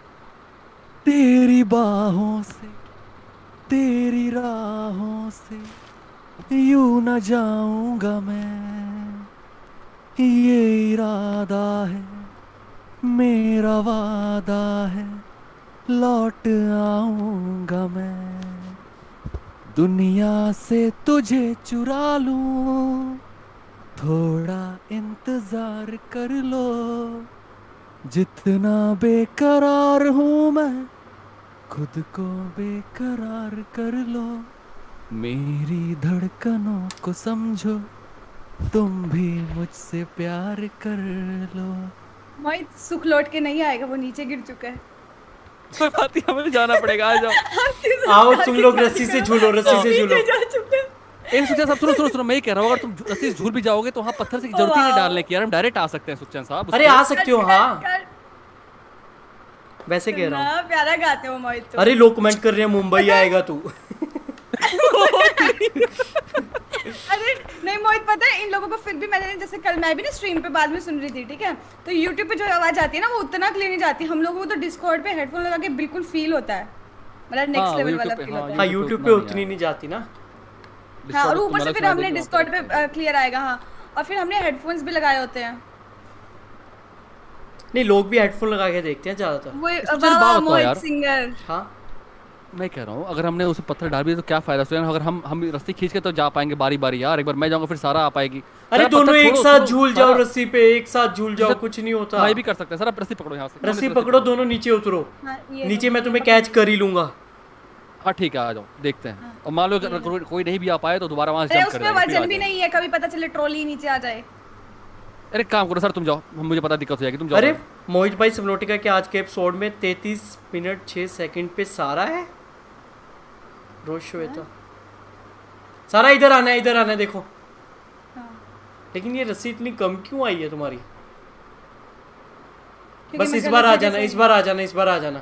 तेरी बाहों से तेरी राहों से यूं न जाऊंगा मैं, ये इरादा है मेरा वादा है, लौट आऊंगा मैं। दुनिया से तुझे चुरा लूं, थोड़ा इंतजार कर लो, जितना बेकरार हूँ मैं, खुद को बेकरार कर लो। मेरी धड़कनों को समझो, तुम भी मुझसे प्यार कर लो। मोहित सुख लौट के नहीं आएगा, वो नीचे गिर चुका है। कोई बात नहीं, हमें जाना पड़ेगा, आ जाओ। आओ तुम लोग रस्सी से झूलो, रस्सी से झूलो। जा चुका है। इन सुखचैन साहब सुनो सुनो सुनो, मैं ही कह रहा हूँ, अगर तुम रस्सी से झूल भी जाओगे तो वहाँ पत्थर से जरूरत ही नहीं डालने की यार, हम डायरेक्ट आ सकते हैं सुखचैन साहब। अरे आ सकते हो, हाँ कर- वैसे कह रहा हूँ। ना प्यारा गाते हो मोहित तो। अरे लोग कमेंट कर रहे हैं मुंबई आएगा तू। अरे नहीं मोहित, पता है इन लोगों को फिर भी मैंने, जैसे कल मैं भी ना स्ट्रीम पे बाद में सुन रही थी, ठीक है, तो यूट्यूब पे जो आवाज आती है ना वो उतना क्लियर नहीं जाती। हम लोगों को तो डिस्कॉर्ड पे हेडफोन लगा के बिल्कुल फील होता है, मतलब नेक्स्ट हाँ, लेवल YouTube वाला पे, फील हाँ, होता है। हाँ YouTube यूट्यूब पे पे उतना नहीं उतनी नहीं जाती ना। हाँ और Discord ऊपर से तुम्हारा फिर सुना हमने देगी डिस्कॉर्ड वहाँ पे क्लियर आएगा। हाँ और फिर हमने हेडफोन्स भी लगाए होते हैं। नहीं लोग भी हेडफोन लगा के देखते हैं ज्यादातर। वो चल वाह बात बताओ मोहित यार। सिंगर। हाँ मैं कह रहा हूँ, अगर हमने उसे पत्थर डाल दिया तो क्या फायदा? सुन, अगर हम हम रस्सी खींच के तो जा पाएंगे बारी बारी यार, एक बार मैं जाऊंगा फिर सारा आ पाएगी। अरे सारा दोनों पत्थर एक छोड़ो, साथ छोड़ो, झूल जाओ सारा- रस्सी पे, एक साथ झूल जाओ, कुछ नहीं होता। भाई भी कर सकते हैं सर, आप रस्सी पकड़ो यहाँ से। रस्सी पकड़ो, दोनों नीचे उतरो, हाँ, ये नीचे लो, मैं ये तुम्हें पकड़ो। कैच कर ही लूंगा। हाँ ठीक है, आ जाओ देखते हैं। और मान लो अगर कोई नहीं भी आ पाए तो दोबारा वहाँ से अरे जंप कर उसमें जाएंगे, फिर आ वजन भी जाएंगे। नहीं है, कभी पता चले ट्रॉली नीचे आ जाए। अरे काम करो सर, तुम जाओ, मुझे पता दिक्कत हो जाएगी, तुम जाओ। अरे मोहित भाई सबनोटिका के आज के एपिसोड में तैंतीस मिनट छह सेकंड पे सारा है। रोज श्वेता, सारा इधर आना है, इधर आना है, देखो। हाँ। लेकिन ये रस्सी इतनी कम क्यों आई है तुम्हारी? क्योंकि बस मैं इस गलत बार आ जगह जाना, से- इस बार आ जाना, इस बार आ जाना।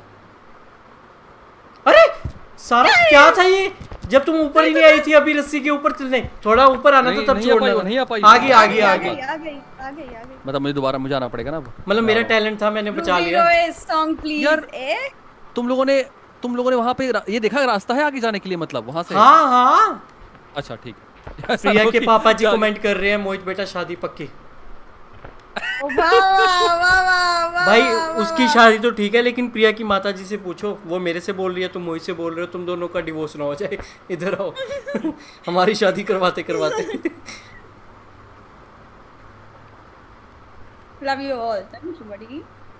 अरे सारा क्या था ये? जब तुम ऊपर ही नहीं आई थी अभी रस्सी के ऊपर चलने, थोड़ा ऊपर आना नहीं, था तब नहीं आ पाई छोड़ना वो, था। नहीं आ पाई। आगे आगे आ आगे गई आ गई आ गई आ गई। मतलब मुझे दोबारा मुझे आना पड़ेगा ना अब। मतलब मेरा टैलेंट था, मैंने बचा लिया। Song please. यार, ए तुम लोगों ने तुम लोगों ने वहाँ पे रा- ये देखा रास्ता है आगे जाने के लिए, मतलब वहाँ से? हाँ हाँ। अच्छा ठीक है। प्रिया के पापा जी कमेंट कर रहे हैं मोहित बेटा शादी पक्की। ओ वाह वाह वाह वाह वाह। भाई उसकी शादी तो ठीक है, लेकिन प्रिया की माता जी से पूछो, वो मेरे से बोल रही है, तुम मोहित से बोल रहे हो, तुम दोनों का डिवोर्स ना हो जाए। इधर आओ। हमारी शादी करवाते करवाते। Love you all. Thank you बड़ी।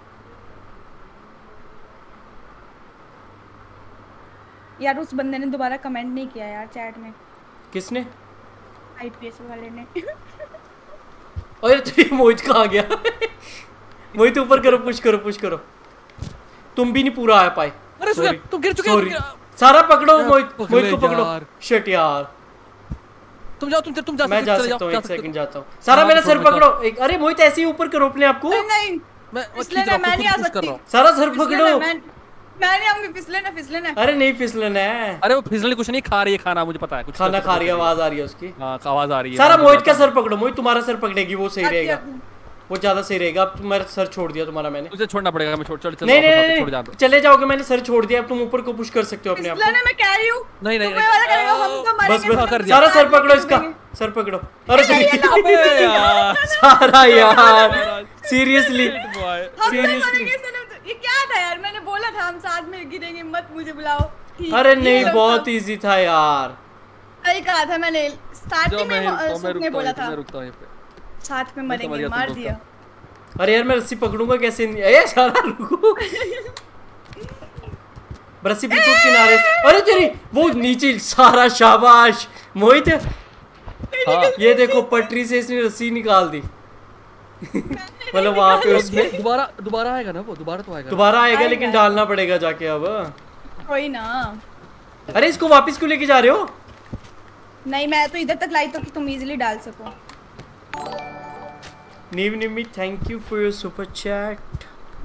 यार उस बंदे ने दोबारा कमेंट नहीं किया यार चैट में, किसने? आईपीएस वाले ने। अरे तो ये मोहित कहाँ गया? मोहित ऊपर करो, पुश करो, पुश करो। तुम भी नहीं पूरा आ पाए। अरे सुन, Sorry, तुम गिर चुके हो, sorry। तुम गिर- सारा पकड़ो यार, मोहित, पकड़ मोहित को ले पकड़ो। यार। शिट यार, तुम जाओ, तुम तुम जा मैं सकते- जा चले सकता हूँ, जा एक सकते- सेकंड जाता हूँ। सारा हाँ, मेरा छोड़, सर मैं पकड़ो। एक, अरे मोहित ऐसे ही ऊपर करो अपने आप को। नहीं नहीं मैं मैं फिसले खींच रहा ना, हूँ, मैं खुद नहीं आ पुश कर सकती। रहा हूँ। सारा सर फिसले पकड़ो। ना, मैं मैं नहीं आऊंगी। फिसले ना, फिसले ना। अरे नहीं फिसलना है, अरे वो फिसलने कुछ नहीं खा रही है, खाना मुझे पता है कुछ खाना करके खा रही है, तो आवाज आ रही है उसकी। हाँ आवाज आ रही है। सारा मुझे मोहित पता का है। सर पकड़ो, मोहित तुम्हारा सर पकड़ेगी, वो सही आती रहेगा, आती। वो ज्यादा सही रहेगा। अब तुम्हारा सर छोड़ दिया तुम्हारा मैंने। तुझे छोड़ना पड़ेगा, मैं छोड़ चल चल नहीं वापस नहीं वापस छोड़ नहीं, जा। चले जाओगे, मैंने सर छोड़ दिया। अब तुम ऊपर को पुश कर सकते हो अपने आप फिसले को। ना, मैं कह रही हूँ। नहीं नहीं तुम्हें वाला करेगा, हम तो बस मरेंगे। बस कर दिया। सारा सर पकड़ो, इसका सर पकड़ो। अरे अबे यार सारा यार सीरियसली Shit boy। हम तो Seriously? मरेंगे सनम। ये क्या था यार? मैंने बोला था हम साथ में गिरेंगे, मत मुझे बुलाओ। ठीक, अरे ये नहीं, लोग बहुत सब- इजी था यार। सही कहा था मैंने जो स्टार्टिंग मैं में। तो मैं सुख ने रुकता बोला हूँ, था मैं रुकता हूँ यहीं पे। साथ में मैं समझ मरेंगे, गया तुम मार लोग दिया। अरे यार मैं रस्सी पकड़ूंगा कैसे? नहीं- ए सारा रुको। रस्सी बिल्कुल किनारे से- अरे तेरी वो नीचे। सारा शाबाश मोहित। हाँ ये देखो पटरी से इसने रस्सी निकाल दी। मतलब वहां पे उसमें दोबारा दोबारा आएगा ना वो, दोबारा तो आएगा। दोबारा आएगा, आएगा। लेकिन डालना पड़ेगा जाके अब। कोई ना। अरे इसको वापस क्यों लेके जा रहे हो? नहीं मैं तो इधर तक लाई तो कि तुम इजीली डाल सको। नीव निमी thank you for your super chat.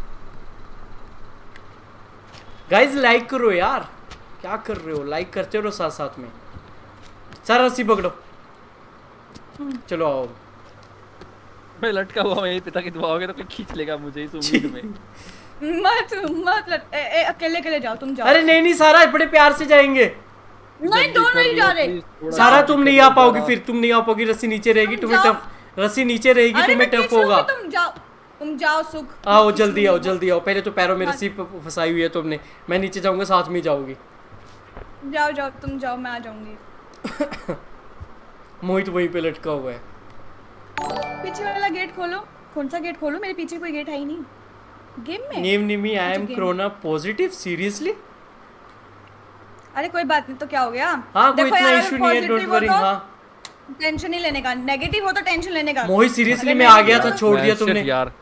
Guys like करो यार, क्या कर रहे हो? लाइक करते रहो साथ साथ में। सारा रस्सी पकड़ो, चलो आओ। मैं लटका हुआ मेरे पिता की दुआ होगी तो कोई खींच लेगा मुझे इस उम्मीद में। मत मत लट- ए, ए, अकेले अकेले जाओ, तुम जाओ। अरे नहीं नहीं सारा बड़े प्यार से जाएंगे। नहीं दोनों ही जा रहे। सारा तुम नहीं आ पाओगी, फिर तुम नहीं आ पाओगी, रस्सी नीचे रहेगी, तुम तुम्हें जाओ। टफ रस्सी नीचे रहेगी, अरे तुम्हें मैं टफ खींच लूंगी, होगा। तुम जाओ, तुम जाओ सुख। आओ जल्दी आओ, जल्दी आओ। पहले तो पैरों में रस्सी फ- फंसाई हुई है तुमने। मैं नीचे जाऊंगा, साथ में ही जाओगी। जाओ जाओ तुम जाओ, मैं आ जाऊंगी। मोहित वहीं पे लटका हुआ है। पीछे वाला गेट खोलो। कौन सा गेट खोलो? मेरे पीछे कोई गेट है ही नहीं गेम में। नीम निमी I am game corona positive, seriously? अरे कोई बात नहीं, तो क्या हो गया? हाँ कोई देखो इतना यार, इशू नहीं है, positive डोंट हो वरी। तो हाँ टेंशन नहीं लेने का। नेगेटिव हो तो टेंशन लेने का। मोहित सीरियसली अगर मैं आ गया था, negative छोड़ मैं दिया shit तुमने। यार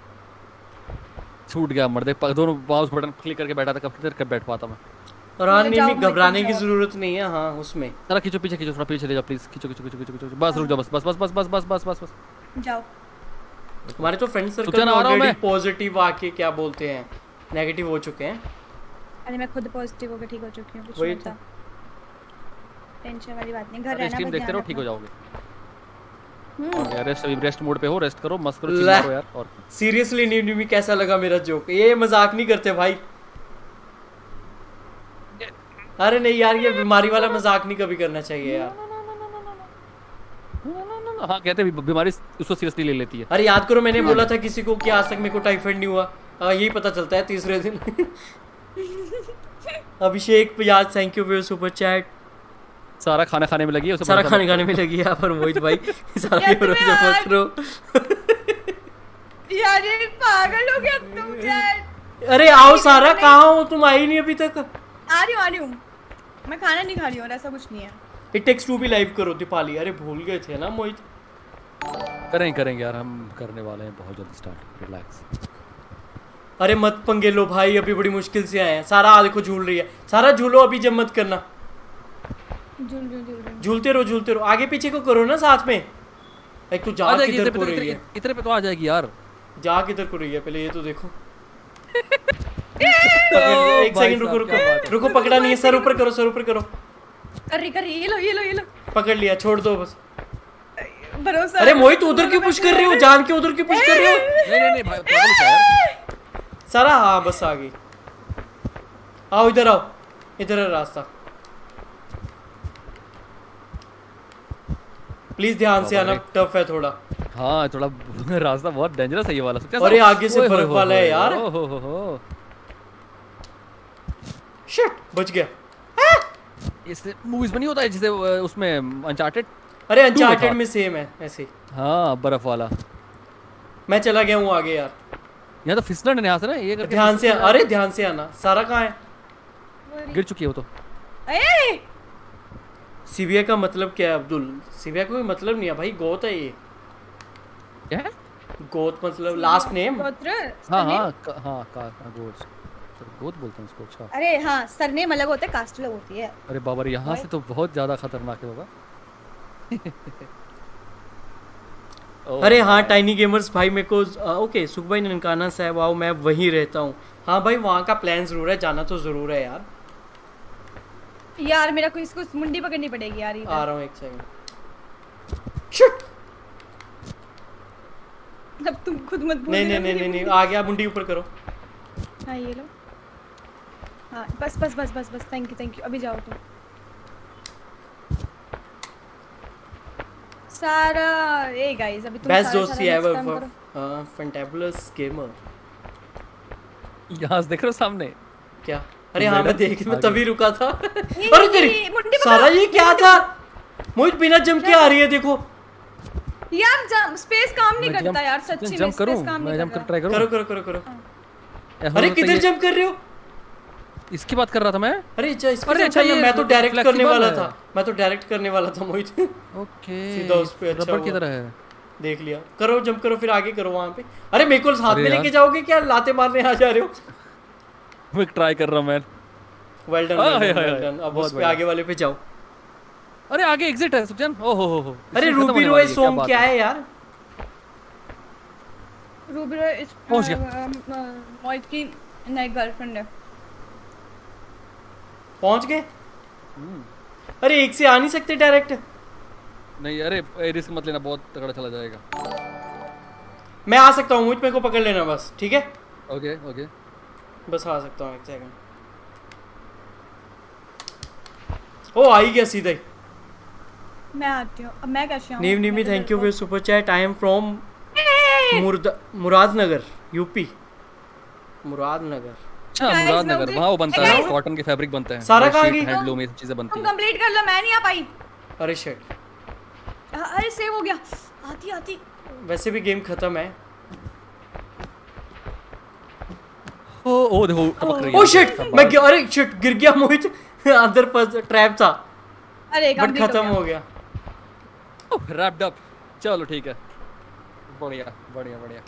छूट गया मर्दे, प- दोनों माउस बटन क्लिक करके बैठा था, कब देर कब बैठ पाता मैं। और हाँ जाओ, निमी मैं घबराने तुम की जाओ। जरूरत नहीं है। हाँ उसमें जरा खींचो पीछे, खींचो थोड़ा पीछे ले जाओ प्लीज। खींचो खींचो खींचो खींचो खींचो बस रुक जाओ, बस बस बस बस बस बस बस बस बस। जाओ। हमारे तो फ्रेंड सर्कल सुचना में आ रहा हूं ऑलरेडी मैं। पॉजिटिव आके क्या बोलते हैं, नेगेटिव हो चुके हैं। अरे मैं खुद पॉजिटिव होकर ठीक हो चुकी हूँ, कुछ वही नहीं था। टेंशन वाली बात नहीं, घर अरे रहना स्ट्रीम बस देखते ध्यान रहो, ठीक हो रखना। जाओगे। हम्म, और यार रेस्ट, अभी रेस्ट मोड पे हो, रेस्ट करो, मस्त करो, ला। चिल्ला करो यार। और सीरियसली नीम निमी कैसा लगा मेरा जोक? ये मजाक नहीं करते भाई। अरे नहीं यार, ये बीमारी वाला मजाक नहीं कभी करना चाहिए यार। हाँ कहते हैं बीमारी उसको सीरियसली ले लेती है। अरे याद करो मैंने बोला था किसी को कि आज तक मेरे को टाइफाइड नहीं हुआ। आ, यही पता चलता है तीसरे दिन। अभिषेक याद thank you for your super chat. सारा खाना खाने में लगी है, उसे सारा पता खाने चला। खाने में लगी है यहाँ पर मोहित भाई। सारा यार, के भरोसे तुम्हें मत करो। यार ये पागल हो गया तुम यार। अरे आओ सारा, कहाँ हो तुम? आई नहीं अभी तक। आ रही हूँ आ रही हूँ। मैं खाना नहीं खा रही हूँ, ऐसा कुछ नहीं है। इट टेक्स टू भी लाइव करो दीपाली। अरे भूल गए थे ना मोहित। करेंगे करेंगे यार, हम करने वाले हैं बहुत जल्दी स्टार्ट। रिलैक्स। अरे मत पंगे लो भाई, अभी बड़ी मुश्किल से आए हैं। सारा आ देखो झूल रही है। सारा झूलो अभी, जब मत करना। झूल झूल झूल झूलते रहो झूलते रहो, आगे पीछे को करो ना साथ में। एक तो जा किधर को रही है, इतने पे तो आ जाएगी यार। जा किधर को रही है पहले ये तो देखो। एक सेकंड रुको रुको रुको, पकड़ा नहीं है। सर ऊपर करो, सर ऊपर करो। कर रही कर रही, ये लो ये लो ये लो। पकड़ लिया, छोड़ दो बस। भरोसा। अरे मोहित उधर क्यों पुश कर रहे हो, जान के उधर क्यों पुश कर रहे हो? नहीं नहीं नहीं भाई, पागल क्या यार। सारा हाँ बस आ गई। आओ इधर आओ, इधर है रास्ता। प्लीज ध्यान से आना, टफ है थोड़ा। हाँ थोड़ा रास्ता बहुत डेंजरस है ये वाला। अरे आगे से बर्फ वाला है यार। हो हो हो शिट, बच गया। इससे मूवीज में नहीं होता है जैसे उसमें अनचार्टेड। अरे अनचार्टेड में सेम है ऐसे। हाँ बर्फ वाला। मैं चला गया हूँ आगे यार। यहाँ तो फिसलन है यहाँ से ना, ये करके ध्यान से। अरे ध्यान से आना। सारा कहाँ है? गिर चुकी है वो तो। ए सीबिया का मतलब क्या है अब्दुल? सीबिया का कोई मतलब नहीं है भाई, गोत है ये। क्या है गोत मतलब लास्ट नेम। गोत्र। हाँ हाँ क- हाँ का गोत गोत बोलते हैं उसको। अच्छा अरे हाँ, सरनेम अलग होता है, कास्ट अलग होती है। अरे बाबा रे, यहाँ से तो बहुत ज्यादा खतरनाक है बाबा। अरे हाँ टाइनी गेमर्स भाई मेरे को आ, ओके सुख भाई ननकाना साहब आओ, मैं वहीं रहता हूँ। हाँ भाई वहाँ का प्लान जरूर है, जाना तो जरूर है यार। यार मेरा कोई इसको मुंडी पकड़नी पड़ेगी यार। आ रहा हूँ एक सेकंड। शिट, अब तुम खुद मत भूल। नहीं नहीं नहीं नहीं नहीं आ गया। मुंडी ऊपर करो। हाँ ये लो। हाँ बस बस बस बस बस थैंक यू थैंक यू। अभी जाओ तुम। सारा ए गाइस अभी तुम बेस्ट सारा दोस्ती सारा ever next time for fantabulous gamer. यहाँ से देख रहे हो सामने क्या? अरे हाँ मैं देख मैं तभी रुका था। ये- अरे ये- तेरी ये मुंडी सारा पकड़ो, ये क्या था? मुझे बिना जम के आ रही है देखो। करो। यार जंप स्पेस काम नहीं मैं करता jump- यार सच्ची में। जंप करूं? स्पेस काम मैं नहीं जंप कर करता। ट्राई करूं? करो करो करो करो। ए, अरे हो किधर सकता है जंप कर रहे हो? ये- इसकी बात कर रहा था मैं। अरे अच्छा इसको अरे जंप अच्छा, करना, ये मैं तो डायरेक्ट करने flexible वाला है। था। मैं तो डायरेक्ट करने वाला था मोहित। ओके सीधा उस पे। अच्छा रबड़ की हुआ। तरह है। देख लिया। करो जंप करो, फिर आगे करो वहां पे। अरे मेरे को हाथ अरे में यार। लेके जाओगे क्या? लाते मारने आ जा रहे हो? मैं ट्राई कर रहा हूं मैं। वेल डन हाँ, वेल हाँ, डन। हाँ, अब बहुत उस पे बढ़िया। आगे वाले पे जाओ। अरे आगे एग्जिट है सुखचैन। ओहो हो हो। अरे इसमें खत्म रूबी होने रोय वाली है, सॉन्ग बात क्या है यार? रूबी रॉय इस पहुंच गया। मोहित की नई गर्लफ्रेंड है। पहुंच गए? हम्म। अरे एक से आ नहीं सकते डायरेक्ट? नहीं अरे रिस्क मत लेना, बहुत तगड़ा चला जाएगा। मैं आ सकता हूँ, मुझ पे को पकड़ लेना बस, ठीक है? Okay okay. बस आ सकता हूँ एक सेकंड। ओ आ ही गया सीधा ही। मैं आती हूँ। अब मैं कैसे आऊँ? नीव नीवी thank you for super chat. I am from Muradnagar UP. Muradnagar. अच्छा Guys, मुरादनगर, मैं वहाँ वो बनता उधर- है, कॉटन के फैब्रिक बनते हैं। सारा कहाँ बेडशीट, गई? हैंडलूम, ये सब चीजें बनती तुम हैं। कंप्लीट कर लो, मैं नहीं आ पाई। अरे शिट, अरे सेव हो गया। आती आती। वैसे भी गेम खत्म है। ओ ओ देखो टपक रही है। ओ शिट, मैं गिर- अरे शिट गिर गया मोहित। अंदर फंस ट्रैप था अरे बट कंप्लीट खत्म हो गया। Wrapped up. चलो ठीक है, बढ़िया बढ़िया बढ़िया।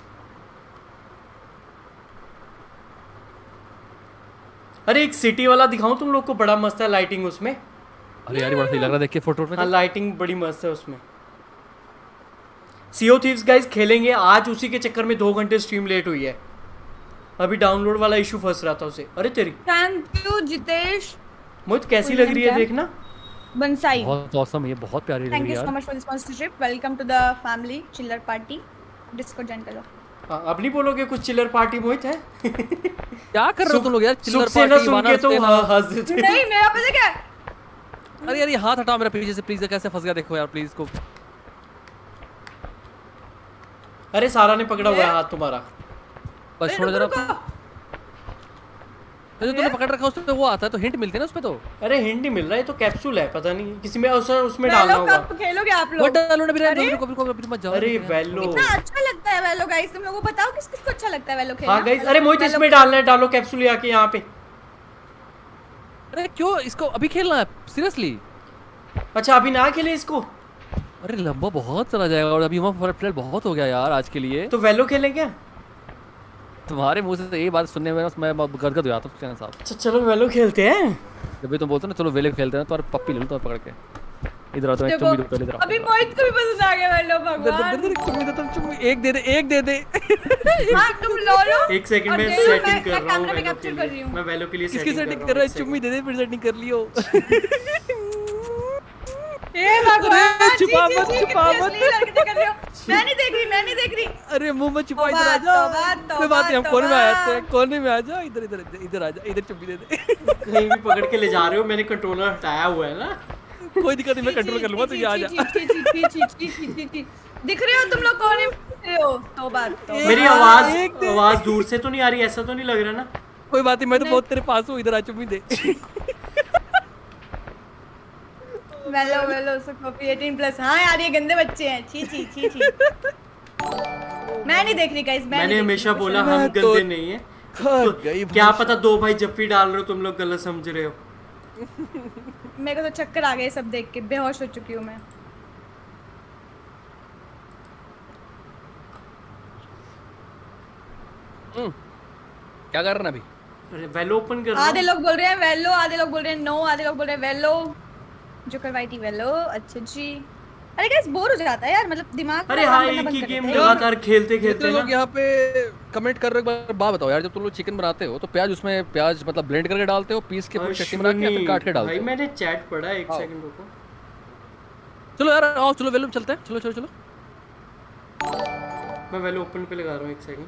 अरे एक सिटी वाला दिखाऊं तुम लोग को, बड़ा मस्त है लाइटिंग उसमें। अरे यार ये बड़ा सही लग रहा है देख के फोटो में। हाँ लाइटिंग बड़ी मस्त है उसमें। सीओ थीव्स गाइस खेलेंगे आज। उसी के चक्कर में दो घंटे स्ट्रीम लेट हुई है। अभी डाउनलोड वाला इशू फंस रहा था उसे। अरे तेरी थैंक यू जितेश मुझे कैसी लग रही है क्या? देखना। बंसाई। बहुत ऑसम है ये, बहुत प्यारी लग थैंक रही यू है सो यार। Much for the sponsorship. Welcome to the family Chillar party. Disco join कर लो। हाँ, अब नहीं बोलोगे कुछ चिल्लर पार्टी मोहित है? क्या कर रहे हो तुम लोग यार? चिल्लर सुख से ना पार्टी सुन के तो वाना हाँ, हंस देते। नहीं मेरा पता क्या है? अरे यार ये हाथ हटाओ मेरा पीछे से प्लीज। कैसे फंस गया देखो यार प्लीज को। अरे सारा ने पकड़ा हुआ है हाथ तुम्हारा। बस अरे छोड़ो रुको, जरा। रुको। तो जो तूने पकड़ रखा उस पे वो आता है तो हिंट मिलती है ना उस पे तो। अरे हिंट नहीं मिल रहा है, तो कैप्सूल है, पता नहीं किसी में उस, उसमें वेलो डालना होगा। कब खेलोगे आप वो लोग? डालो ना भी अरे? रुको रुको रुको मत जाओ। अरे रुको यार। वेलो। इतना अच्छा लगता है वेलो गाइस। तुम लोगों को बताओ किस किस को अच्छा लगता है वेलो खेलना? हाँ गाइस, अरे मोहित वेलो- इसमें डालना है, डालो कैप्सूल आके यहाँ पे। अरे क्यों इसको अभी खेलना है सीरियसली? अच्छा अभी ना खेले इसको? अरे लंबा बहुत चला जाएगा और अभी हमारा फ्लड बहुत हो गया यार आज के लिए। तो वेलो खेलें क्या? तुम्हारे मुंह से तो ये बात सुनने में मैं गदगद हो जाता हूँ चैनल साहब। अच्छा चलो वेलो खेलते हैं। जब भी तुम बोलते हो ना चलो वेले खेलते हैं तो तुम्हारे पप्पी ले लो तो पकड़ के इधर आओ। तो एक चुम्मी दो पहले इधर आओ। अभी मोहित को भी पसंद आ गया वेलो इधर- भगवान। इधर- इधर चुम्मी दे तुम चुम्मी एक दे दे एक दे दे। हाँ तुम लो लो। एक सेकंड और में दे लो, सेटिंग मैं- कर मैं रहा हूँ कैमरा में वेलो के कैप्चर कर रही लिए। हूँ। मैं वेलो के लिए किसकी सेटिंग सेटिंग कर कर रहा रहा हूँ। है? चुम्मी दे दे फिर सेटिंग कर लियो। ए भगवान छुपा जी, मत, जी, जी, छुपा कितनी मत। अश्लील हरकतें कर रहे हो। मैं नहीं देख रही मैं नहीं देख रही। अरे मुंह में छुपा इधर तौबा, आ जा। तौबा, कोई बात नहीं हम तौबा, कोने में आ जाते तौबा। हैं कोने में आ जा। इधर इधर इधर- इधर आ जा इधर चुम्मी दे दे। कहीं भी पकड़ के ले जा रहे हो, मैंने कंट्रोलर हटाया हुआ है ना। कोई दिक्कत नहीं मैं कंट्रोल कर लूंगा। तू ये आ जा। छी, छी, छी, छी, छी, छी, छी, छी, छी। दिख रहे हो तुम लोग कोने में दिख रहे हो। तौबा, तौबा। मेरी एक आवाज दे। आवाज दूर से तो नहीं आ रही, ऐसा तो नहीं लग रहा ना? कोई बात नहीं मैं तो नहीं। बहुत तेरे पास हूँ। इधर आ चुम्मी दे। वेलो वेलो सब कॉपी अठारह प्लस। हाँ यार ये गंदे बच्चे हैं। छी छी छी छी। मैं नहीं देख रही गाइस। मैंने हमेशा बोला हम मैं तो गंदे नहीं है। थक तो गई क्या भाई पता दो भाई जब भी डाल रहे हो तुम लोग गलत समझ रहे हो। मेरे को तो चक्कर आ गए सब देख के। बेहोश हो चुकी हूँ मैं। हम्म, क्या कर रहे हैं अभी? अरे वेलो ओपन कर रहा आधे हूँ। लोग बोल रहे हैं वेलो, आधे लोग बोल रहे हैं नो, आधे लोग बोल रहे हैं वेलो। जो करवाई थी वेलो। अच्छा जी। अरे गाइस बोर हो जाता है यार, मतलब दिमाग अरे ना हाँ काम करना एक बंद ही कर गेम देता है। लगातार खेलते खेलते जितने लोग ना। यहाँ पे कमेंट कर रहे हो एक बार बात बताओ यार। जब तुम लोग चिकन बनाते हो तो प्याज उसमें प्याज मतलब ब्लेंड करके डालते हो पीस के पूरी चटनी बना के या फिर काट के डालते भाई हो? मैंने चैट पढ़ा है, एक आओ। सेकंड रुको। चलो यार आओ चलो वेलू चलते हैं। चलो चलो चलो। मैं वेलो ओपन पे लगा रहा हूँ, एक सेकंड।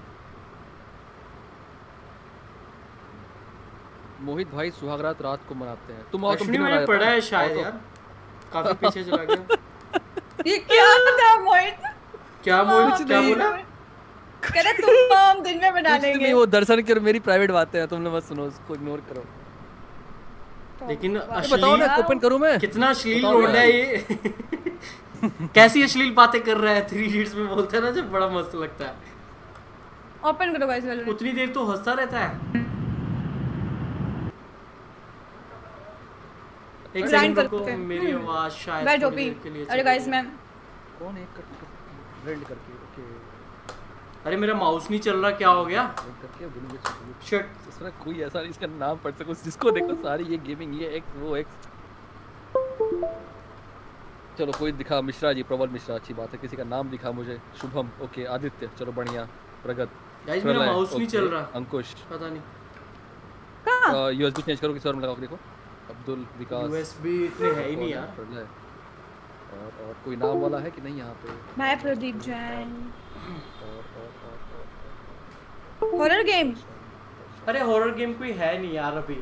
मोहित भाई सुहागरात रात को मनाते हैं। तुम आओ तुम अश्विनी दिन मैंने मना पढ़ा है देता हूँ। शायद आओ यार, काफी पीछे चला गया। ये क्या था मोहित? क्या बोल कुछ क्या नहीं। बोला? कह रहे तुम हम दिन में बना कुछ लेंगे। नहीं वो दर्शन की और मेरी प्राइवेट बातें हैं। तुम लोग मत सुनो उसको इग्नोर करो। लेकिन अरे बताओ ना अश्लील ओपन करूं मैं? कितना अश्लील बताओ रोड ना। है ये। कैसी अश्लील बातें कर रहा है। थ्री इडियट्स में बोलता है ना जब, बड़ा मस्त लगता है। ओपन करो गाइस वेलो। उतनी देर तो हंसता रहता है। एक Grind सेकंड करते रुको, हैं। मेरी आवाज शायद बैठ थोड़ी ओपी। देर के लिए अरे चली गाइस गई। मैं कौन एक कट ब्लेंड करके ओके अरे मेरा माउस नहीं चल रहा, क्या हो गया? ब्लेंड करके ब्लू विच शिट। इसमें कोई ऐसा इसका नाम पढ़ सको जिसको देखो सारी ये गेमिंग ये एक्स वो एक्स। चलो कोई दिखा मिश्रा जी प्रबल मिश्रा अच्छी बात है। किसी का नाम दिखा मुझे। शुभम ओके आदित्य चलो बढ़िया। प्रगत गाइस मेरा प्रलय, माउस नहीं ओके, चल रहा, अंकुश पता नहीं। कहाँ? यूएसबी चेंज करो किसी और में लगाओ देखो। अब्दुल विकास यूएसबी इतने है ही नहीं यार। प्रलय और और कोई नाम वाला है कि नहीं यहाँ पे? मैं प्रदीप जैन। और और और और हॉरर गेम। अरे हॉरर गेम कोई है नहीं यार अभी।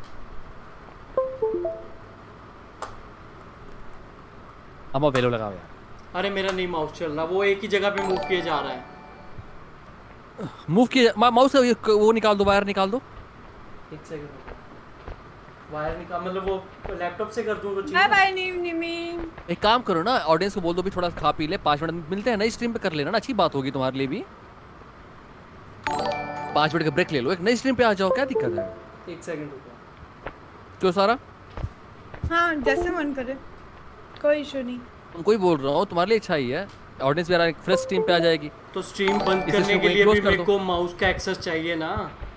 हम वेलो लगाओ यार। अरे मेरा नहीं माउस चल रहा, वो एक ही जगह पे मूव किए जा रहा है। मूव किए माउस का ये- वो निकाल दो वायर निकाल दो। एक सेकंड, वायर निकाल मतलब वो लैपटॉप से कर दूं तो बाय चीज। बाय नीम निमी। एक काम करो ना ऑडियंस को बोल दो भी थोड़ा खा पी ले। पाँच मिनट मिलते हैं नई स्ट्रीम पे कर लेना ना। अच्छी बात होगी तुम्हारे लिए भी। पाँच मिनट का ब्रेक ले लो। एक नई स्ट्रीम पे आ जाओ क्या दिक्कत है? एक सेकंड रुको। क्यों सारा? हाँ जैसे मन करे कोई इशू नहीं। तुमको ही बोल रहा हूँ तुम्हारे लिए अच्छा ही है। ऑडियंस भी एक फ्रेश स्ट्रीम पे आ जाएगी। तो स्ट्रीम बंद इसे करने स्ट्रीम के को लिए close भी कर मेरे दो। को माउस का एक्सेस चाहिए ना।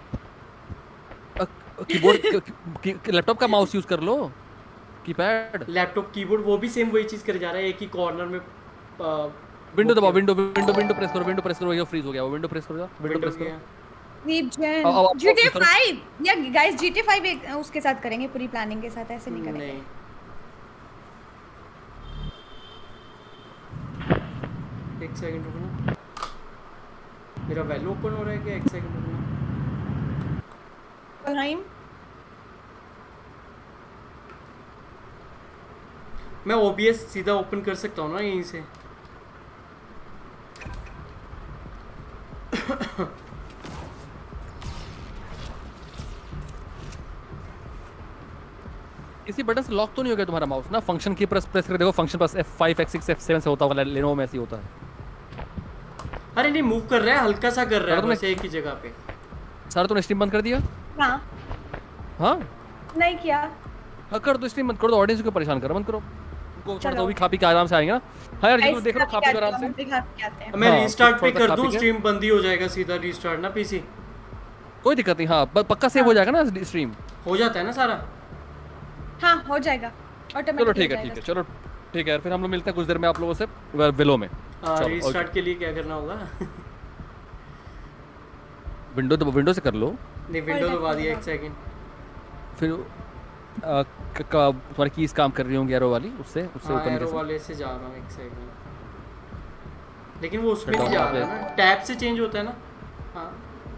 कीबोर्ड लैपटॉप का माउस यूज कर लो। कीपैड लैपटॉप कीबोर्ड वो भी सेम वही चीज करे जा रहा है, एक ही कॉर्नर में। विंडो दबाओ। विंडो विंडो विंडो प्रेस करो। विंडो प्रेस करो ये फ्रीज हो गया। वो विंडो प्रेस करो विंडो प्रेस करो। नीम जैन। आओ, आओ, आओ, जीटीए करो। फाइव या गाइस जीटीए फाइव एक उसके साथ करेंगे पूरी प्लानिंग के साथ, ऐसे नहीं करेंगे। नहीं एक सेकंड रुकना, मेरा वैल्यू ओपन हो रहा है क्या? एक सेकंड रुकना। टाइम मैं ओबीएस सीधा ओपन कर सकता हूँ ना यहीं से? इसी बटन से लॉक तो नहीं हो गया तुम्हारा माउस ना? फंक्शन की प्रेस प्रेस कर देखो। Function plus F five F six F seven से होता होगा। लेनोवो में ऐसे ही होता है। अरे नहीं मूव कर रहा है, हल्का सा कर रहा है तो बस एक ही जगह पे। सारा तुमने स्ट्रीम बंद कर दिया? हाँ हाँ नहीं किया। हाँ कर दो स्ट्रीम बंद कर दो। ऑडियंस को परेशान करो बंद करो। सबको थोड़ा चलो। सा भी खा पी के आराम से आएंगे ना। हाँ यार, ये तो Ice देख लो खा पी के आराम से। हम भी खा के आते हैं। मैं हाँ, रीस्टार्ट पे थोड़ा कर खा दूं, पी के। स्ट्रीम बंद ही हो जाएगा सीधा रीस्टार्ट ना पीसी। कोई दिक्कत नहीं, हाँ प- पक्का सेव हो जाएगा ना स्ट्रीम। हो जाता है ना सारा। हाँ हो जाएगा ऑटोमेटिक। चलो ठीक है ठीक है, चलो ठीक है यार, फिर हम लोग मिलते हैं कुछ देर में आप लोगों से विलो में। चलो, रीस्टार्ट के लिए क्या करना होगा? विंडो तो विंडो से कर लो, नहीं विंडो दबा दिया, एक सेकंड। फिर आ, क- क- तुम्हारी कीज काम कर रही होंगी एरो वाली, उससे उससे हाँ ओपन एरो कैसे? वाले से जा रहा हूँ, एक सेकंड। लेकिन वो उसमें नहीं जा रहा है ना, टैब से चेंज होता है ना। हाँ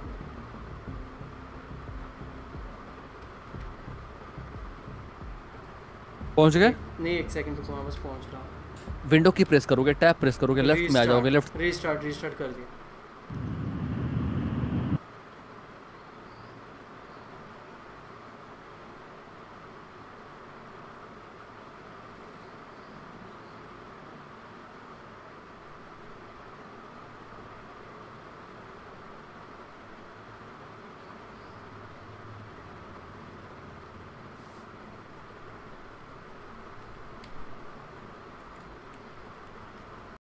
पहुंच गए? नहीं एक सेकंड रुको, मैं बस पहुंच रहा हूँ। विंडो की प्रेस करोगे, टैब प्रेस करोगे, लेफ्ट में आ जाओगे, लेफ्ट। रीस्टार्ट रीस्टार्ट कर दिया।